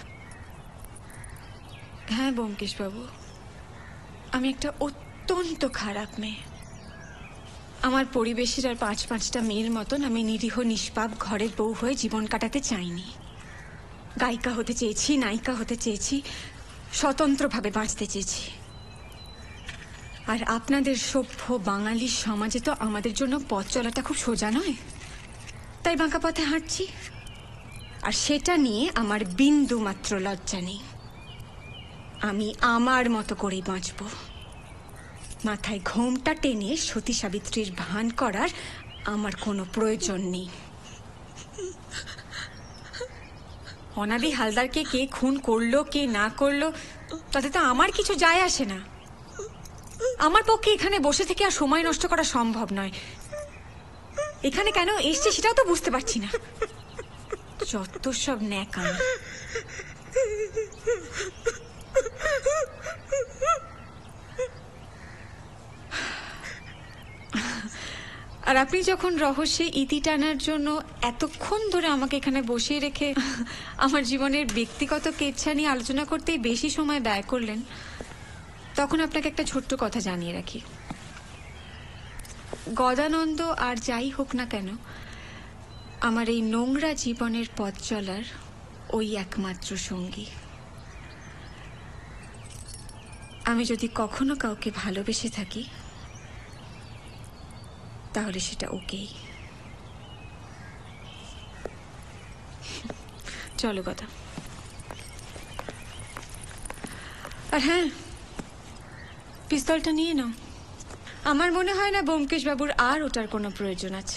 হ্যাঁ ব্যোমকেশ বাবু, আমি একটা অত্যন্ত খারাপ মেয়ে। আমার পরিবেশের আর 5-5টা মেয়ের মতন আমি নিরীহ নিষ্পাপ ঘরের বউ হয়ে জীবন কাটাতে চাইনি। গায়িকা হতে চেয়েছি, নায়িকা হতে চেয়েছি, স্বতন্ত্রভাবে বাঁচতে চেয়েছি। আর আপনাদের সভ্য বাঙালি সমাজে তো আমাদের জন্য পথ চলাটা খুব সোজা নয়, তাই বাঁকা পথে হাঁটছি। আর সেটা নিয়ে আমার বিন্দু মাত্র লজ্জা নেই। আমি আমার মতো করেই বাঁচব। মাথায় ঘোমটা টেনে সতী সাবিত্রীর ভান করার আমার কোনো প্রয়োজন নেই। অনাদি হালদারকে কে খুন করলো কে না করলো তাতে তো আমার কিছু যায় আসে না। আমার পক্ষে এখানে বসে থেকে আর সময় নষ্ট করা সম্ভব নয়। এখানে কেন এসছে সেটাও তো বুঝতে পারছি না। যত সব ন্যাকামি। আর আপনি যখন রহস্যে ইতি টানার জন্য এতক্ষণ ধরে আমাকে এখানে বসিয়ে রেখে আমার জীবনের ব্যক্তিগত কেচ্ছা নিয়ে আলোচনা করতেই বেশি সময় ব্যয় করলেন, তখন আপনাকে একটা ছোট্ট কথা জানিয়ে রাখি। গদানন্দ আর যাই হোক না কেন, আমার এই নোংরা জীবনের পথ চলার ওই একমাত্র সঙ্গী। আমি যদি কখনো কাউকে ভালোবেসে থাকি তাহলে সেটা ওকেই। চলো কথা। আর হ্যাঁ, পিস্তলটা নিয়ে নাও। আমার মনে হয় না ব্যোমকেশ বাবুর আর ওটার কোনো প্রয়োজন আছে।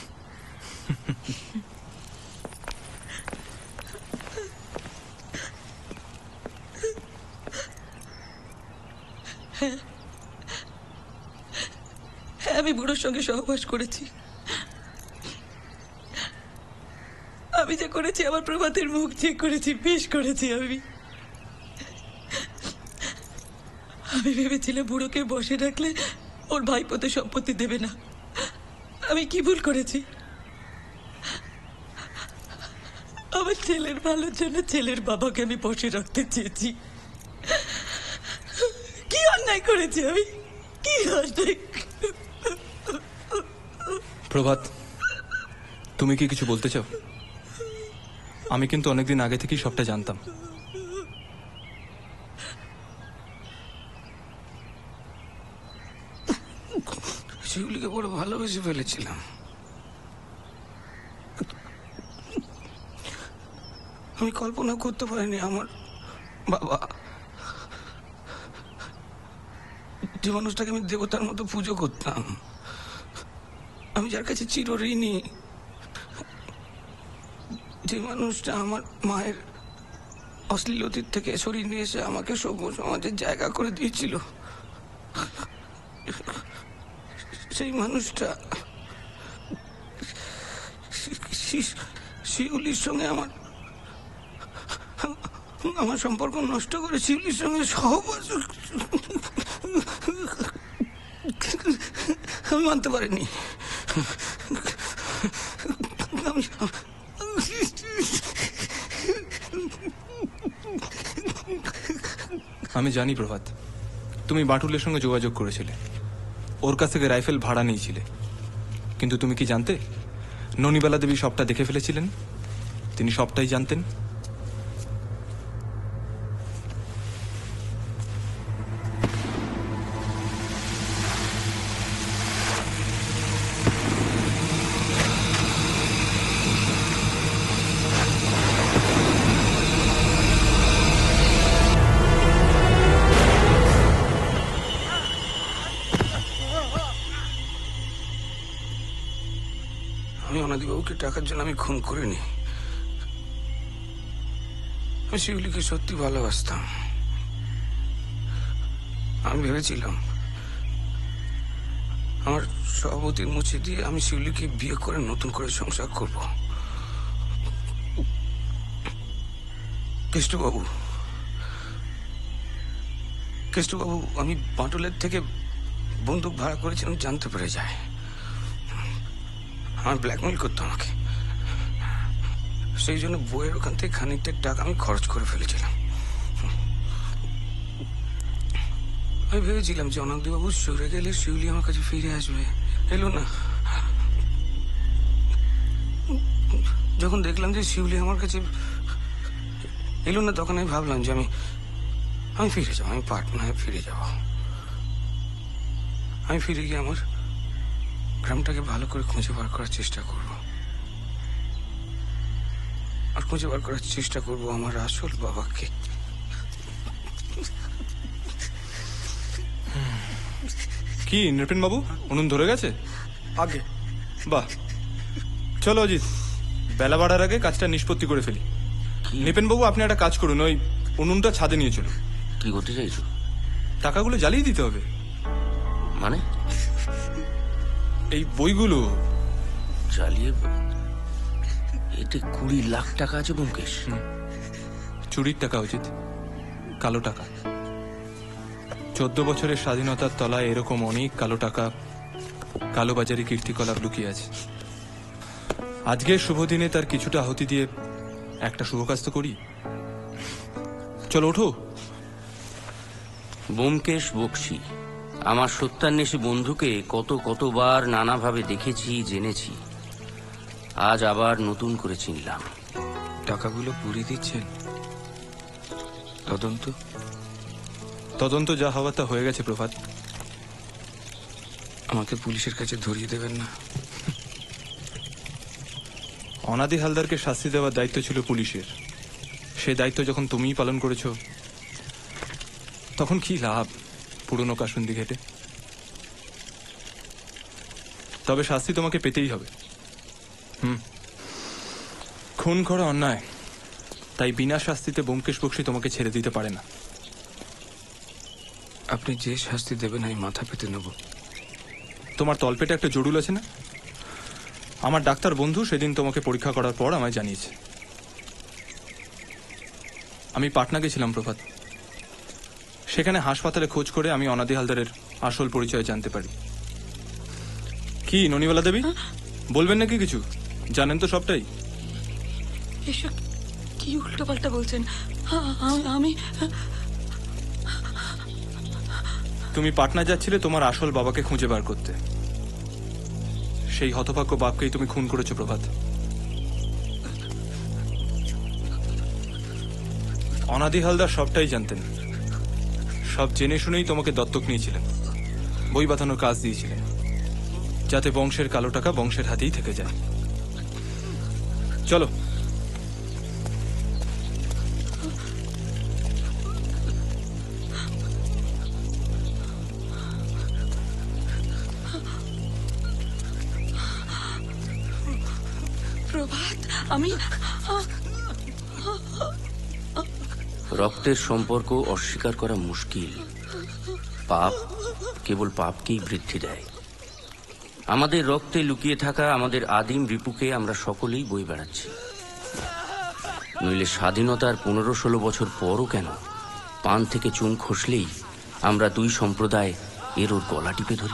আমি বুড়োর সঙ্গে সহবাস করেছি। আমি যা করেছি, আমার প্রভাতের মুখ চেক করেছি, বেশ করেছি। আমি ভেবেছিলাম বুড়োকে বসে রাখলে ওর ভাইপোতে সম্পত্তি দেবে না। আমি কি ভুল করেছি? আমার ছেলের ভালোর জন্য ছেলের বাবাকে আমি বসে রাখতে চেয়েছি। কি অন্যায় করেছি আমি, কি অন্যায়! প্রভাত, তুমি কি কিছু বলতে চাও? আমি কিন্তু অনেকদিন আগে থেকেই সবটা জানতাম। শিউলিকে বড় ভালোবেসে ফেলেছিলাম। আমি কল্পনা করতে পারিনি আমার বাবা, যে মানুষটাকে আমি দেবতার মতো পুজো করতাম, আমি যার কাছে চিরঋণী, যে মানুষটা আমার মায়ের অশ্লীল অতীত থেকে সরিয়ে নিয়ে এসে আমাকে সভ্য সমাজের জায়গা করে দিয়েছিল, সেই মানুষটা শিউলির সঙ্গে আমার সম্পর্ক নষ্ট করে শিউলির সঙ্গে সহবাস আমি মানতে পারিনি। আমি জানি প্রভাত, তুমি বাটুলের সঙ্গে যোগাযোগ করেছিলে, ওর কাছ থেকে রাইফেল ভাড়া নিয়েছিলে, কিন্তু তুমি কি জানতে ননিবালা দেবী সবটা দেখে ফেলেছিলেন? তিনি সবটাই জানতেন। অনাদিবাবুকে টাকার জন্য আমি খুন করিনি। আমি শিউলিকে সত্যি ভালোবাসতাম। আমি ভেবেছিলাম আমার সব অতীত মুছে দিয়ে আমি শিউলিকে বিয়ে করে নতুন করে সংসার করব। কেষ্টবাবু, আমি বাটুলের থেকে বন্দুক ভাড়া করেছিলাম জানতে পেরে যায়। আমার ব্ল্যাকমেল করতো আমাকে, সেই জন্য বইয়ের ওখান থেকে খানিকটা টাকা আমি খরচ করে ফেলেছিলাম। আমি ভেবেছিলাম যে অনাদিবাবু সরে গেলে শিউলি আমার কাছে ফিরে আসবে, এলো না। যখন দেখলাম যে শিউলি আমার কাছে এলো না, তখন আমি ভাবলাম যে আমি ফিরে যাবো, আমি পাটনায় ফিরে যাব। আমি ফিরে গিয়ে আমার গ্রামটাকে ভালো করে খুঁজে বার করার চেষ্টা করব, আর খুঁজে বার করার চেষ্টা করব আমার আসল বাবাকে। কি নৃপেন বাবু, উনুন ধরে গেছে? আগে বাহ, চলো অজিত, বেলা বাড়ার আগে কাজটা নিষ্পত্তি করে ফেলি। নৃপেন বাবু, আপনি একটা কাজ করুন, ওই উনুনটা ছাদে নিয়ে চলুন। কি করতে চাইছো? টাকাগুলো জ্বালিয়ে দিতে হবে। মানে? এই বইগুলো জ্বালিয়ে? এতে 20 লাখ টাকা আছে ব্যোমকেশ। চুরির টাকা উচিত, কালো টাকা। 14 বছরের স্বাধীনতার তলায় এরকম অনেক কালো টাকা, কালোবাজারি কীর্তিকলাপ লুকিয়ে আছে। আজকের শুভ দিনে তার কিছুটা আহুতি দিয়ে একটা শুভ কাজ তো করি। চলো ওঠো। ব্যোমকেশ বক্সী, আমার সত্যান্বেষী বন্ধুকে কতবার নানাভাবে দেখেছি, জেনেছি। আজ আবার নতুন করে চিনলাম। টাকাগুলো পুড়িয়ে দিচ্ছেন? তদন্ত যা হওয়ার তা হয়ে গেছে প্রভাত। আমাকে পুলিশের কাছে ধরিয়ে দেবেন না? অনাদি হালদারকে শাস্তি দেওয়ার দায়িত্ব ছিল পুলিশের। সে দায়িত্ব যখন তুমিই পালন করেছ, তখন কি লাভ পুরনো কাসুন্দি ঘেটে? তবে শাস্তি তোমাকে পেতেই হবে। খুন করা অন্যায়, তাই বিনা শাস্তিতে ব্যোমকেশ বক্সী তোমাকে ছেড়ে দিতে পারে না। আপনি যে শাস্তি দেবেন আমি মাথা পেতে নেব। তোমার তলপেটে একটা জরুল আছে না? আমার ডাক্তার বন্ধু সেদিন তোমাকে পরীক্ষা করার পর আমায় জানিয়েছে। আমি পাটনা গেছিলাম প্রভাত। সেখানে হাসপাতালে খোঁজ করে আমি অনাদি হালদারের আসল পরিচয় জানতে পারি। কি ননিবালা দেবী, বলবেন নাকি কিছু? জানেন তো সবটাই? এসব কি উল্টোপাল্টা বলছেন? আমি তুমি পাটনা যাচ্ছিলে তোমার আসল বাবাকে খুঁজে বার করতে। সেই হতভাগ্য বাপকেই তুমি খুন করেছো প্রভাত। অনাদি হালদার সবটাই জানতেন। সব জেনে শুনেই তোমাকে দত্তক নিয়েছিলেন, বই বাঁধানোর কাজ দিয়েছিলেন, যাতে বংশের কালো টাকা বংশের হাতেই থেকে যায়। চলো। প্রভাত, আমি রক্তের সম্পর্ক অস্বীকার করা মুশকিল। পাপ কেবল পাপকেই বৃদ্ধি দেয়। আমাদের রক্তে লুকিয়ে থাকা আমাদের আদিম রিপুকে আমরা সকলেই বই বেড়াচ্ছি। নইলে স্বাধীনতার 15-16 বছর পরও কেন পান থেকে চুন খসলেই আমরা দুই সম্প্রদায় এর ওর গলা টিপে ধরি।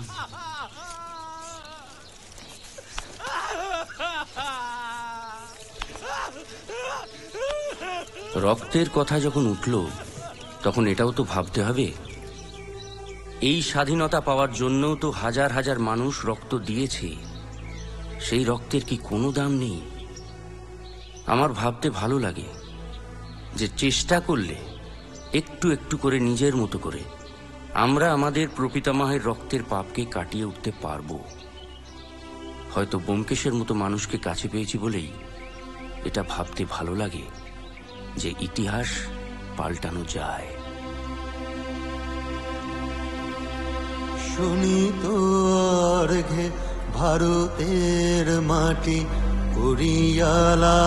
রক্তের কথা যখন উঠল, তখন এটাও তো ভাবতে হবে, এই স্বাধীনতা পাওয়ার জন্যও তো হাজার হাজার মানুষ রক্ত দিয়েছে। সেই রক্তের কি কোনো দাম নেই? আমার ভাবতে ভালো লাগে যে চেষ্টা করলে একটু একটু করে নিজের মতো করে আমরা আমাদের প্রপিতামহের রক্তের পাপকে কাটিয়ে উঠতে পারবো। হয়তো ব্যোমকেশের মতো মানুষকে কাছে পেয়েছি বলেই এটা ভাবতে ভালো লাগে যে ইতিহাস পাল্টানো যায়। শুনি তো অর্ঘে ভারতের মাটি করিয়ালা,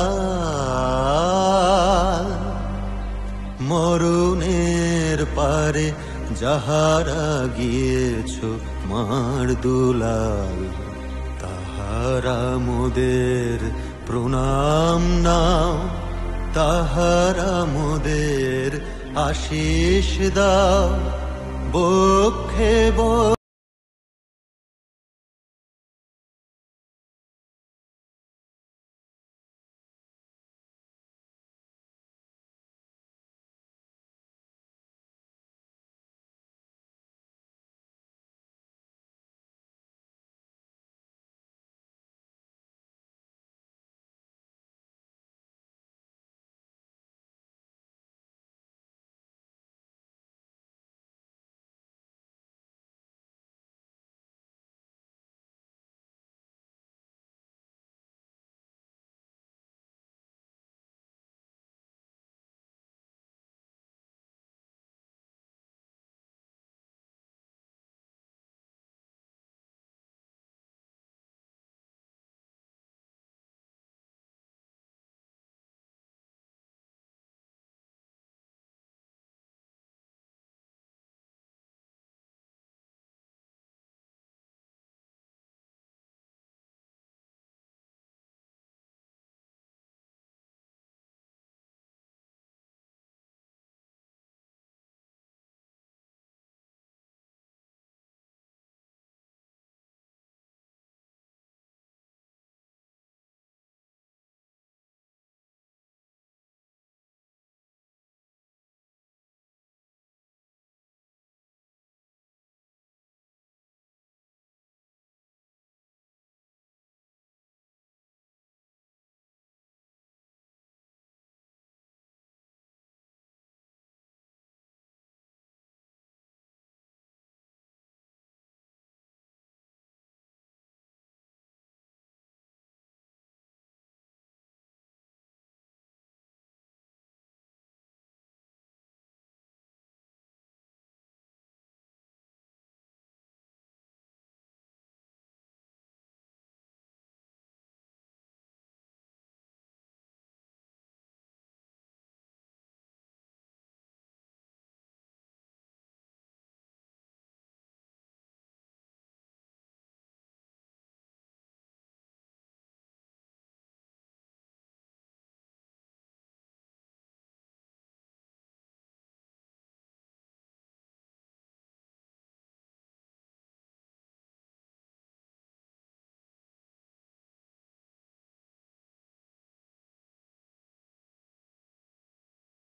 মরণের পারে যাহারা গিয়েছ মার দুলাল, তাহারা মোদের প্রণাম নাও, তাহারা মোদের আশিস দাও, বক্ষে